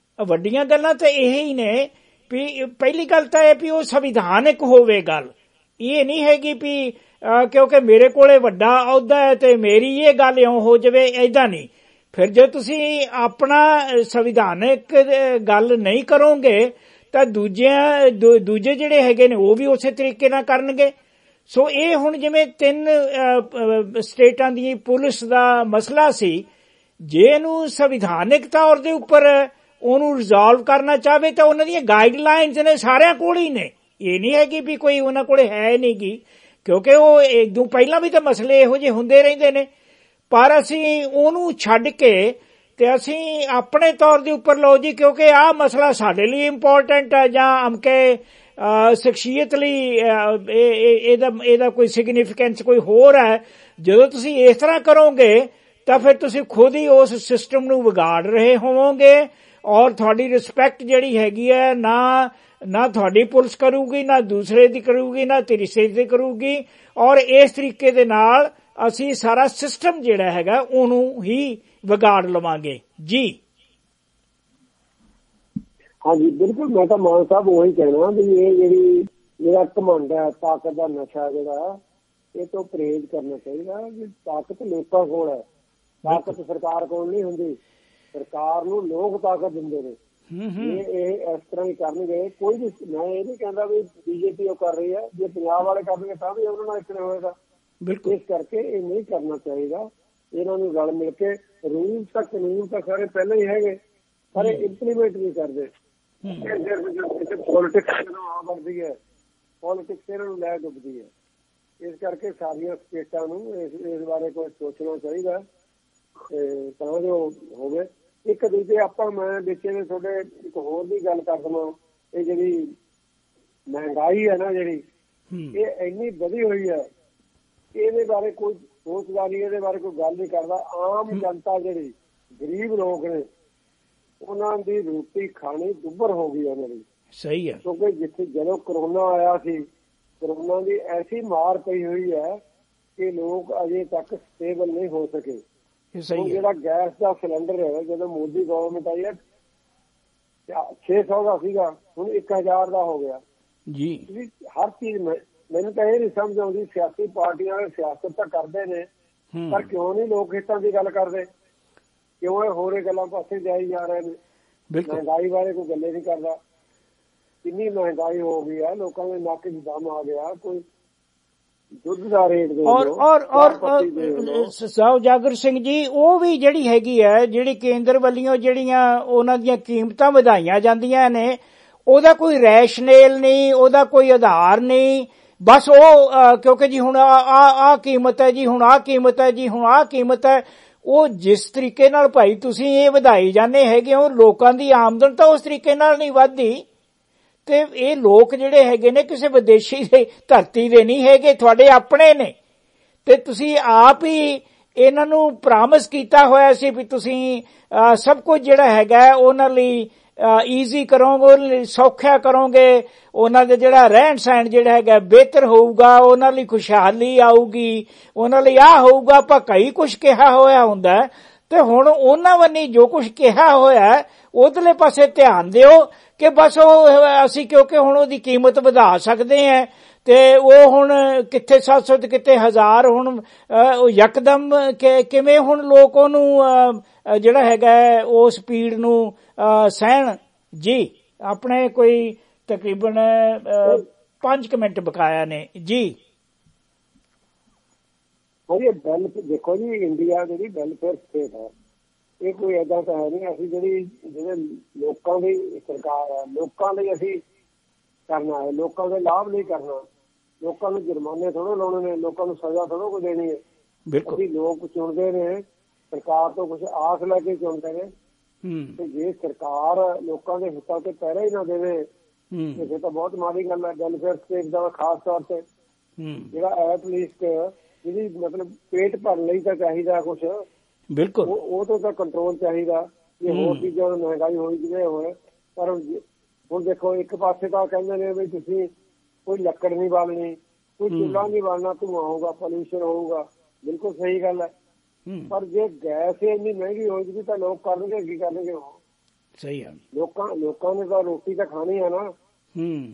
ਵੱਡੀਆਂ ਗੱਲਾਂ ਤਾਂ ਇਹ ਹੀ ਨੇ ਵੀ ਪਹਿਲੀ ਗੱਲ ਤਾਂ ਇਹ ਵੀ ਉਹ ਸੰਵਿਧਾਨਿਕ ਹੋਵੇ ਗੱਲ, ਇਹ ਨਹੀਂ ਹੈਗੀ ਵੀ ਕਿਉਂਕਿ ਮੇਰੇ ਕੋਲੇ ਵੱਡਾ ਅਹੁਦਾ ਹੈ ਤੇ ਮੇਰੀ ਇਹ ਗੱਲ ਇਉਂ ਹੋ ਜਾਵੇ, ਏਦਾਂ ਨਹੀਂ। ਫਿਰ ਜੇ ਤੁਸੀਂ ਆਪਣਾ ਸੰਵਿਧਾਨਕ ਗੱਲ ਨਹੀਂ ਕਰੋਗੇ ਤਾਂ ਦੂਜਿਆਂ ਦੂਜੇ ਜਿਹੜੇ ਹੈਗੇ ਨੇ ਉਹ ਵੀ ਉਸੇ ਤਰੀਕੇ ਨਾਲ ਕਰਨਗੇ। ਸੋ ਇਹ ਹੁਣ ਜਿਵੇਂ ਤਿੰਨ ਸਟੇਟਾਂ ਦੀ ਪੁਲਿਸ ਦਾ ਮਸਲਾ ਸੀ, ਜੇ ਇਹਨੂੰ ਸੰਵਿਧਾਨਕ ਤੌਰ ਦੇ ਉੱਪਰ ਉਹਨੂੰ ਰਿਜ਼ੋਲਵ ਕਰਨਾ ਚਾਹਵੇ ਤਾਂ ਉਹਨਾਂ ਦੀਆਂ ਗਾਈਡਲਾਈਨਸ ਨੇ ਸਾਰਿਆਂ ਕੋਲ ਹੀ ਨੇ। ਇਹ ਨਹੀਂ ਹੈਗੀ ਵੀ ਕੋਈ ਉਹਨਾਂ ਕੋਲ ਹੈ ਨਹੀਂ ਗੀ, ਕਿਉਂਕਿ ਉਹ ਇੱਕ ਦੋ ਪਹਿਲਾਂ ਵੀ ਤਾਂ ਮਸਲੇ ਇਹੋ ਜਿਹੇ ਹੁੰਦੇ ਰਹਿੰਦੇ ਨੇ। ਪਰ ਅਸੀਂ ਉਹਨੂੰ ਛੱਡ ਕੇ ਤੇ ਅਸੀਂ ਆਪਣੇ ਤੌਰ ਦੇ ਉੱਪਰ ਲਓ ਜੀ, ਕਿਉਂਕਿ ਆਹ ਮਸਲਾ ਸਾਡੇ ਲਈ ਇੰਪੋਰਟੈਂਟ ਹੈ ਜਾਂ ਅਮਕੇ ਸ਼ਖਸੀਅਤ ਲਈ ਇਹਦਾ ਇਹਦਾ ਕੋਈ ਸਿਗਨੀਫੀਕੈਂਸ ਕੋਈ ਹੋਰ ਹੈ। ਜਦੋਂ ਤੁਸੀਂ ਇਸ ਤਰ੍ਹਾਂ ਕਰੋਗੇ ਤਾਂ ਫਿਰ ਤੁਸੀਂ ਖੁਦ ਹੀ ਉਸ ਸਿਸਟਮ ਨੂੰ ਵਿਗਾੜ ਰਹੇ ਹੋਵੋਗੇ ਔਰ ਤੁਹਾਡੀ ਰਿਸਪੈਕਟ ਜਿਹੜੀ ਹੈਗੀ ਹੈ ਨਾ ਨਾ ਤੁਹਾਡੀ ਪੁਲਿਸ ਕਰੂਗੀ, ਨਾ ਦੂਸਰੇ ਦੀ ਕਰੂਗੀ, ਨਾ ਤੀਸਰੇ ਦੀ ਕਰੂਗੀ। ਔਰ ਇਸ ਤਰੀਕੇ ਦੇ ਨਾਲ ਅਸੀਂ ਸਾਰਾ ਸਿਸਟਮ ਜਿਹੜਾ ਹੈਗਾ ਉਹਨੂੰ ਹੀ ਵਿਗਾੜ ਲਵਾਂਗੇ ਜੀ। ਹਾਂਜੀ ਬਿਲਕੁਲ, ਮੈਂ ਤਾਂ ਮਾਨ ਸਾਹਿਬ ਉਹੀ ਕਹਿਣਾ ਵੀ ਇਹ ਜਿਹੜੀ ਮੇਰਾ ਘਮੰਡ ਹੈ, ਤਾਕਤ ਦਾ ਨਸ਼ਾ ਜਿਹੜਾ, ਇਹ ਤੋਂ ਪਰਹੇਜ਼ ਕਰਨਾ ਚਾਹੀਦਾ। ਵੀ ਤਾਕਤ ਲੋਕਾਂ ਕੋਲ ਹੈ, ਤਾਕਤ ਸਰਕਾਰ ਕੋਲ ਨਹੀਂ ਹੁੰਦੀ। ਸਰਕਾਰ ਨੂੰ ਲੋਕ ਤਾਕਤ ਦਿੰਦੇ ਨੇ। ਇਹ ਇਹ ਇਸ ਤਰ੍ਹਾਂ ਹੀ ਕਰਨਗੇ। ਕੋਈ ਵੀ, ਮੈਂ ਇਹ ਨਹੀਂ ਕਹਿੰਦਾ ਵੀ ਬੀਜੇਪੀ ਉਹ ਕਰ ਰਹੀ ਹੈ, ਜੇ ਪੰਜਾਬ ਵਾਲੇ ਕਰਨਗੇ ਤਾਂ ਵੀ ਉਹਨਾਂ ਨਾਲ ਇਸ ਤਰ੍ਹਾਂ ਹੋਏਗਾ। ਬਿਲਕੁਲ, ਇਸ ਕਰਕੇ ਇਹ ਨਹੀਂ ਕਰਨਾ ਚਾਹੀਦਾ। ਇਹਨਾਂ ਨੂੰ ਰਲ ਮਿਲ ਕੇ ਰੂਲ ਤਾਂ ਕਾਨੂੰਨ ਤਾਂ ਸਾਰੇ ਪਹਿਲਾਂ ਹੀ ਹੈਗੇ, ਪਰ ਇੰਪਲੀਮੈਂਟ ਨਹੀਂ ਕਰਦੇ। ਪੋਲੀਟਿਕਸ ਜਦੋਂ ਆ ਬਣਦੀ ਹੈ, ਪੋਲੀਟਿਕਸ ਇਹਨਾਂ ਨੂੰ ਲੈ ਡੁੱਬਦੀ ਹੈ। ਇਸ ਕਰਕੇ ਸਾਰੀਆਂ ਸਟੇਟਾਂ ਨੂੰ ਇਸ ਇਸ ਬਾਰੇ ਕੁਝ ਸੋਚਣਾ ਚਾਹੀਦਾ ਤਾਂ ਜੋ ਹੋਵੇ। ਇੱਕ ਦੂਜੇ ਆਪਾਂ ਮੈਂ ਵਿੱਚ ਦੇ ਤੁਹਾਡੇ ਇੱਕ ਹੋਰ ਵੀ ਗੱਲ ਕਰ ਦੇਵਾਂ, ਇਹ ਜਿਹੜੀ ਮਹਿੰਗਾਈ ਹੈ ਨਾ ਜਿਹੜੀ, ਇਹ ਇੰਨੀ ਵਧੀ ਹੋਈ ਹੈ, ਇਹਦੇ ਬਾਰੇ ਕੋਈ ਸੋਚਦਾ ਨਹੀਂ, ਇਹਦੇ ਬਾਰੇ ਕੋਈ ਗੱਲ ਨਹੀਂ ਕਰਦਾ। ਆਮ ਜਨਤਾ ਜਿਹੜੀ ਗਰੀਬ ਲੋਕ ਨੇ ਉਹਨਾਂ ਦੀ ਰੋਟੀ ਖਾਣੀ ਦੁੱਬਰ ਹੋ ਗਈ ਉਹਨਾਂ ਦੀ। ਸਹੀ ਹੈ, ਕਿਉਂਕਿ ਜਿੱਥੇ ਜਦੋਂ ਕਰੋਨਾ ਆਇਆ ਸੀ, ਕਰੋਨਾ ਦੀ ਐਸੀ ਮਾਰ ਪਈ ਹੋਈ ਹੈ ਕਿ ਲੋਕ ਅਜੇ ਤੱਕ ਸਟੇਬਲ ਨਹੀਂ ਹੋ ਸਕੇ। ਜਿਹੜਾ ਗੈਸ ਦਾ ਸਿਲੰਡਰ ਹੈ, ਜਦੋਂ ਮੋਦੀ ਗਵਰਨਮੈਂਟ ਆਈ ਹੈ ਛੇ ਸੌ ਦਾ ਸੀਗਾ, ਹੁਣ ਇੱਕ ਹਜ਼ਾਰ ਦਾ ਹੋ ਗਿਆ ਜੀ। ਹਰ ਚੀਜ਼ ਮੈਨੂੰ ਤਾਂ ਇਹ ਨਹੀਂ ਸਮਝ ਆਉਂਦੀ, ਸਿਆਸੀ ਪਾਰਟੀਆਂ ਵਾਲੇ ਸਿਆਸਤ ਤਾਂ ਕਰਦੇ ਨੇ ਪਰ ਕਿਉਂ ਨਹੀਂ ਲੋਕ ਹਿੱਤਾਂ ਦੀ ਗੱਲ ਕਰਦੇ? ਕਿਉਂ ਇਹ ਹੋਰੇ ਗੱਲਾਂ ਪਾਸੇ ਜਾਈ ਜਾ ਰਹੇ ਨੇ? ਮਹਿੰਗਾਈ ਬਾਰੇ ਕੋਈ ਗੱਲੇ ਨਹੀਂ ਕਰਦਾ। ਕਿੰਨੀ ਮਹਿੰਗਾਈ ਹੋ ਗਈ ਹੈ, ਲੋਕਾਂ ਦੇ ਨੱਕ 'ਚ ਦਮ ਆ ਗਿਆ। ਕੋਈ ਦੁੱਧ ਦਾ ਰੇਟ ਦੇ ਔਰ ਔਰ ਔਰ ਸਾਹਿਬ ਉਜਾਗਰ ਸਿੰਘ ਜੀ, ਉਹ ਵੀ ਜਿਹੜੀ ਹੈਗੀ ਹੈ, ਜਿਹੜੀ ਕੇਂਦਰ ਵੱਲੋਂ ਜਿਹੜੀਆਂ ਉਹਨਾਂ ਦੀਆਂ ਕੀਮਤਾਂ ਵਧਾਈਆਂ ਜਾਂਦੀਆਂ ਨੇ, ਉਹਦਾ ਕੋਈ ਰੈਸ਼ਨੇਲ ਨਹੀਂ, ਉਹਦਾ ਕੋਈ ਆਧਾਰ ਨਹੀਂ। ਬਸ ਉਹ ਕਿਉਂਕਿ ਜੀ ਹੁਣ ਆਹ ਕੀਮਤ ਹੈ ਜੀ, ਹੁਣ ਆਹ ਕੀਮਤ ਹੈ ਜੀ, ਹੁਣ ਆਹ ਕੀਮਤ ਹੈ। ਉਹ ਜਿਸ ਤਰੀਕੇ ਨਾਲ ਭਾਈ ਤੁਸੀਂ ਇਹ ਵਧਾਈ ਜਾਂਦੇ ਹੈਗੇ ਹੋ, ਲੋਕਾਂ ਦੀ ਆਮਦਨ ਤਾਂ ਉਸ ਤਰੀਕੇ ਨਾਲ ਨਹੀਂ ਵੱਧਦੀ। ਤੇ ਇਹ ਲੋਕ ਜਿਹੜੇ ਹੈਗੇ ਨੇ ਕਿਸੇ ਵਿਦੇਸ਼ੀ ਦੇ ਧਰਤੀ ਦੇ ਨਹੀਂ ਹੈਗੇ, ਤੁਹਾਡੇ ਆਪਣੇ ਨੇ। ਤੇ ਤੁਸੀਂ ਆਪ ਹੀ ਇਹਨਾਂ ਨੂੰ ਪ੍ਰਾਮਿਸ ਕੀਤਾ ਹੋਇਆ ਸੀ ਵੀ ਤੁਸੀਂ ਸਭ ਕੁਝ ਜਿਹੜਾ ਹੈਗਾ ਉਹਨਾਂ ਲਈ ਈਜ਼ੀ ਕਰੋਗੇ, ਸੌਖਾ ਕਰੋਗੇ, ਉਹਨਾਂ ਦਾ ਜਿਹੜਾ ਰਹਿਣ ਸਹਿਣ ਜਿਹੜਾ ਹੈਗਾ ਬਿਹਤਰ ਹੋਊਗਾ, ਉਹਨਾਂ ਲਈ ਖੁਸ਼ਹਾਲੀ ਆਊਗੀ, ਉਹਨਾਂ ਲਈ ਆਹ ਹੋਊਗਾ। ਆਪਾਂ ਕਈ ਕੁਛ ਕਿਹਾ ਹੋਇਆ ਹੁੰਦਾ ਤੇ ਹੁਣ ਉਹਨਾਂ ਵੱਲੋਂ ਜੋ ਕੁਛ ਕਿਹਾ ਹੋਇਆ ਉਧਰਲੇ ਪਾਸੇ ਧਿਆਨ ਦਿਓ ਕਿ ਬਸ ਉਹ ਅਸੀਂ ਕਿਉਂਕਿ ਹੁਣ ਉਹਦੀ ਕੀਮਤ ਵਧਾ ਸਕਦੇ ਹਾਂ ਤੇ ਉਹ ਹੁਣ ਕਿੱਥੇ ਸੱਤ ਸੌ ਤੇ ਕਿਤੇ ਹਜ਼ਾਰ, ਹੁਣ ਯਕਦਮ ਕਿਵੇਂ ਹੁਣ ਲੋਕ ਉਹਨੂੰ ਜਿਹੜਾ ਹੈਗਾ ਉਹ ਸਪੀਡ ਨੂੰ ਸਹਿਣ ਜੀ। ਆਪਣੇ ਕੋਈ ਤਕਰੀਬਨ ਪੰਜ ਕੁ ਮਿੰਟ ਬਕਾਇਆ ਨੇ ਜੀ। ਦੇਖੋ ਜੀ, ਇੰਡੀਆ ਜਿਹੜੀ ਵੈਲਫੇਅਰ ਸਟੇਟ ਹੈ, ਇਹ ਕੋਈ ਏਦਾਂ ਤਾਂ ਹੈ ਨਹੀਂ। ਅਸੀਂ ਜਿਹੜੀ ਜਿਹੜੇ ਲੋਕਾਂ ਦੀ ਸਰਕਾਰ ਹੈ, ਲੋਕਾਂ ਲਈ ਅਸੀਂ ਕਰਨਾ ਹੈ, ਲੋਕਾਂ ਦੇ ਲਾਭ ਨਹੀਂ ਕਰਨਾ। ਲੋਕਾਂ ਨੂੰ ਜੁਰਮਾਨੇ ਥੋੜ੍ਹੇ ਲਾਉਣੇ ਨੇ, ਲੋਕਾਂ ਨੂੰ ਸਜ਼ਾ ਥੋੜ੍ਹਾ ਕੋਈ ਦੇਣੀ ਹੈ। ਅਸੀਂ ਲੋਕ ਚੁਣਦੇ ਨੇ, ਸਰਕਾਰ ਤੋਂ ਕੁਛ ਆਸ ਲੈ ਕੇ ਚੁਣਦੇ ਨੇ। ਤੇ ਜੇ ਸਰਕਾਰ ਲੋਕਾਂ ਦੇ ਹਿੱਤਾਂ ਤੇ ਪਹਿਰਾ ਹੀ ਨਾ ਦੇਵੇ ਇਹ ਤਾਂ ਬਹੁਤ ਮਾੜੀ ਗੱਲ ਹੈ। ਵੈਲਫੇਅਰ ਸਟੇਟ ਦਾ ਖਾਸ ਤੌਰ ਤੇ ਜਿਹੜਾ ਐਟਲੀਸਟ ਜਿਹਦੀ ਮਤਲਬ ਪੇਟ ਭਰਨ ਲਈ ਤਾਂ ਚਾਹੀਦਾ ਕੁਛ, ਬਿਲਕੁਲ ਉਹ ਤੋਂ ਤਾਂ ਕੰਟਰੋਲ ਚਾਹੀਦਾ। ਜੇ ਹੋਰ ਚੀਜ਼ਾਂ ਮਹਿੰਗਾਈ ਹੋਈ ਜਿਵੇਂ ਹੋਏ, ਪਰ ਹੁਣ ਦੇਖੋ ਇੱਕ ਪਾਸੇ ਤਾਂ ਕਹਿੰਦੇ ਨੇ ਵੀ ਤੁਸੀਂ ਕੋਈ ਲੱਕੜ ਨਹੀਂ ਬਾਲਣੀ, ਕੋਈ ਚੁੱਲ੍ਹਾ ਨਹੀਂ ਬਾਲਣਾ, ਧੂੰਆਂ ਹੋਊਗਾ, ਪੋਲਿਊਸ਼ਨ ਹੋਊਗਾ। ਬਿਲਕੁਲ ਸਹੀ ਗੱਲ ਹੈ, ਪਰ ਜੇ ਗੈਸ ਇੰਨੀ ਮਹਿੰਗੀ ਹੋਏਗੀ ਤਾਂ ਲੋਕ ਕਰਨਗੇ ਕੀ ਕਰਨਗੇ? ਉਹ ਸਹੀ ਹੈ, ਲੋਕਾਂ ਲੋਕਾਂ ਨੇ ਤਾਂ ਰੋਟੀ ਤਾਂ ਖਾਣੀ ਹੈ ਨਾ।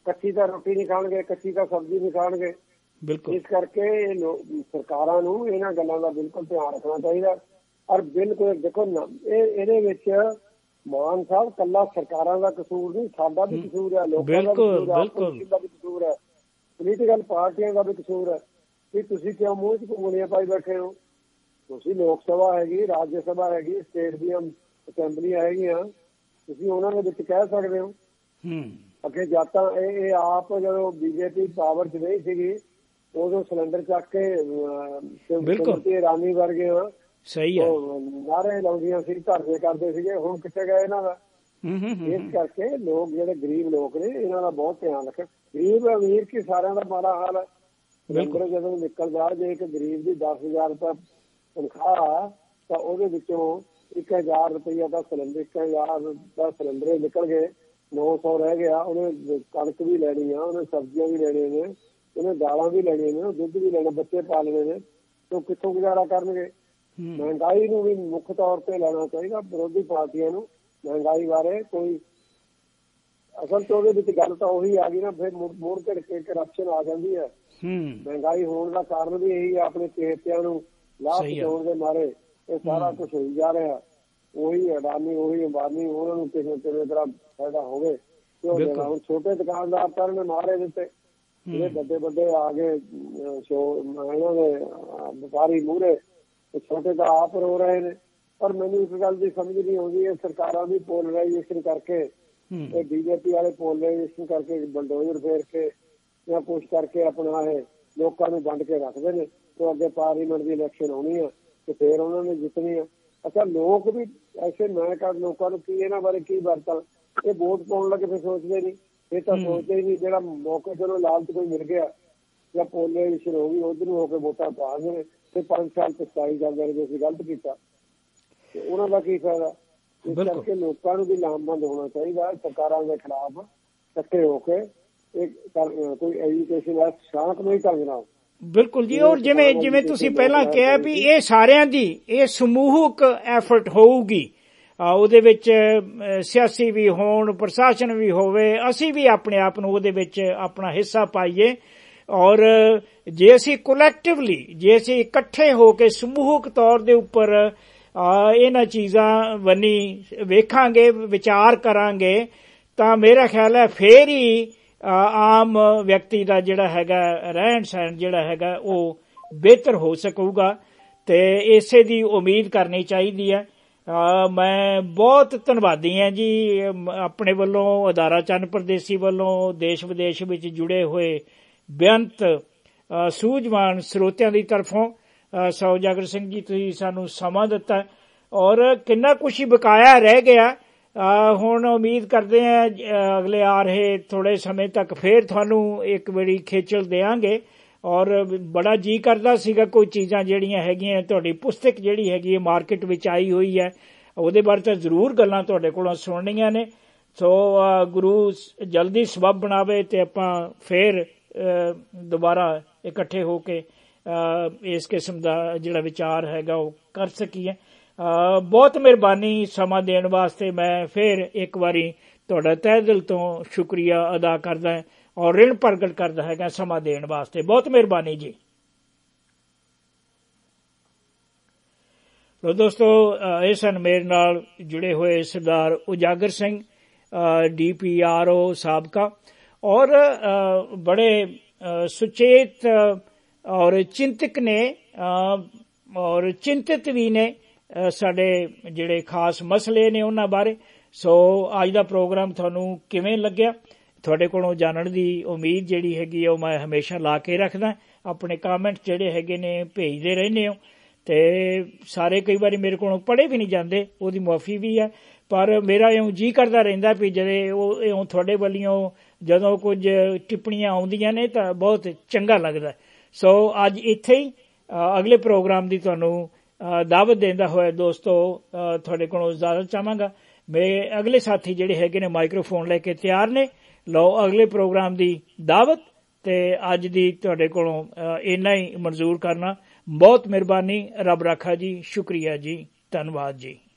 ਕੱਚੀ ਤਾਂ ਰੋਟੀ ਨਹੀਂ ਖਾਣਗੇ, ਕੱਚੀ ਤਾਂ ਸਬਜ਼ੀ ਨਹੀਂ ਖਾਣਗੇ। ਬਿਲਕੁਲ ਇਸ ਕਰਕੇ ਸਰਕਾਰਾਂ ਨੂੰ ਇਹਨਾਂ ਗੱਲਾਂ ਦਾ ਬਿਲਕੁਲ ਧਿਆਨ ਰੱਖਣਾ ਚਾਹੀਦਾ। ਔਰ ਬਿਲਕੁਲ ਦੇਖੋ ਨਾ, ਇਹ ਇਹਦੇ ਵਿੱਚ ਮਾਨ ਸਾਹਿਬ ਕੱਲਾ ਸਰਕਾਰਾਂ ਦਾ ਕਸੂਰ ਨਹੀਂ, ਸਾਡਾ ਵੀ ਕਸੂਰ ਹੈ, ਲੋਕਾਂ ਦਾ ਵੀ ਕਸੂਰ ਹੈ, ਪੋਲੀਟੀਕਲ ਪਾਰਟੀਆਂ ਦਾ ਵੀ ਕਸੂਰ ਹੈ ਕਿ ਤੁਸੀਂ ਕਿਉਂ ਮੂੰਹ 'ਚ ਉਂਗਲੀਆਂ ਪਾਈ ਬੈਠੇ ਹੋ। ਤੁਸੀਂ ਲੋਕ ਸਭਾ ਹੈਗੀ, ਰਾਜ ਸਭਾ ਹੈਗੀ, ਸਟੇਟ ਦੀਆਂ ਅਸੈਂਬਲੀਆਂ ਹੈਗੀਆਂ, ਤੁਸੀਂ ਉਹਨਾਂ ਦੇ ਵਿੱਚ ਕਹਿ ਸਕਦੇ ਹੋ। ਅੱਗੇ ਜਦ ਤਾਂ ਇਹ ਇਹ ਆਪ ਜਦੋਂ ਬੀਜੇਪੀ ਪਾਵਰ 'ਚ ਨਹੀਂ ਸੀਗੀ ਉਦੋਂ ਸਿਲੰਡਰ ਚੱਕ ਕੇ ਸਮ੍ਰਿਤੀ ਇਰਾਨੀ ਵਰਗੇ ਸਹੀ ਹੈ ਨਾਰੇ ਲਾਉਂਦੀਆਂ ਸੀ, ਧਰਨੇ ਕਰਦੇ ਸੀਗੇ। ਹੁਣ ਕਿੱਥੇ ਗਏ ਇਹਨਾਂ ਦਾ? ਇਸ ਕਰਕੇ ਲੋਕ ਜਿਹੜੇ ਗਰੀਬ ਲੋਕ ਨੇ ਇਹਨਾਂ ਦਾ ਬਹੁਤ ਧਿਆਨ ਰੱਖਣ। ਗਰੀਬ ਅਮੀਰ ਕੀ ਸਾਰਿਆਂ ਦਾ ਮਾੜਾ ਹਾਲ ਹੈ। ਸਿਲੰਡਰ ਜਦੋਂ ਨਿਕਲਦਾ, ਜੇ ਇੱਕ ਗਰੀਬ ਦੀ ਦਸ ਹਜ਼ਾਰ ਰੁਪਇਆ ਤਨਖਾਹ ਤਾਂ ਉਹਦੇ ਵਿੱਚੋਂ ਇੱਕ ਹਜ਼ਾਰ ਰੁਪਈਆ ਦਾ ਸਿਲੰਡਰ, ਇੱਕ ਹਜ਼ਾਰ ਦਾ ਸਿਲੰਡਰ ਨਿਕਲ ਗਏ, ਨੌ ਸੌ ਰਹਿ ਗਿਆ। ਉਹਨੇ ਕਣਕ ਵੀ ਲੈਣੀ ਆ, ਉਹਨੇ ਸਬਜ਼ੀਆਂ ਵੀ ਲੈਣੀਆਂ ਨੇ, ਉਹਨੇ ਦਾਲਾਂ ਵੀ ਲੈਣੀਆਂ ਨੇ, ਦੁੱਧ ਵੀ ਲੈਣਾ, ਬੱਚੇ ਪਾਲਣੇ ਨੇ, ਉਹ ਕਿੱਥੋਂ ਗੁਜ਼ਾਰਾ ਕਰਨਗੇ? ਮਹਿੰਗਾਈ ਨੂੰ ਵੀ ਮੁੱਖ ਤੌਰ ਤੇ ਲੈਣਾ ਚਾਹੀਦਾ ਵਿਰੋਧੀ ਪਾਰਟੀਆਂ ਨੂੰ। ਮਹਿੰਗਾਈ ਬਾਰੇ ਕੋਈ ਅਸਲ ਚ ਉਹਦੇ ਵਿੱਚ ਗੱਲ ਤਾਂ ਉਹੀ ਆ ਗਈ ਨਾ, ਫਿਰ ਮੁੜ ਕੇ ਕਰਪਸ਼ਨ ਆ ਜਾਂਦੀ ਹੈ। ਮਹਿੰਗਾਈ ਹੋਣ ਦਾ ਕਾਰਨ ਵੀ ਇਹੀ ਆ, ਆਪਣੇ ਚੇਤਿਆਂ ਨੂੰ ਲਾਭ ਪਹੁੰਚਾਉਣ ਦੇ ਮਾਰੇ ਇਹ ਸਾਰਾ ਕੁਛ ਹੋਈ ਜਾ ਰਿਹਾ। ਉਹੀ ਅਡਾਨੀ, ਉਹੀ ਅੰਬਾਨੀ, ਉਹਨਾਂ ਨੂੰ ਕਿਸੇ ਕਿਸੇ ਤਰ੍ਹਾਂ ਫਾਇਦਾ ਹੋਵੇ ਕਿਉਂ ਦੇਣਾ। ਹੁਣ ਛੋਟੇ ਦੁਕਾਨਦਾਰ ਤਾਂ ਨੇ ਮਾਰੇ ਦਿੱਤੇ, ਜਿਹੜੇ ਵੱਡੇ ਵੱਡੇ ਆ ਗਏ ਇਹਨਾਂ ਦੇ ਵਪਾਰੀ ਮੂਹਰੇ, ਛੋਟੇ ਤਾਂ ਆਪ ਰੋ ਰਹੇ ਨੇ। ਪਰ ਮੈਨੂੰ ਇੱਕ ਗੱਲ ਦੀ ਸਮਝ ਨਹੀਂ ਆਉਂਦੀ, ਇਹ ਸਰਕਾਰਾਂ ਦੀ ਪੋਲਰਾਈਜੇਸ਼ਨ ਕਰਕੇ, ਇਹ ਬੀਜੇਪੀ ਵਾਲੇ ਪੋਲਰਾਈਜੇਸ਼ਨ ਕਰਕੇ ਬਲਡੋਜ਼ਰ ਫੇਰ ਕੇ ਜਾਂ ਕੁਛ ਕਰਕੇ ਆਪਣਾ ਇਹ ਲੋਕਾਂ ਨੂੰ ਵੰਡ ਕੇ ਰੱਖਦੇ ਨੇ। ਤੇ ਅੱਗੇ ਪਾਰਲੀਮੈਂਟ ਦੀ ਇਲੈਕਸ਼ਨ ਆਉਣੀ ਆ ਤੇ ਫੇਰ ਉਹਨਾਂ ਨੇ ਜਿੱਤਣੀ ਆ। ਅੱਛਾ, ਲੋਕ ਵੀ ਐਸੇ ਮੈਂ ਕਰ ਲੋਕਾਂ ਨੂੰ ਕੀ ਇਹਨਾਂ ਬਾਰੇ ਕੀ ਵਰਤਾਂ? ਇਹ ਵੋਟ ਪਾਉਣ ਲੱਗੇ ਫਿਰ ਸੋਚਦੇ ਨਹੀਂ, ਇਹ ਤਾਂ ਸੋਚਦੇ ਹੀ ਨਹੀਂ। ਜਿਹੜਾ ਮੌਕੇ ਚਲੋ ਲਾਲਚ ਕੋਈ ਮਿਲ ਗਿਆ ਜਾਂ ਪੋਲਰਾਈਜੇਸ਼ਨ ਹੋ ਗਈ, ਉਧਰ ਨੂੰ ਹੋ ਕੇ ਵੋਟਾਂ ਪਾ ਗਏ ਤੇ ਪੰਜ ਸਾਲ ਪਛਤਾਈ ਜਾਂਦੇ ਨੇ ਅਸੀਂ ਗਲਤ ਕੀਤਾ, ਤੇ ਉਹਨਾਂ ਦਾ ਕੀ ਫਾਇਦਾ? ਇਸ ਕਰਕੇ ਲੋਕਾਂ ਨੂੰ ਵੀ ਲਾਮਬੰਦ ਹੋਣਾ ਚਾਹੀਦਾ, ਸਰਕਾਰਾਂ ਦੇ ਖਿਲਾਫ ਇਕੱਠੇ ਹੋ ਕੇ ਕੋਈ ਐਜੂਕੇਸ਼ਨ ਹੈ ਸ਼ਾਂਤਮਈ ਢੰਗ ਨਾਲ। ਬਿਲਕੁਲ ਜੀ। ਔਰ ਜਿਵੇਂ ਜਿਵੇਂ ਤੁਸੀਂ ਪਹਿਲਾਂ ਕਿਹਾ ਵੀ ਇਹ ਸਾਰਿਆਂ ਦੀ ਇਹ ਸਮੂਹਕ ਐਫਰਟ ਹੋਊਗੀ, ਉਹਦੇ ਵਿੱਚ ਸਿਆਸੀ ਵੀ ਹੋਣ, ਪ੍ਰਸ਼ਾਸਨ ਵੀ ਹੋਵੇ, ਅਸੀਂ ਵੀ ਆਪਣੇ ਆਪ ਨੂੰ ਉਹਦੇ ਵਿੱਚ ਆਪਣਾ ਹਿੱਸਾ ਪਾਈਏ। ਔਰ ਜੇ ਅਸੀਂ ਕੋਲੈਕਟਿਵਲੀ, ਜੇ ਅਸੀਂ ਇਕੱਠੇ ਹੋ ਕੇ ਸਮੂਹਕ ਤੌਰ ਦੇ ਉੱਪਰ ਇਹਨਾਂ ਚੀਜ਼ਾਂ ਵੱਨੀ ਵੇਖਾਂਗੇ, ਵਿਚਾਰ ਕਰਾਂਗੇ, ਤਾਂ ਮੇਰਾ ਖਿਆਲ ਹੈ ਫੇਰ ਹੀ ਆਮ ਵਿਅਕਤੀ ਦਾ ਜਿਹੜਾ ਹੈਗਾ ਰਹਿਣ ਸਹਿਣ ਜਿਹੜਾ ਹੈਗਾ ਉਹ ਬਿਹਤਰ ਹੋ ਸਕੂਗਾ। ਤੇ ਇਸੇ ਦੀ ਉਮੀਦ ਕਰਨੀ ਚਾਹੀਦੀ ਹੈ। ਮੈਂ ਬਹੁਤ ਧੰਨਵਾਦੀ ਹਾਂ ਜੀ ਆਪਣੇ ਵੱਲੋਂ, ਅਦਾਰਾ ਚੰਨ ਪਰਦੇਸੀ ਵੱਲੋਂ, ਦੇਸ਼ ਵਿਦੇਸ਼ ਵਿੱਚ ਜੁੜੇ ਹੋਏ ਬੇਅੰਤ ਸੂਝਵਾਨ ਸਰੋਤਿਆਂ ਦੀ ਤਰਫੋਂ। ਸੌ ਉਜਾਗਰ ਸਿੰਘ ਜੀ, ਤੁਸੀਂ ਸਾਨੂੰ ਸਮਾਂ ਦਿੱਤਾ ਔਰ ਕਿੰਨਾ ਕੁਛ ਹੀ ਬਕਾਇਆ ਰਹਿ ਗਿਆ। ਹੁਣ ਉਮੀਦ ਕਰਦੇ ਹਾਂ ਅਗਲੇ ਆ ਰਹੇ ਥੋੜੇ ਸਮੇਂ ਤੱਕ ਫੇਰ ਤੁਹਾਨੂੰ ਇੱਕ ਵਾਰੀ ਖੇਚਲ ਦੇਵਾਂਗੇ। ਔਰ ਬੜਾ ਜੀ ਕਰਦਾ ਸੀਗਾ ਕੋਈ ਚੀਜ਼ਾਂ ਜਿਹੜੀਆਂ ਹੈਗੀਆਂ, ਤੁਹਾਡੀ ਪੁਸਤਕ ਜਿਹੜੀ ਹੈਗੀ ਹੈ ਮਾਰਕੀਟ ਵਿੱਚ ਆਈ ਹੋਈ ਹੈ, ਉਹਦੇ ਬਾਰੇ ਤਾਂ ਜ਼ਰੂਰ ਗੱਲਾਂ ਤੁਹਾਡੇ ਕੋਲੋਂ ਸੁਣਨੀਆਂ ਨੇ। ਸੋ ਗੁਰੂ ਜਲਦੀ ਸਬੱਬ ਬਣਾਵੇ ਤੇ ਆਪਾਂ ਫੇਰ ਦੁਬਾਰਾ ਇਕੱਠੇ ਹੋ ਕੇ ਇਸ ਕਿਸਮ ਦਾ ਜਿਹੜਾ ਵਿਚਾਰ ਹੈਗਾ ਉਹ ਕਰ ਸਕੀਏ। ਬਹੁਤ ਮਿਹਰਬਾਨੀ ਸਮਾਂ ਦੇਣ ਵਾਸਤੇ। ਮੈਂ ਫਿਰ ਇੱਕ ਵਾਰੀ ਤੁਹਾਡਾ ਤਹਿ ਦਿਲ ਤੋਂ ਸ਼ੁਕਰੀਆ ਅਦਾ ਕਰਦਾ ਔਰ ਰਿਣ ਪ੍ਰਗਟ ਕਰਦਾ ਹੈਗਾ ਸਮਾਂ ਦੇਣ ਵਾਸਤੇ। ਬਹੁਤ ਮਿਹਰਬਾਨੀ ਜੀ। ਲੋ ਦੋਸਤੋ, ਇਹ ਸਨ ਮੇਰੇ ਨਾਲ ਜੁੜੇ ਹੋਏ Sardar Ujagar Singh, D P R O ਸਾਬਕਾ, ਔਰ ਬੜੇ ਸੁਚੇਤ ਔਰ ਚਿੰਤਕ ਨੇ ਔਰ ਚਿੰਤਿਤ ਵੀ ਨੇ ਸਾਡੇ ਜਿਹੜੇ ਖਾਸ ਮਸਲੇ ਨੇ ਉਹਨਾਂ ਬਾਰੇ। ਸੋ ਅੱਜ ਦਾ ਪ੍ਰੋਗਰਾਮ ਤੁਹਾਨੂੰ ਕਿਵੇਂ ਲੱਗਿਆ? ਤੁਹਾਡੇ ਕੋਲੋਂ ਜਾਣਨ ਦੀ ਉਮੀਦ ਜਿਹੜੀ ਹੈਗੀ ਉਹ ਮੈਂ ਹਮੇਸ਼ਾ ਲਾ ਕੇ ਰੱਖਦਾ। ਆਪਣੇ ਕਾਮੈਂਟ ਜਿਹੜੇ ਹੈਗੇ ਨੇ ਭੇਜਦੇ ਰਹਿੰਦੇ ਹੋ, ਤੇ ਸਾਰੇ ਕਈ ਵਾਰੀ ਮੇਰੇ ਕੋਲੋਂ ਪੜ੍ਹੇ ਵੀ ਨਹੀਂ ਜਾਂਦੇ, ਉਹਦੀ ਮੁਆਫੀ ਵੀ ਹੈ। ਪਰ ਮੇਰਾ ਇਉਂ ਜੀ ਕਰਦਾ ਰਹਿੰਦਾ ਵੀ ਜਦੋਂ ਉਹ ਇਉਂ ਤੁਹਾਡੇ ਵੱਲੋਂ ਜਦੋਂ ਕੁਝ ਟਿੱਪਣੀਆਂ ਆਉਂਦੀਆਂ ਨੇ ਤਾਂ ਬਹੁਤ ਚੰਗਾ ਲੱਗਦਾ। ਸੋ ਅੱਜ ਇੱਥੇ ਹੀ ਅਗਲੇ ਪ੍ਰੋਗਰਾਮ ਦੀ ਤੁਹਾਨੂੰ ਦਾਵਤ ਦਿੰਦਾ ਹੋਇਆ ਦੋਸਤੋ ਤੁਹਾਡੇ ਕੋਲੋਂ ਇਜਾਜ਼ਤ ਚਾਹਾਂਗਾ। ਮੇਰੇ ਅਗਲੇ ਸਾਥੀ ਜਿਹੜੇ ਹੈਗੇ ਨੇ ਮਾਈਕ੍ਰੋਫੋਨ ਲੈ ਕੇ ਤਿਆਰ ਨੇ। ਲਓ ਅਗਲੇ ਪ੍ਰੋਗਰਾਮ ਦੀ ਦਾਵਤ, ਤੇ ਅੱਜ ਦੀ ਤੁਹਾਡੇ ਕੋਲੋਂ ਇੰਨਾ ਹੀ ਮਨਜ਼ੂਰ ਕਰਨਾ। ਬਹੁਤ ਮਿਹਰਬਾਨੀ। ਰੱਬ ਰਾਖਾ ਜੀ। ਸ਼ੁਕਰੀਆ ਜੀ। ਧੰਨਵਾਦ ਜੀ।